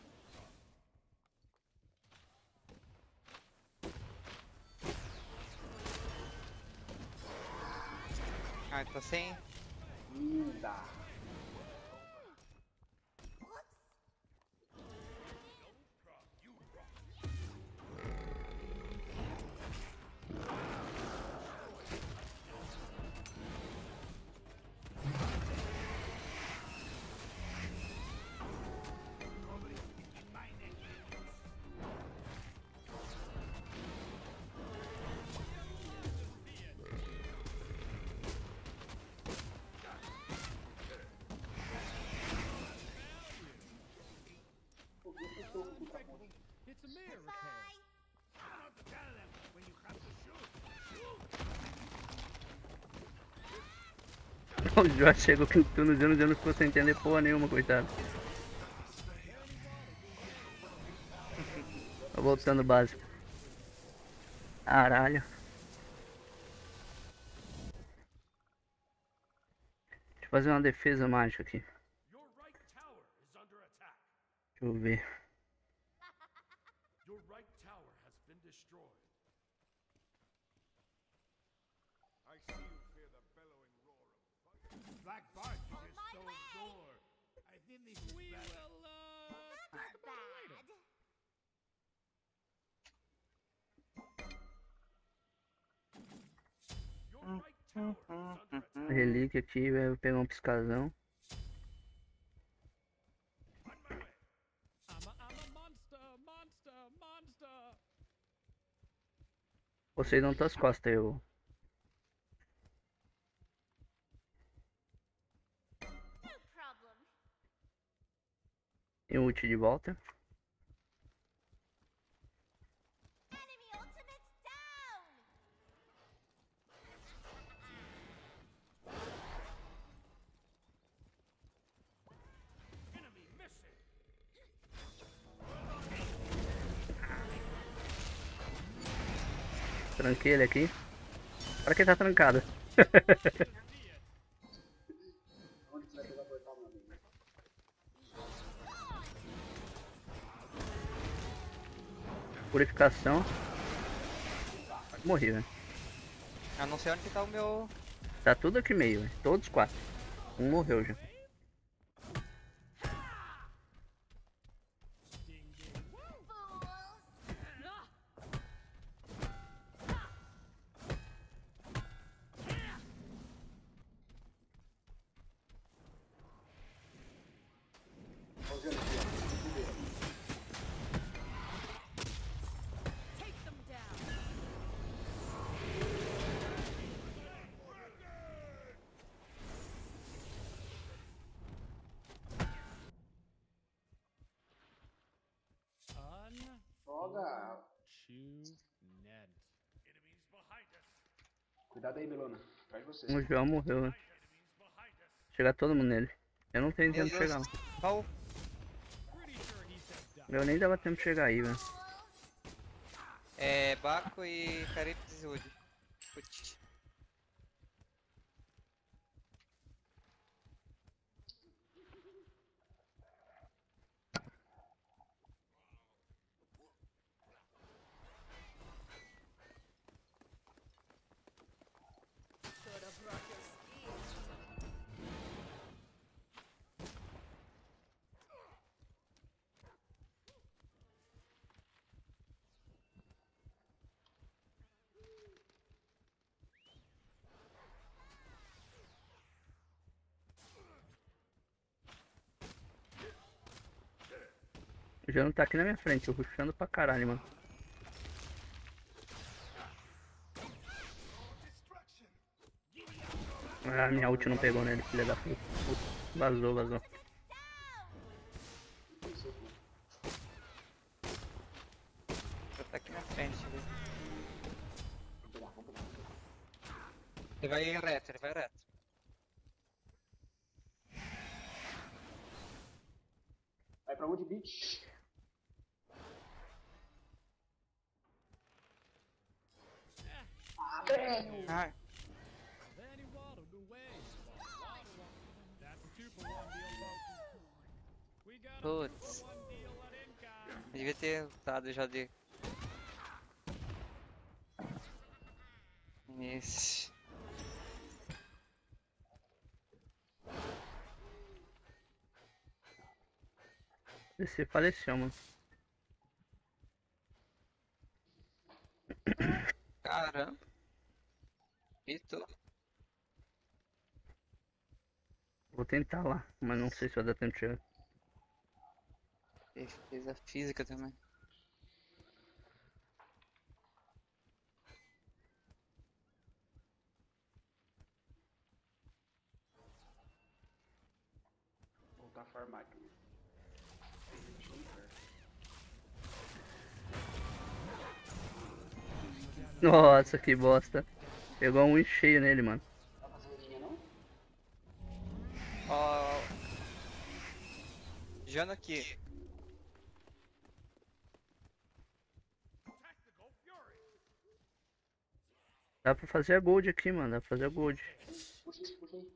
Ah, tá sem. Linda. It's a miracle. O Josh chegou com tudo dizendo, dizendo que você entender porra nenhuma, coitado. Tô voltando básico. Caralho. Deixa eu fazer uma defesa mágica aqui. Your right tower is under attack. Deixa eu ver. Your right tower has been destroyed. I see you fear the bellowing roar of fire. Black Bart just stole door. I think this is We better. will, uh, talk about it later. Your right tower is under attack. Relíquia aqui, vai pegar um piscazão. On my way. I'm a, I'm a monster, monster, monster. Vocês dão tuas costas, eu. No problem. Tem o ult de volta. Enemy ultimate's down. Enemy missing. Tranquei ele aqui. Para que ele tá trancado. Onde você vai pegar portal, meu amigo? Purificação. Morri, velho. Eu não sei onde que tá o meu. Tá tudo aqui meio, velho. Todos quatro. Um morreu já. Ding, ding. Fools. Rosana aqui, ó. Primeiro. Take them down. Joga. Unfortunate. Enemies behind us. Cuidado aí, Belona. Atrás de você. O João morreu, velho. Enemies behind us. Chegar todo mundo nele. Eu não tenho Meu tempo de Deus. chegar lá. Qual? Pretty sure he said duck. Eu nem dava tempo de chegar aí, velho. É. Baco e Caribes Wood. Putz. Should have brought your speed. O João tá aqui na minha frente, eu rushando pra caralho, mano. Ah, minha ult não pegou nele, filha da puta. Puta, vazou, vazou. Já tá aqui na frente ali. Ele vai reto, ele vai reto. Vai pra onde, bitch? Ah, velho! Ah, Then he waddled away. Waddle, waddle. That's a two for one deal, folks. We got a two Putz. for one deal at Inca. devia ter lutado já de. Isso. Esse faleceu, mano. Caramba. E tu? Vou tentar lá, mas não sei se vai dar tempo de chegar. Defesa física também. Voltar a farmar aqui. Nossa, que bosta. Pegou um cheio nele, mano. Não tá fazendo linha não? Ó. Jano aqui. Dá pra fazer a gold aqui, mano. Dá pra fazer a gold. Puxei, puxei.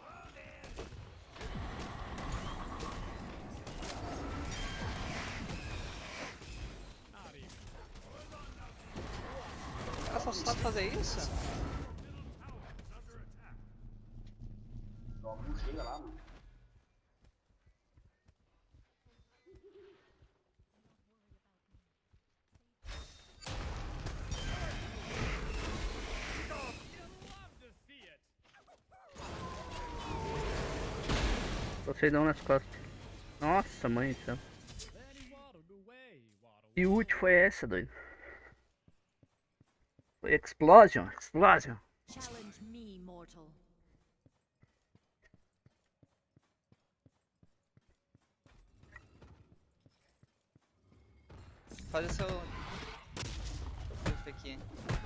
Ela só sabe fazer isso? Logo não chega lá, mano. Poseidon nas costas. Nossa, mãe do céu. Then he waddled away, waddled. Que ult foi essa, doido? Foi Explosion, Explosion. Challenge me, mortal. Faz o seu. Buff aqui.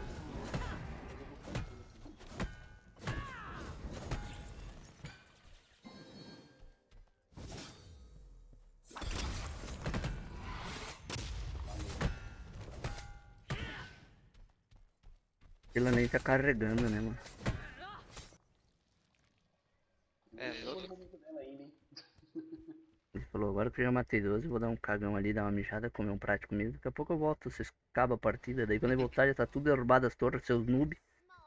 Ela nem tá carregando, né, mano? É, Chegou louco. no momento dela ainda, hein? Ele falou, agora que eu já matei doze, vou dar um cagão ali, dar uma mijada, comer um prato comigo. Daqui a pouco eu volto, vocês acabam a partida. Daí quando eu voltar já tá tudo derrubado as torres, seus noob.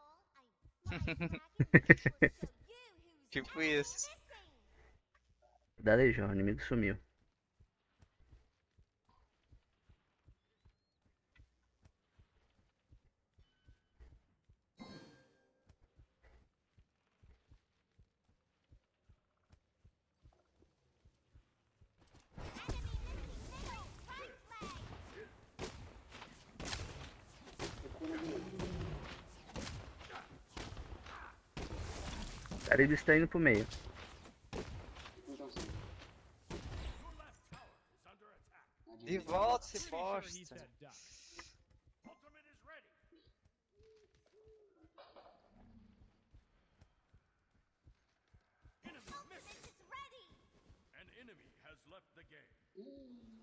Tipo isso. Dá legião, o inimigo sumiu. Caribe está indo pro meio. De volta, esse Pretty sure he bosta. said duck. Ultimate is ready. Enemy missing. An enemy has left the game.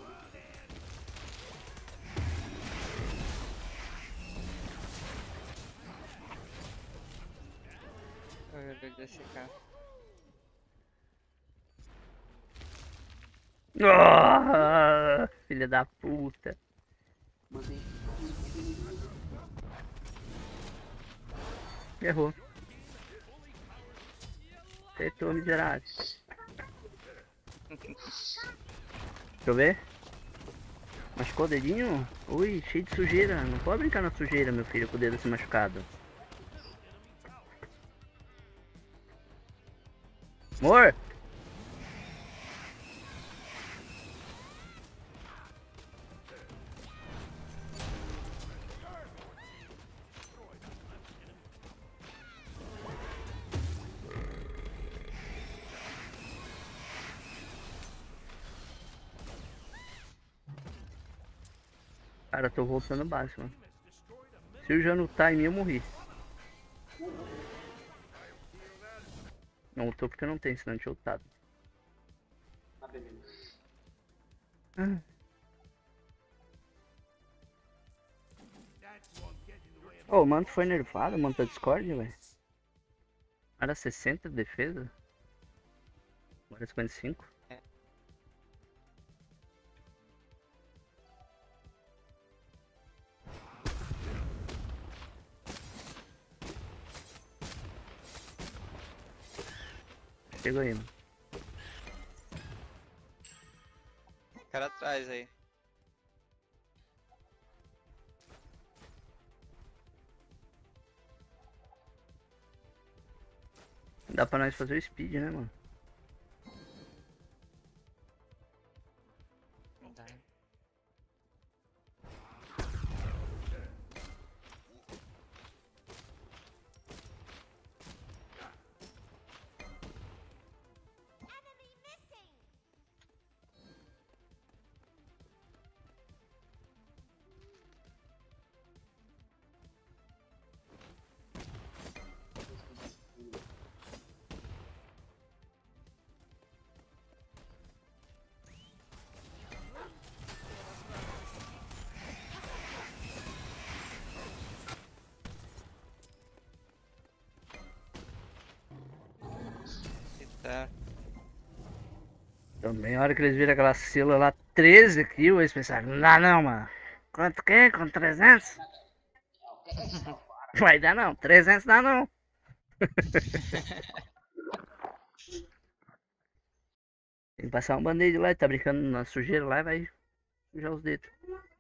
Eu vi desse cara. Ah, filha da puta. Mantém. Errou. Acertou, miserável. Deixa eu ver. Machucou o dedinho? Ui, cheio de sujeira. Não pode brincar na sujeira, meu filho, com o dedo assim machucado. Amor! Cara, tô voltando básico, mano. Se eu já no time eu morri. Não ultou porque não tem, senão eu tinha ultado. Tá bebendo. Ah, That's what gets in the way of Ô, o manto foi nerfado, o manto da Discord, velho. Era sessenta de defesa? Agora é cinquenta e cinco. Chegou aí, mano. cara atrás aí. Dá pra nós fazer o speed, né, mano? Dá. Tá. Também, a hora que eles viram aquela sela lá, treze kills, eles pensaram, não dá não, mano. Quanto que é? Com trezentos? Vai dar não, trezentos dá não. Tem que passar um band-aid lá, ele tá brincando na sujeira lá e vai sujar os dedos.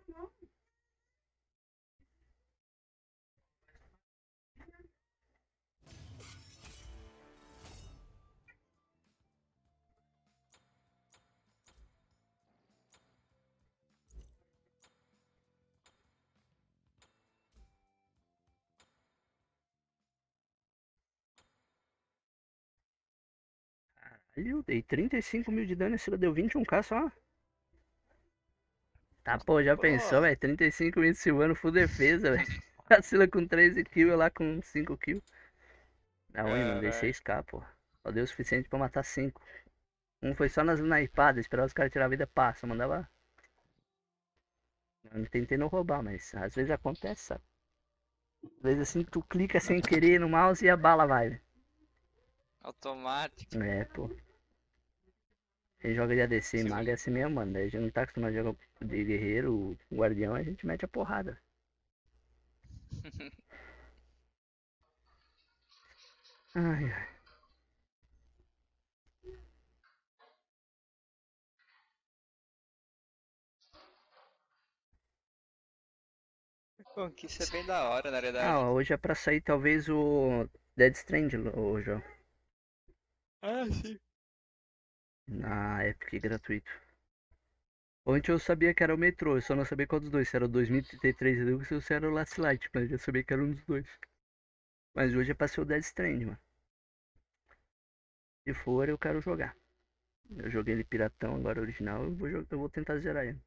Ali eu dei trinta e cinco mil de dano e a Sila deu vinte e um k só. Tá, pô, já Pô. pensou, velho? trinta e cinco mil de Silvano full defesa, velho. A Sila com treze kills, eu lá com cinco kills. Da onde, mano? Dei Caralho. seis k, pô. Só deu o suficiente pra matar cinco. Um foi só nas snipadas, esperar os caras tirar a vida, passa. Mandava. Eu não tentei não roubar, mas às vezes acontece, sabe? Às vezes assim tu clica sem querer no mouse e a bala vai, velho. Automático. É, pô. Quem joga de A D C e maga é assim mesmo, mano. Daí a gente não tá acostumado a jogar de guerreiro, guardião, a gente mete a porrada. Ai, ai. Bom, que isso é bem da hora, na verdade. Ah, ó, hoje é pra sair talvez o Dead Strand, ô João. Ah, sim. Na Epic gratuito. Ontem eu sabia que era o metrô, eu só não sabia qual dos dois, se era o dois mil e trinta e três Redux ou se era o Last Light, mas eu já sabia que era um dos dois. Mas hoje é pra ser o Dead Strand, mano. Se for, eu quero jogar. Eu joguei ele piratão, agora original, eu vou, jo- eu vou tentar zerar ele.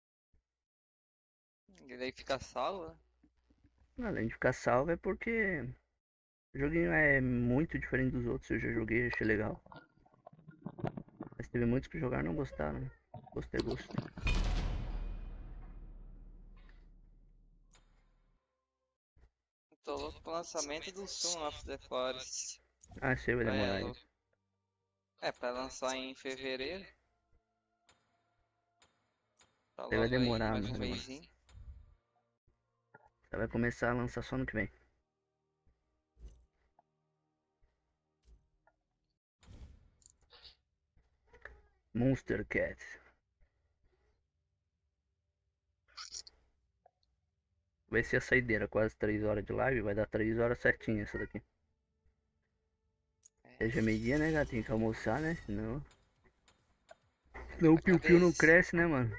E daí fica salvo. Além de ficar salvo é porque o joguinho é muito diferente dos outros, eu já joguei, achei legal. Mas teve muitos que jogaram e não gostaram, né? Gosto é gosto. Tô louco pro lançamento do Son of the Forest. Ah, sei, vai Vai, é demorar aí. louco. É, pra lançar em fevereiro. Tá Aí vai logo aí, demorar, mais um mano. mêsinho. Vai começar a lançar só no que vem. Monster Cat. Vai ser a saideira, quase três horas de live, vai dar três horas certinho essa daqui. Seja meio-dia, né, gato? Tem que almoçar, né? Senão. Senão o piu-piu não Cabeça. cresce, né, mano?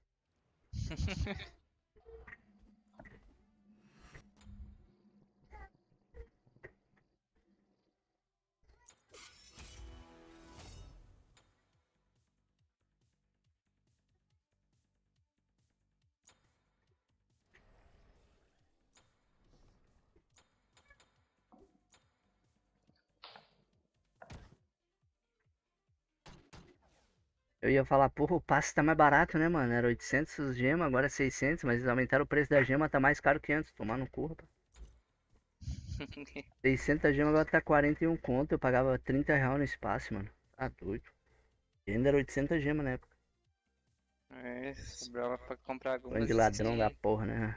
Eu ia falar, porra, o passe tá mais barato, né, mano? Era oitocentos gema, agora é seiscentos, mas eles aumentaram o preço da gema, tá mais caro que antes. Tomar no cu, rapaz. seiscentos gema agora tá quarenta e um conto, eu pagava trinta reais nesse passe, mano. Tá doido. E ainda era oitocentos gema na época. É, sobrava pra comprar algumas Grande ladrão da skins. porra, né?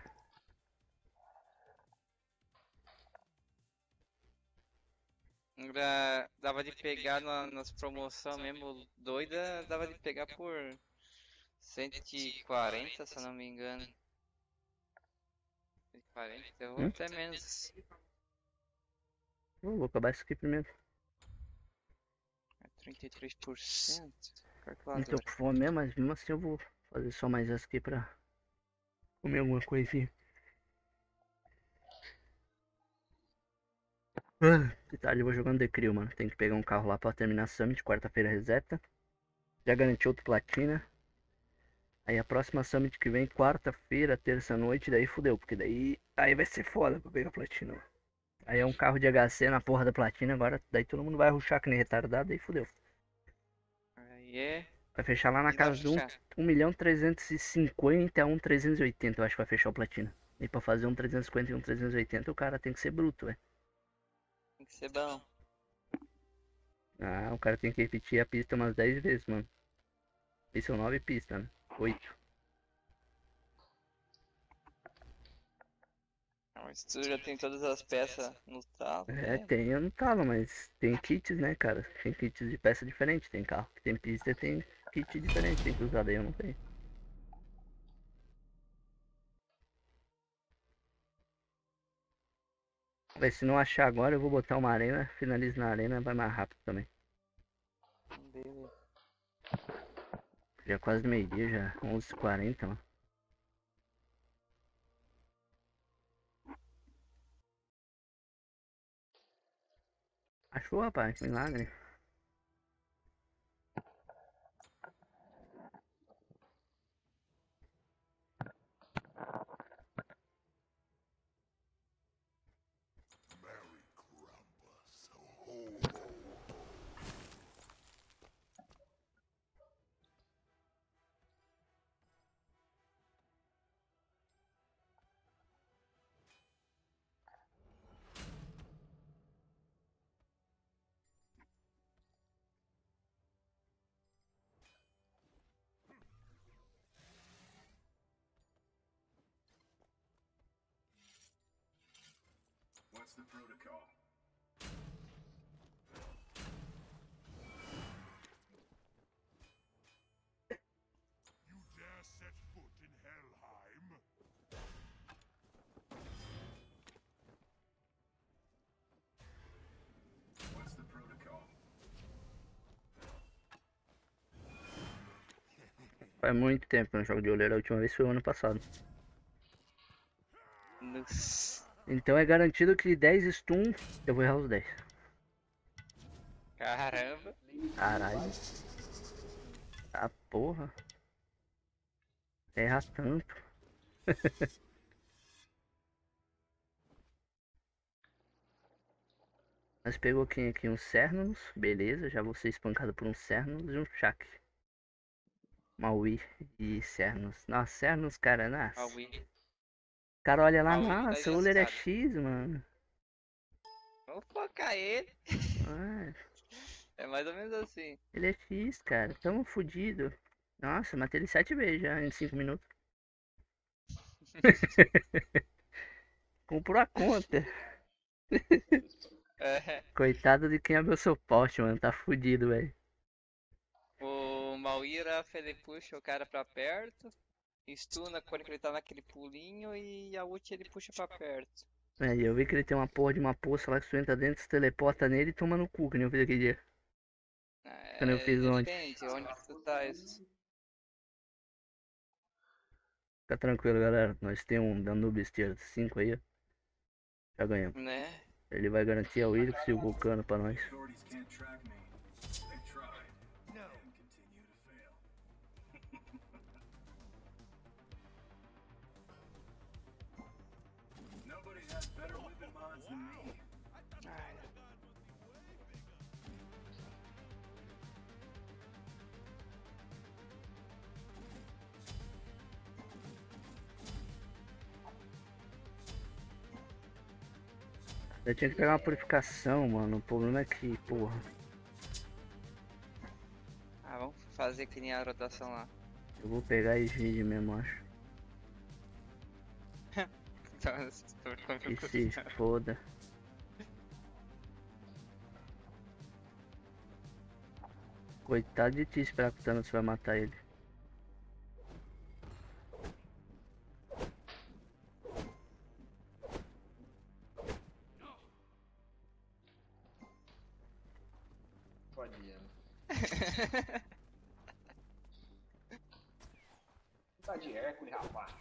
Era- Dava de pegar na- nas promoções mesmo doida, dava de pegar por cento e quarenta, se eu não me engano. cento e quarenta, eu vou Hum? até menos. Eu vou acabar isso aqui primeiro. É trinta e três por cento. Não tô Calculadora. com fome mesmo, mas mesmo assim eu vou fazer só mais essa aqui pra comer alguma coisinha. Ah, de tarde eu vou jogando The Crew, mano. Tem que pegar um carro lá pra terminar a Summit. Quarta-feira reseta. Já garanti outro platina. Aí a próxima Summit que vem, quarta-feira, terça-noite, daí fudeu. Porque daí aí vai ser foda pra pegar platina. Aí é um carro de H C na porra da platina. Agora daí todo mundo vai rushar que nem retardado. Daí fudeu. Aí é. Vai fechar lá na E vai casa de um, fechar? um milhão trezentos e cinquenta a um trezentos e oitenta. Eu acho que vai fechar o platina. E pra fazer um trezentos e cinquenta e um trezentos e oitenta o cara tem que ser bruto, velho. Tem que ser bom. Ah, o cara tem que repetir a pista umas dez vezes, mano. E são nove pistas, né? Oito. Mas tu já tem todas as peças no talo, É, né? tem, eu não tava, mas tem kits, né, cara? Tem kits de peça diferente. Tem carro que tem pista e tem kit diferente. Tem que usar, daí eu não tenho. Mas se não achar agora, eu vou botar uma arena. Finalizo na arena, vai mais rápido também. Beleza. Já é quase meio-dia, já. onze e quarenta, mano. Achou, rapaz? Que milagre. Merry Krampus, ho ho ho. What's the protocol? You dare set foot in Helheim? What's the protocol? Faz muito tempo que eu não jogo de oleiro. A última vez foi o ano passado. Nossa. Então é garantido que dez stun eu vou errar os dez. Caramba. Caralho. Ah, porra. Erra tanto. Nós pegou quem aqui? Um Cernos. Beleza, já vou ser espancado por um Cernos e um Shaq. Maui e Cernos. Nossa, Cernos, cara, nossa. Maui. Cara, olha lá, Maui tá nossa, o Uller é engraçado. X, mano. Vamos focar ele. Ah, É mais ou menos assim. ele é X, cara. Tamo fudido. Nossa, matei ele sete vezes já em cinco minutos. Comprou a conta. É. Coitado de quem é meu suporte, mano. Tá fudido, velho. O Mauíra, ele puxa o cara pra perto. Stuna quando ele tá naquele pulinho. E a ult ele puxa pra perto. É, e eu vi que ele tem uma porra de uma poça lá que tu entra dentro, se teleporta nele e toma no cu, que nem eu fiz aquele dia. Quando eu É, fiz ontem. depende onde que tu tá. Isso. Fica tranquilo, galera. Nós temos um Danube Tier cinco aí, ó. Já ganhamos. Né? Ele vai garantir a Wilix e o Vulcano pra nós. Authorities can't track me. They tried. No. And continue to fail. Nobody has better weapon mods than me. Ai, Eu tinha que pegar uma purificação, mano. O problema é que, porra. ah, vamos fazer que nem a rotação lá. Eu vou pegar e vídeo mesmo, acho. Então, estou ficando Que se foda. Coitado de ti esperar que o Thanos vai matar ele. safadinha. Tá de Hércules, rapaz.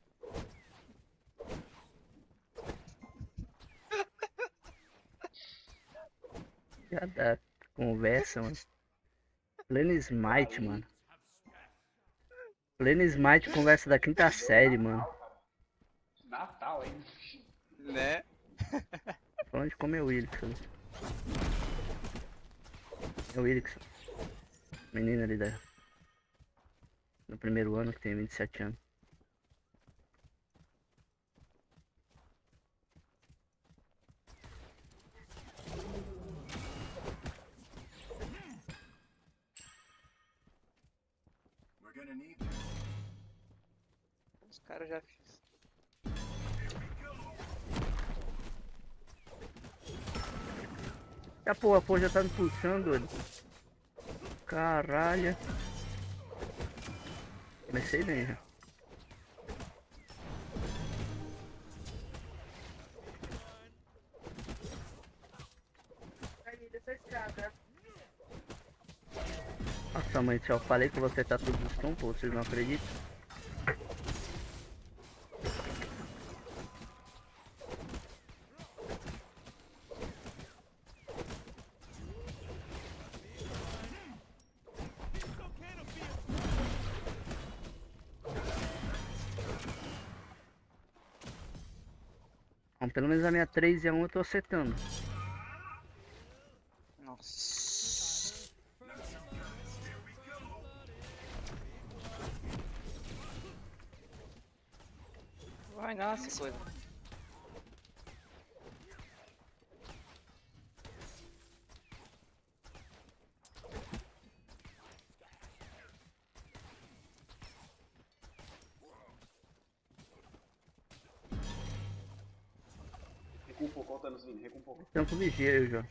Já dá conversa, mano. Pleno Smite, mano. Pleno Smite, conversa da quinta série, mano. Natal, hein? Né? Falando de como é o Wilson. É o Wilson. Menino ali da... no primeiro ano, que tem vinte e sete anos. Os caras já fiz. A porra, a porra já tá me puxando, doido. Caralho. Comecei bem já. Nossa, mãe, se eu falei que você tá tudo os tom, pô, vocês não acreditam? Bom, pelo menos a minha três e a um eu tô acertando. Nossa. Vai, nossa, coisa. Recua um pouco, olha o Thanos vindo, recua um pouco. Tempo ligeiro já.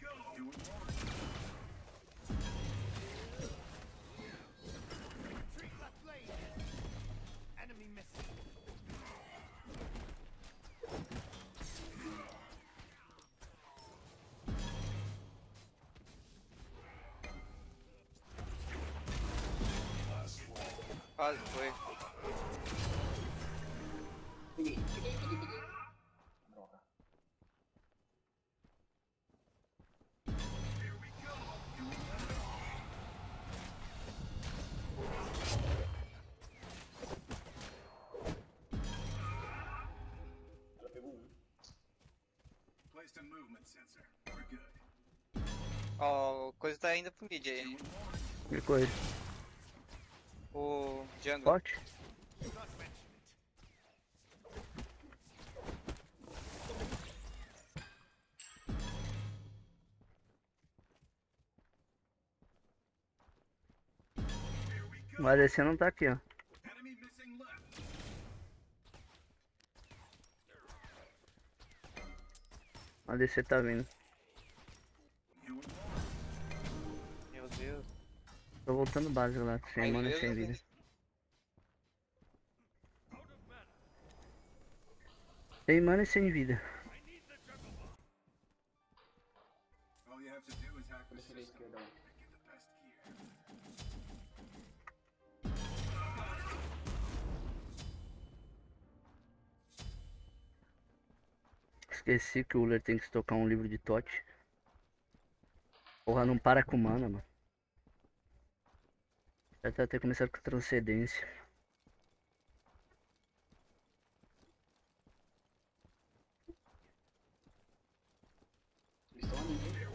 Retreat left lane. Enemy missing. Quase foi. Peguei, peguei, peguei, peguei. Droga. Ela pegou um. Ó, o coisa tá indo pro mid aí. Que coisa. O jungle. Forte? Not mention it. O A D C não tá aqui, ó. O A D C tá vindo. Meu Deus. Tô voltando básico lá, sem Ai, mana e Deus, sem Deus. vida. Sem mana e sem vida. Preferi a esquerda. Esqueci que o Uller tem que tocar um livro de Tote. Porra, não para com mana, mano. Já tá até começado com transcendência. Eles estão ali, hein?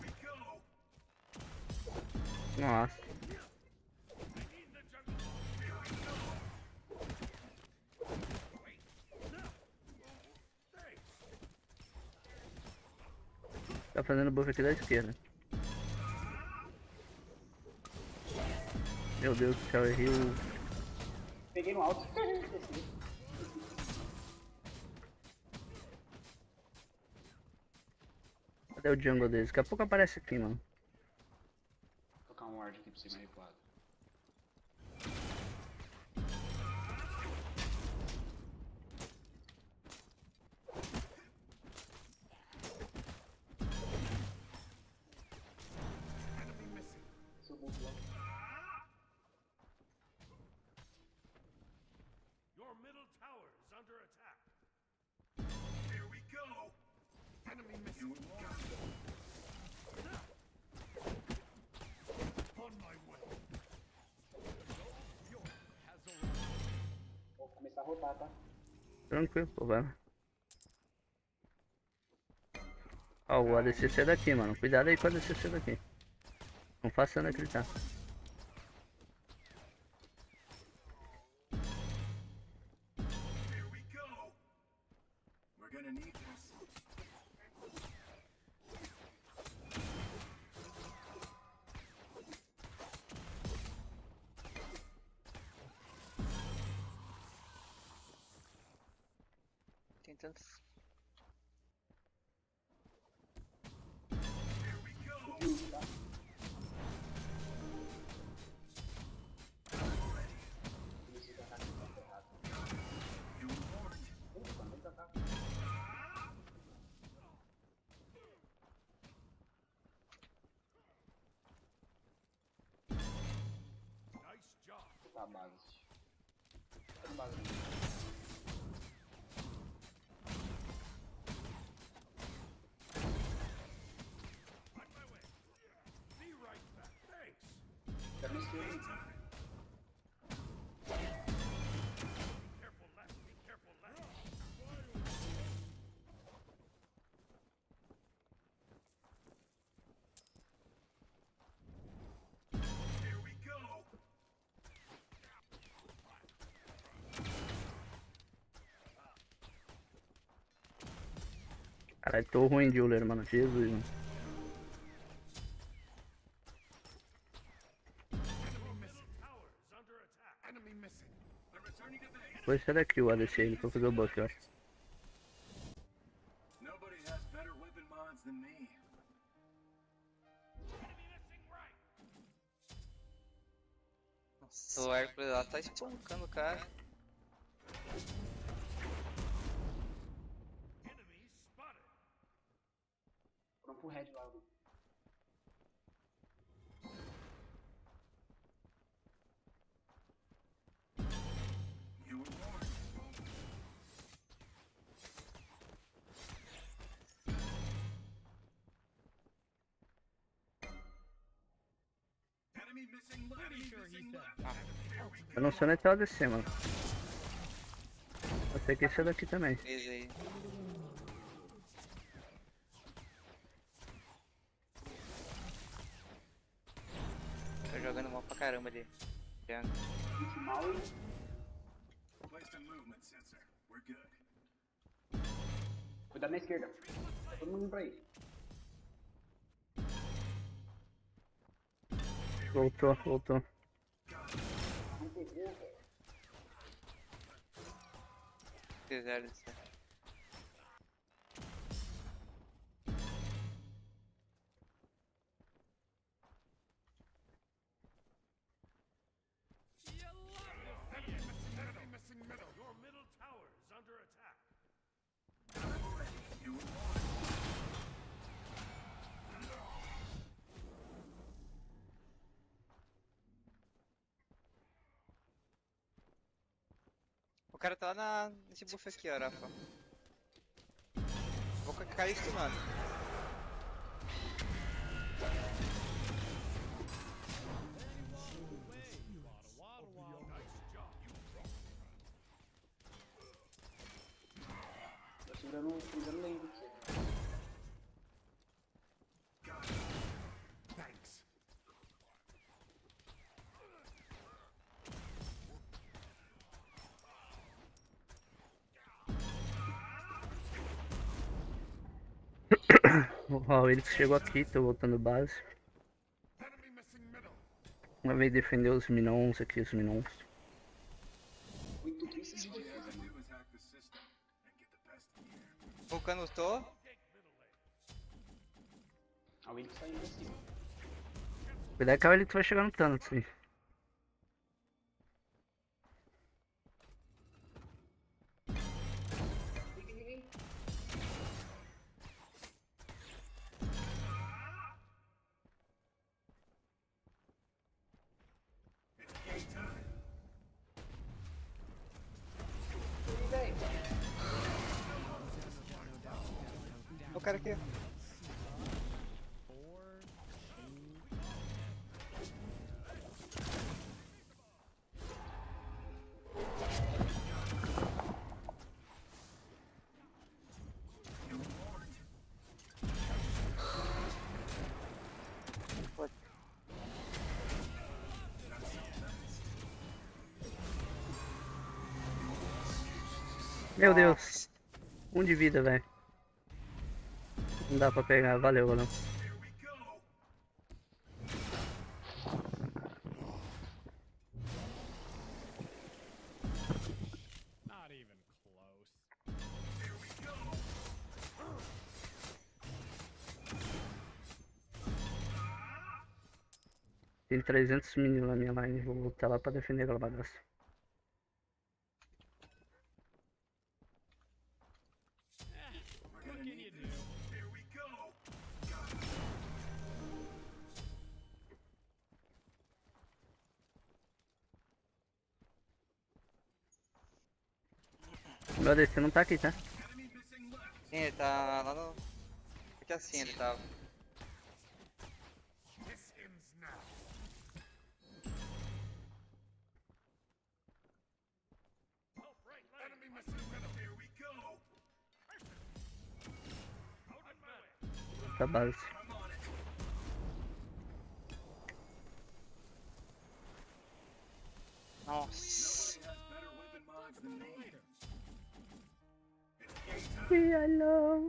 Nossa. Tá fazendo buff aqui da esquerda. Meu Deus do céu, errei o... Peguei no alto. Cadê o jungle deles? Daqui a pouco aparece aqui, mano. Vou colocar um ward aqui pra cima recuado. Enemy missing. ponto lá. Your middle tower is under attack. Here we go. Enemy missing. On my way. Vou começar a rotar, tá? Tranquilo, pô, vai lá. Ó, o A D C C daqui, mano. Cuidado aí com o A D C C daqui. Não faça nada acreditar. Here we go. We're gonna need this. Tem tantos. Here we go. You were warned. Nice job. Tá, base. Tá no base. On my way. Be right back. Thanks. Tá no esquerdo. Careful left. Be careful left. Here we go. Caralho, tô ruim de Euler, mano. Jesus, mano. Enemy missing. Tower is under attack. Enemy missing. They're returning to base. Vou sair daqui o A D C ele pra fazer o buff, eu acho. Nobody has better weapon mods than me. Enemy missing right. Nossa, o Hércules lá tá espancando o cara. Enemy spotted. Foram pro red lá. You were warned. Enemy missing left. Pretty Enemy sure he missing said left. that. Here we Eu não sei onde tá o A D C, mano. Vou ter que ser daqui também. Fez aí. Tá jogando mal pra caramba ali. Já. Muito mal e Placed a movement sensor. We're good. cuidado na esquerda. Tá todo mundo indo pra aí. Voltou, voltou. Não pegou, velho. Fizeram isso. Enemy missing middle. Your middle tower is under attack. You were warned. O cara tá lá na, nesse buff aqui, ó, Rafa. Vou cair stunando. Waddle, waddle. Nice job. You Tô segurando, segurando lane pra você. Thanks. Ó, ele chegou aqui, tô voltando base. Enemy missing middle. Uma vez defender os minons aqui, os minons. Muito triste de All you defesa, have to mano. do is hack the system and get the best gear. Vulcano lutou. Take middle lane. A William saiu pra cima. Cuidado que a Elite vai chegar no Thanos, sim. cara aqui. Meu Deus. Um de vida, velho. Não dá pra pegar. Valeu, valeu. Not even close. Tem trezentos meninos na minha line. Vou voltar lá pra defender aquela bagaça. What can you do? Meu A D C não tá aqui, tá? Sim, ele tá lá no. Aqui assim ele tava. This ends now. Enemy missing middle. Here we go. Out of my way. Tá base. Nossa. Hello.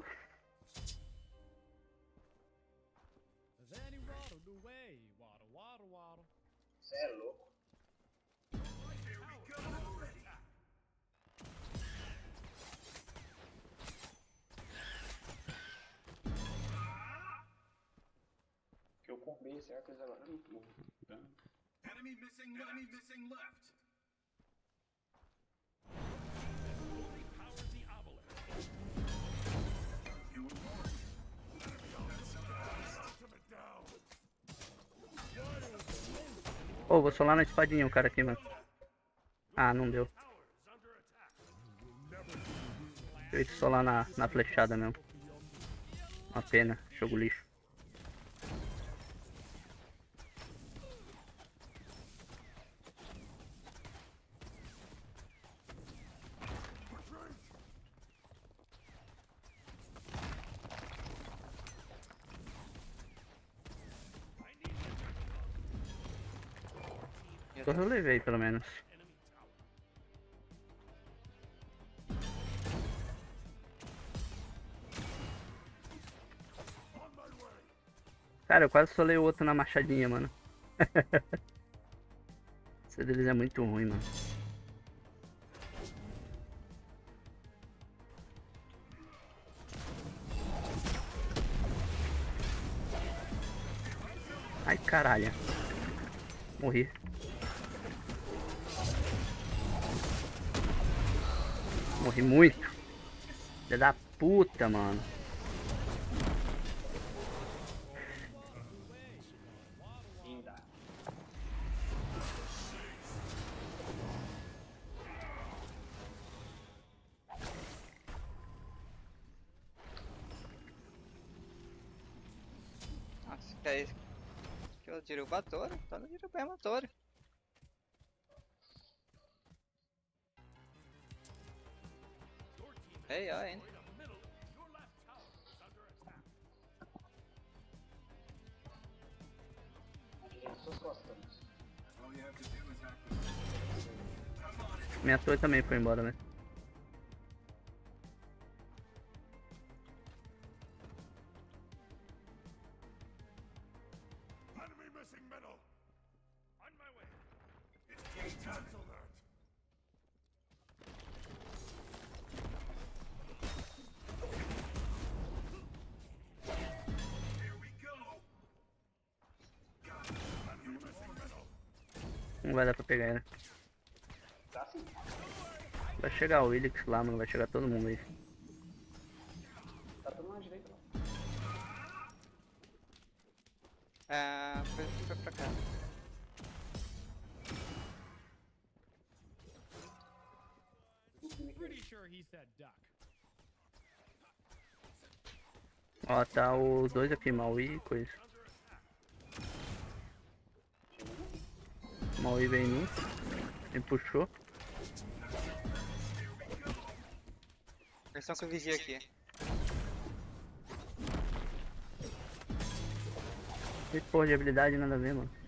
Then he waddled away. Waddle, waddle, waddle. Cê é louco. Que eu comprei esse Arcos agora é muito bom. Tá? Enemy missing, enemy missing left. Power the obelisk. You were warned. Ultimate down. Ô, vou solar na espadinha o cara aqui, mano. Ah, não deu. Towers under attack. Eu ia solar na, na flechada mesmo. Uma pena, jogo lixo. Eu levei pelo menos. Cara, eu quase solei o outro na machadinha, mano. Esse deles é muito ruim, mano. Ai, caralho. Morri. Morri muito. Filha da puta, mano. Linda. Nossa, que é isso? Que eu tirei o Batório? Tá no tiro bem Batório. Ei, ó, ainda. Direito suas costas. Minha torre também foi embora, né? Enemy missing middle. On my way. It's cancel that. Here we go. Enemy missing middle. Não vai dar pra pegar ele. Tá sim. Vai chegar o Willix lá, mano. Vai chegar todo mundo aí. Tá todo mundo na direita lá. Ah, foi, foi pra cá. Pretty sure he said duck. Ó, tá os dois aqui, Maui e coisa. Maui vem em mim. Me puxou. Versão que eu vigia aqui. Que porra de habilidade nada a ver, mano.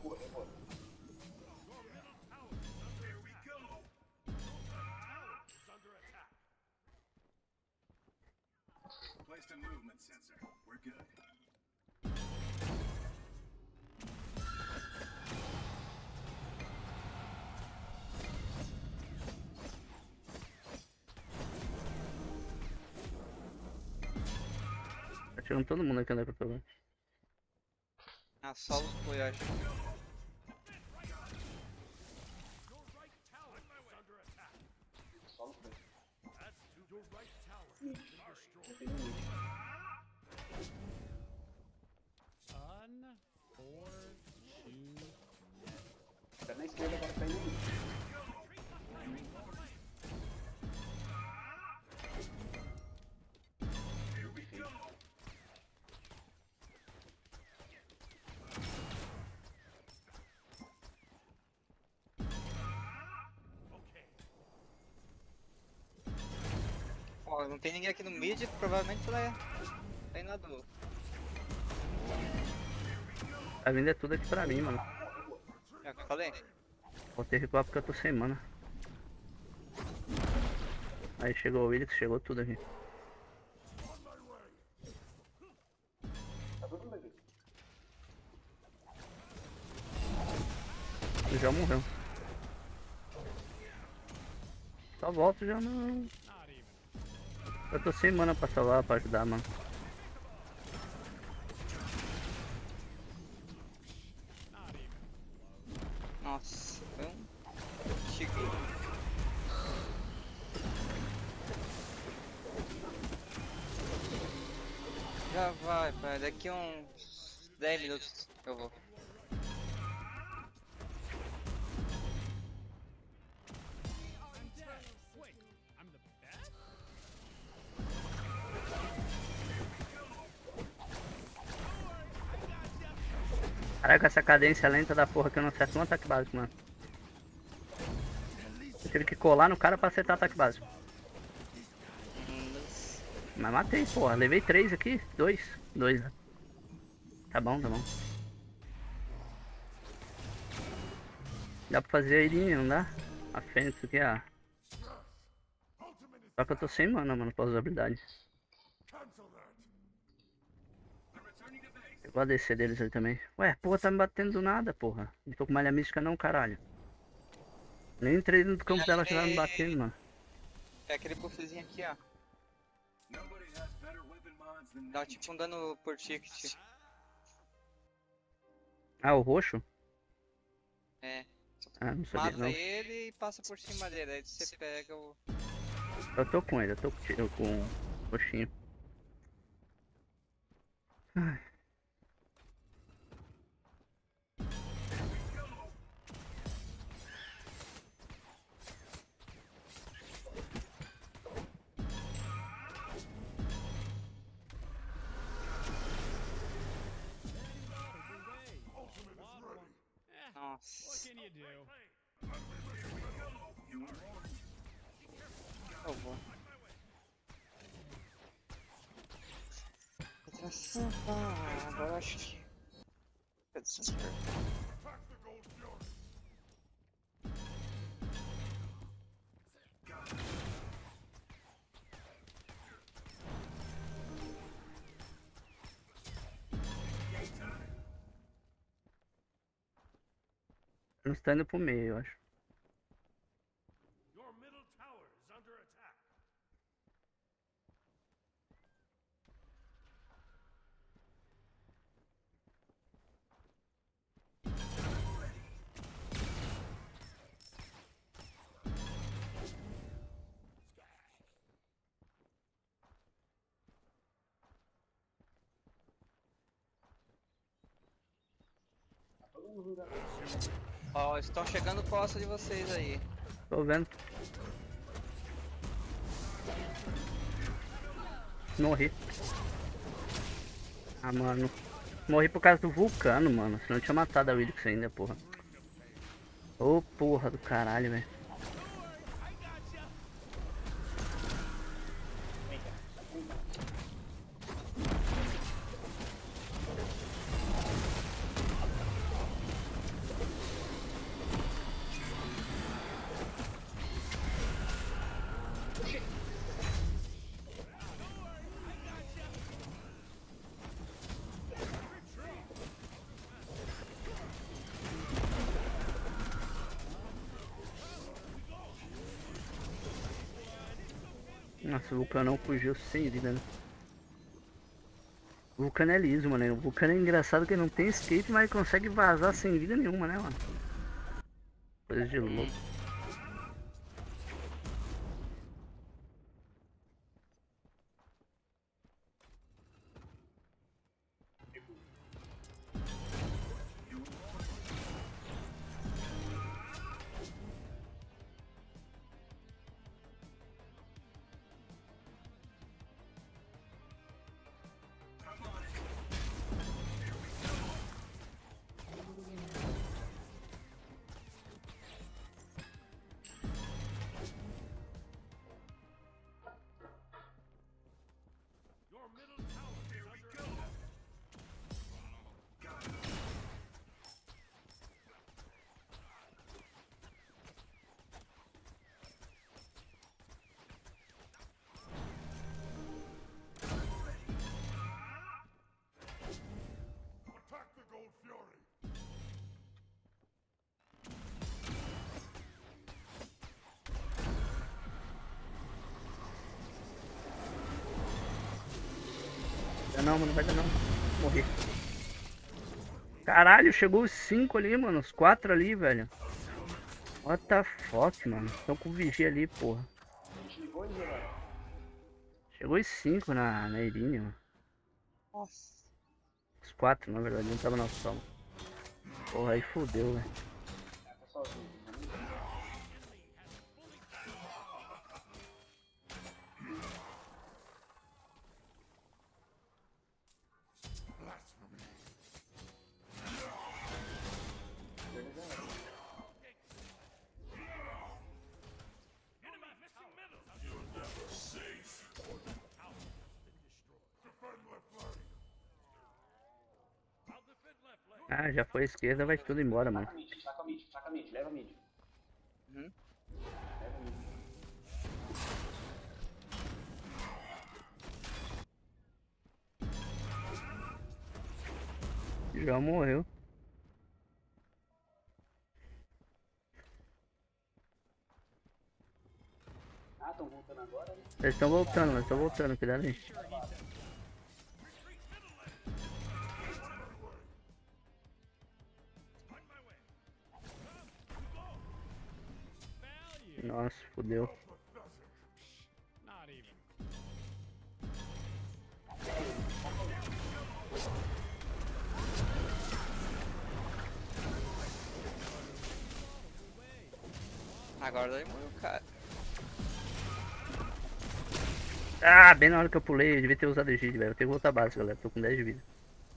Placed a movement sensor. We're good. Tá chegando todo mundo aqui, né, pra pegar. Ah, solo foi, eu acho. Solo foi. Unfortunate. Tá na esquerda agora pra ele. Ó, não tem ninguém aqui no mid, provavelmente ela tá indo na do. Tá vindo é tudo aqui pra mim, mano. É o que eu falei? Vou ter que recuar porque eu tô sem mana. Aí chegou o Willis, chegou tudo aqui. Tá todo mundo aqui. Ele já morreu. Só volto já não. Not even. Eu tô sem mana pra salvar, pra ajudar, mano. Not even. Nossa, foi um. Chico. Já vai, pai. Daqui uns dez minutos eu vou. Wait, I'm the best? Caraca, essa cadência lenta da porra que eu não acerto um ataque básico, mano. Eu tive que colar no cara pra acertar ataque básico. Mas matei, porra. Levei três aqui. Dois. Dois, né? Tá bom, tá bom. Dá pra fazer a irinha, não dá? A Fênix aqui, ó. Só que eu tô sem mana, mano, pra usar habilidades. Eu vou descer deles ali também. Ué, porra, tá me batendo do nada, porra. Não tô com malha mística não, caralho. Nem entrei no campo dela, já tava me batendo, mano. É aquele buffzinho aqui, ó. Dá tipo um dano por ticket. Ah, o roxo? É. Ah, não sabia Mata não. ele e passa por cima dele. Aí você pega o. Eu tô com ele, eu tô com, eu com o roxinho. Ai. What Nossa. can you do? Eu vou. Retração. Ah, agora eu acho que. Cadê esse sensor? Não está indo pro meio, eu acho. Your middle tower is under attack. Todo mundo já. Ó, estão chegando costa de vocês aí. Tô vendo. Morri. Ah, mano. Morri por causa do vulcano, mano. Senão eu tinha matado a Wilix ainda, porra. Ô, porra do caralho, velho. Nossa, o Vulcanão fugiu sem vida, né? O Vulcano é liso, mano. O Vulcano é engraçado que ele não tem escape, mas consegue vazar sem vida nenhuma, né, mano? Coisa de louco. Attack the Gold Fury! Vai não, mano, vai dar não. Morri. Caralho, chegou os cinco ali, mano. Os quatro ali, velho. What the fuck, mano. Estão com vigia ali, porra. Chegou os cinco na, na Irine, mano. Nossa. Os quatro, na verdade, não tava na sala. Porra, aí fodeu, velho. Ah, já foi à esquerda, vai tudo embora, mano. Taca mid, taca mid, taca mid, leva mid. Uhum. Leva mid. Já morreu. Ah, tão voltando agora, né? Eles estão voltando, mas estão voltando, cuidado aí. Nossa, fodeu. Not even. Agora daí morreu o cara. Ah, bem na hora que eu pulei, eu devia ter usado Egide, velho. Eu tenho que voltar básico, galera. Tô com dez de vida.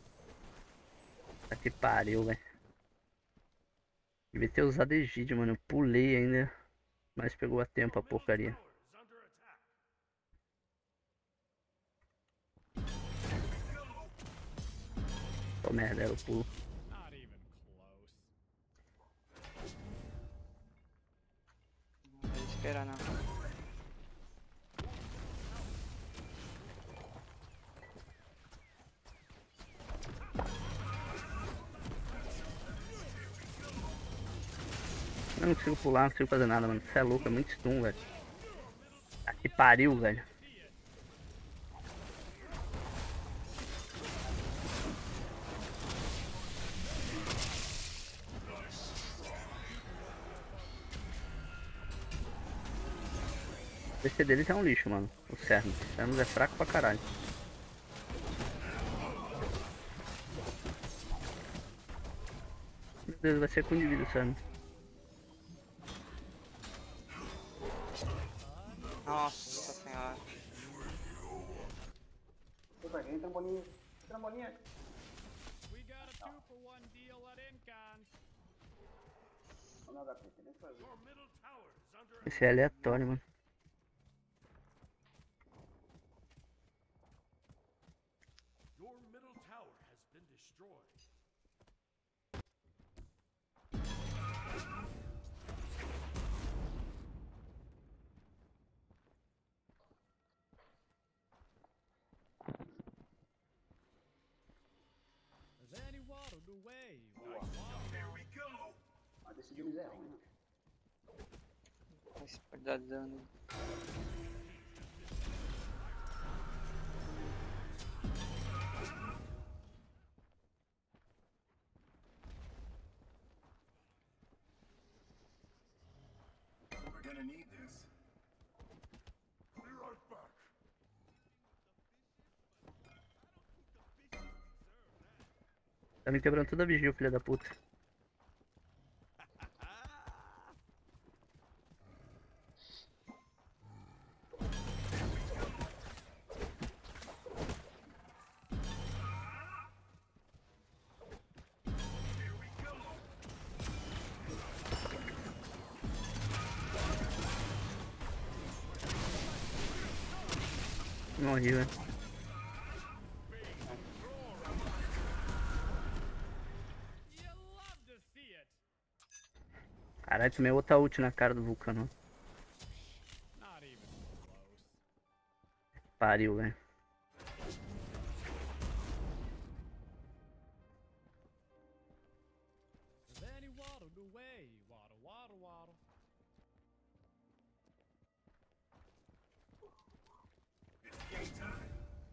Tá que pariu, velho. Devia ter usado Egide, mano. Eu pulei ainda. Mas pegou a tempo a porcaria. Pô, merda, era o pulo. Not even close. Não vou esperar não. Eu não consigo pular, não consigo fazer nada, mano. Você é louco, é muito stun, velho. Tá que pariu, velho. O P C deles é um lixo, mano. O Cernos. O Cernos é fraco pra caralho. Meu Deus, vai ser com indivíduo, Cernos. Nossa senhora. Foi pra quem, trampolim? trambolinha. We got a two for one deal at Incon. Olha o H P, tem nem o que fazer. Your middle tower is under Esse é aleatório, mano. Your middle tower has been destroyed. Is any water the way? Here we go. Mas decidiu me zero, né? Isso pode dar dano. We're gonna need this. Be right back. Tá me quebrando toda a vigia, filha da puta. Morri, velho. You love to see it. Caralho, tomei outra ult na cara do Vulcano. Not even close. Pariu, velho. Is any water the way? Water, water, water. It's game time.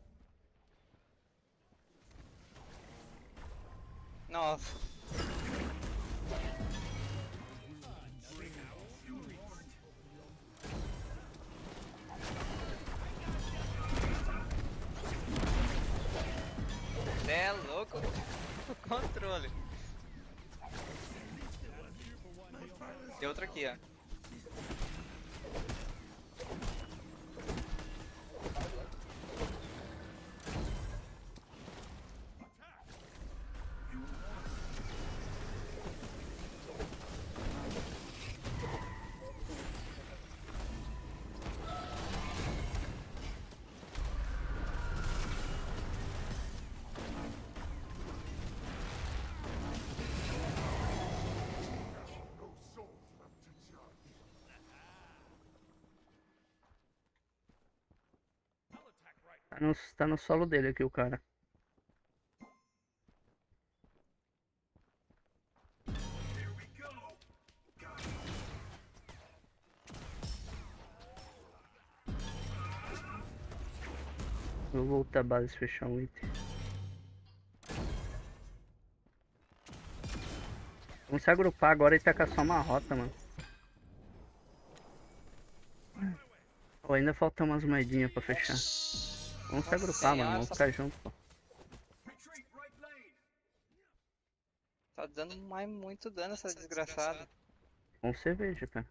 Nossa. Cê é louco? O controle. Tem outro aqui, ó. No souls left to judge. I'll attack right. Tá no, tá no solo dele aqui o cara. Here we go. Got it. Vou voltar a base e fechar um item. Vamos se agrupar agora e tacar só uma rota, mano. Oh, ainda faltam umas moedinhas pra fechar. Vamos se agrupar, mano. Vamos ficar junto, pô. Retreat right lane. Tá dando mais muito dano essa desgraçada. Com cerveja, cara.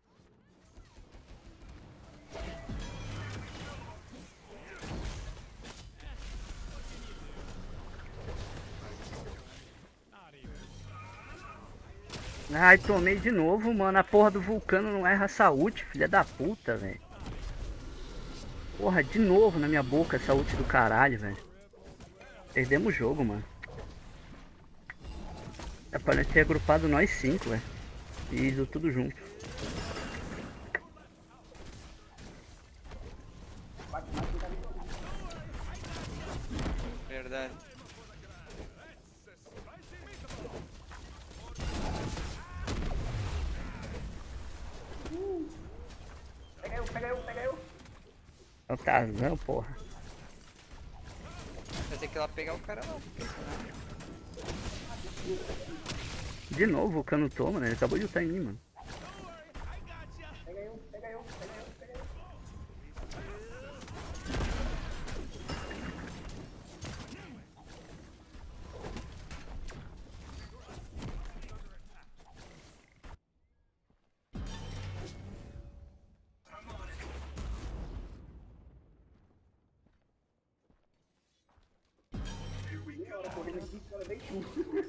Not even. Ai, tomei de novo, mano. A porra do Vulcano não erra essa ult, filha da puta, velho. Porra, de novo na minha boca essa ult do caralho, velho. Perdemos o jogo, mano. É pra nós ter agrupado nós cinco, velho. E ido tudo junto. Bate mais que tá ali. Verdade. Pega eu, pega eu, pega eu. É o Tarzan, porra. Vai ter que ir lá pegar o cara não. De novo o Vulcano toma, né? Ele acabou de lutar em mim, mano. Pega eu, pega eu, pega eu, pega eu. Here we meia hora correndo aqui, cara, nem chu.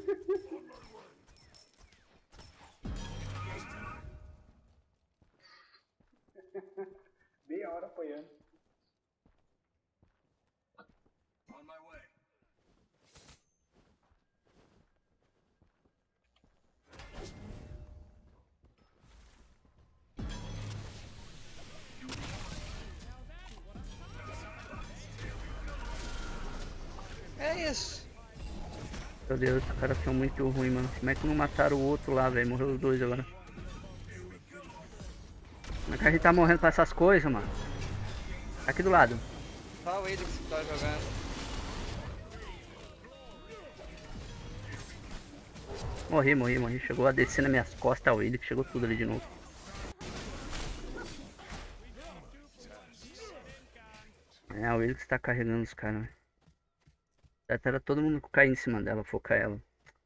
Meia hora apanhando. É isso. Meu Deus, os caras são muito ruins, mano. Como é que não mataram o outro lá, velho? Morreu os dois agora. Como é que a gente tá morrendo pra essas coisas, mano? Aqui do lado. Só o Elix que tá jogando. Morri, morri, morri. Chegou a descer nas minhas costas o Willick, chegou tudo ali de novo. É, o Willick tá carregando os caras, velho. Era todo mundo cair em cima dela, focar ela.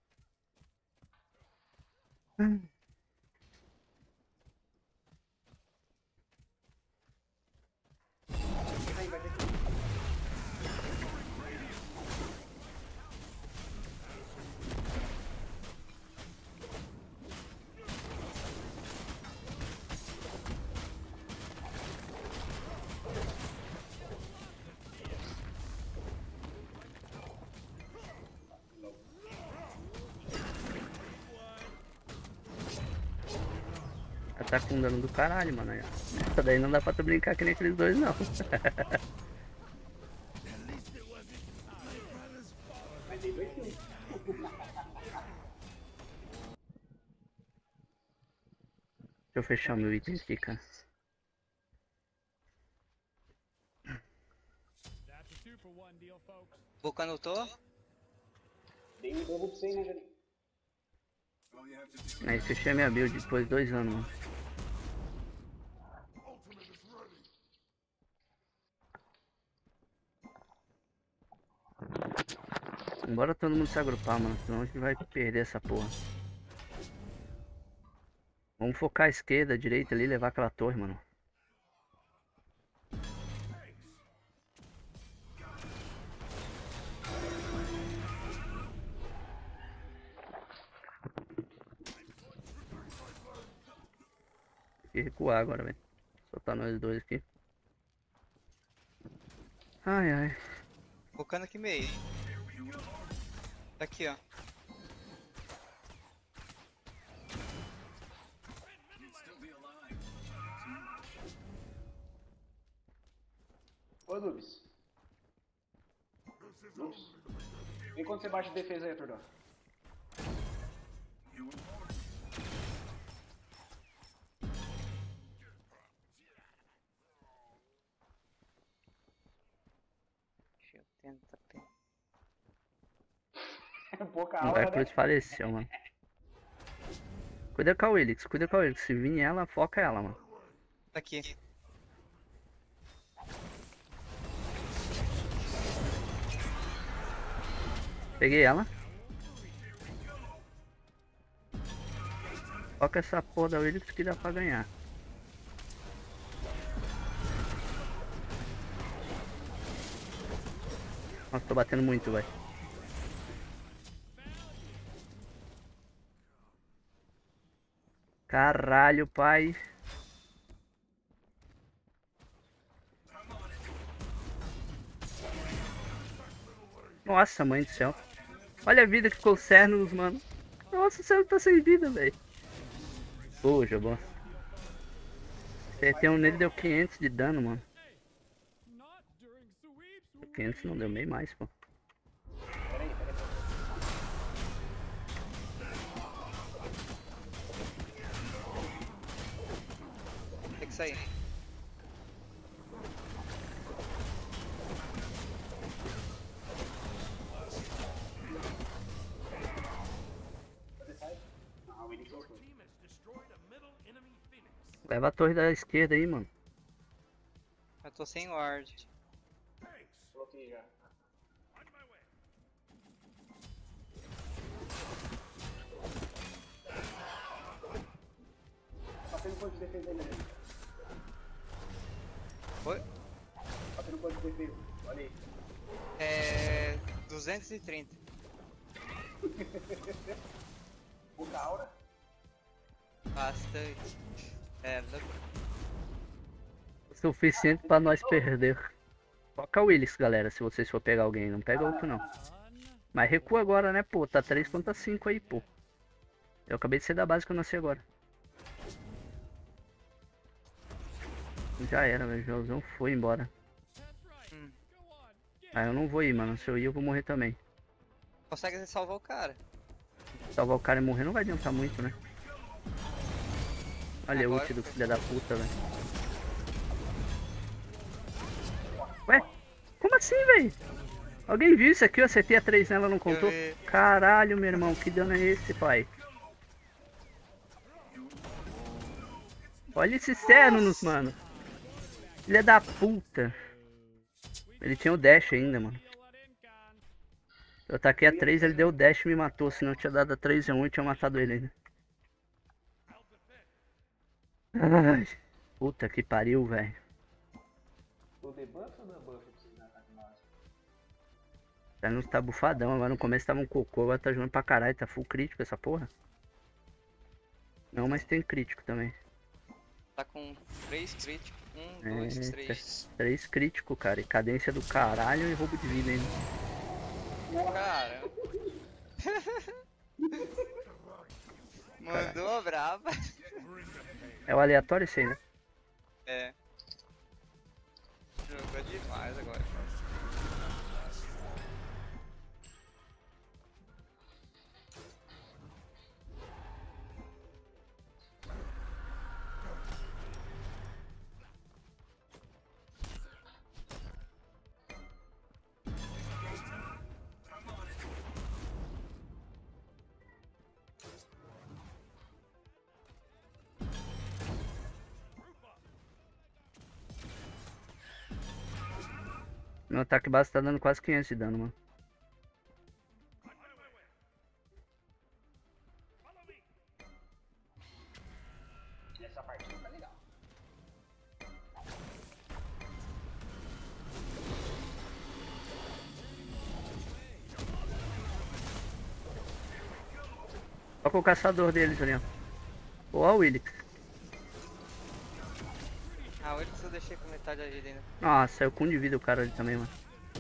Hum. Tá com dano do caralho, mano. Essa daí não dá pra tu brincar que nem aqueles dois, não. Deixa eu fechar meu item aqui, cara. Vulcano tô? Dei um double pra você, né, velho? Aí fechei minha build depois de dois anos, mano. Bora todo mundo se agrupar, mano, senão a gente vai perder essa porra. Vamos focar a esquerda, a direita ali, levar aquela torre, mano. Tem que recuar agora, velho. Soltar nós dois aqui. Ai, ai. Vulcano aqui meio. Tá aqui, ó. Ô, Nubes. Nubes. Vem quando você baixa de defesa aí, Tordão. Deixa eu tentar pegar. Pouca O aula, né? Hercules faleceu, mano. Cuida com a Wilix, cuida com a Wilix. Se vir ela, foca ela, mano. Tá aqui. Peguei ela. Foca essa porra da Wilix que dá pra ganhar. Nossa, tô batendo muito, velho. Caralho, pai. Nossa, mãe do céu. Olha a vida que ficou o Cernos, mano. Nossa, o Cernos tá sem vida, velho. Poxa, bom. Acertei um nele, deu quinhentos de dano, mano. quinhentos não, deu meio mais, pô. Tem que sair. Leva a torre da esquerda aí, mano. Eu tô sem ward. Coloquei já. Tá tendo quanto de defesa aí, né? Oi? Tá tendo quanto de defesa? Olha aí. É... duzentos e trinta. Pouca aura. Bastante. É, louco. O suficiente pra nós perder. Toca o Willis, galera, se vocês for pegar alguém. Não pega outro, não. Mas recua agora, né, pô? Tá três contra cinco aí, pô. Eu acabei de ser da base que eu nasci agora. Já era, velho. O Joãozão foi embora. Hum. Ah, eu não vou ir, mano. Se eu ir, eu vou morrer também. Consegue salvar o cara. Salvar o cara e morrer não vai adiantar muito, né? Olha o Agora ult do foi. filho da puta, velho. Ué? Como assim, velho? Alguém viu isso aqui? Eu acertei a três nela, não contou? vi. Caralho, meu irmão. Que dano é esse, pai? Olha esses Cernus, mano. Filha da puta. Ele tinha o dash ainda, mano. Eu ataquei a três, ele deu o dash e me matou. Se não tinha dado a três a um, eu tinha matado ele ainda. Ai, puta que pariu, velho. O debuff ou o debuff pra vocês dar ataque máximo? Tá não tá bufadão, agora no começo tava um cocô, agora tá jogando pra caralho, tá full crítico essa porra. Não, mas tem crítico também. Tá com três críticos. Um, É, dois, três. Três crítico, cara, e cadência do caralho e roubo de vida ainda. Cara. Mandou a brava. É o aleatório esse aí, né? É. Jogou demais agora. Meu ataque base tá dando quase quinhentos de dano, mano. Essa partida tá legal. Toca o caçador deles ali, ó. Ó o Willix. Ah, hoje eu deixei com metade da vida ainda. Nossa, saiu com um de vida o cara ali também, mano.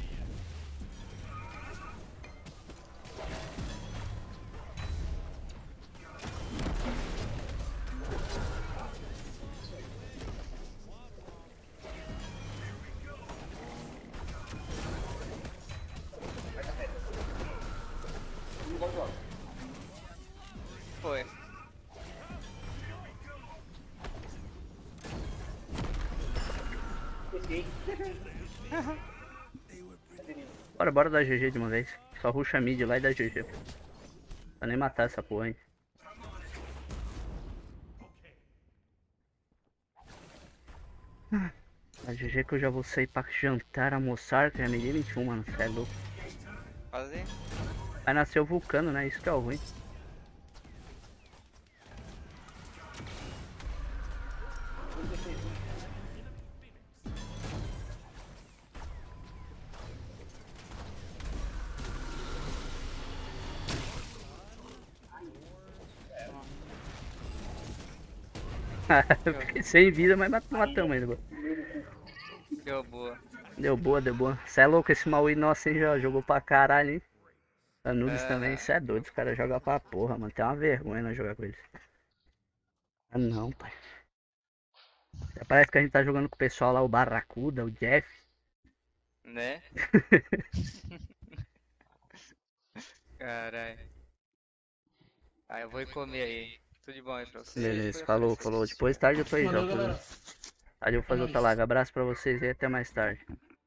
Foi. Esqueci. Bora, bora dar G G de uma vez. Só ruxa mid lá e dá G G. Pra nem matar essa porra, hein. A G G que eu já vou sair pra jantar, almoçar, que é meio-dia e vinte e um, mano. Cê é louco. Quase. Vai nascer o vulcano, né? Isso que é o ruim. Eu fiquei sem vida, mas mat- matamos ainda. Pô. Deu boa. Deu boa, deu boa. Cê é louco, esse Maui nosso aí já jogou pra caralho, hein? Anubis É. também, cê é doido, os caras jogam pra porra, mano. Tem uma vergonha não jogar com eles. Ah não, pai. Até parece que a gente tá jogando com o pessoal lá, o Barracuda, o Jeff. Né? Caralho. Ah, eu vou ir comer aí. Tudo de bom aí pra vocês. Beleza, falou, falou. Depois tarde eu tô aí, Valeu, já. galera. Tarde eu vou fazer outra live. Abraço pra vocês e até mais tarde.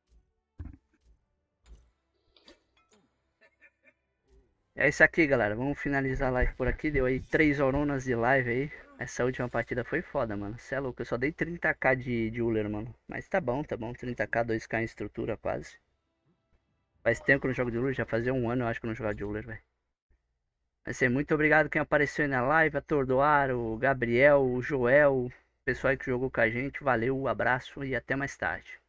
É isso aqui, galera. Vamos finalizar a live por aqui. Deu aí três horonas de live aí. Essa última partida foi foda, mano. Cê é louco. Eu só dei trinta k de, de Uller, mano. Mas tá bom, tá bom. trinta k, dois k em estrutura quase. Faz tempo que eu não jogo de Uller. Já fazia um ano, eu acho que eu não jogava de Uller, velho. Mas assim, muito obrigado quem apareceu aí na live. A Tordoar, o Gabriel, o Joel. O pessoal aí que jogou com a gente. Valeu, abraço e até mais tarde.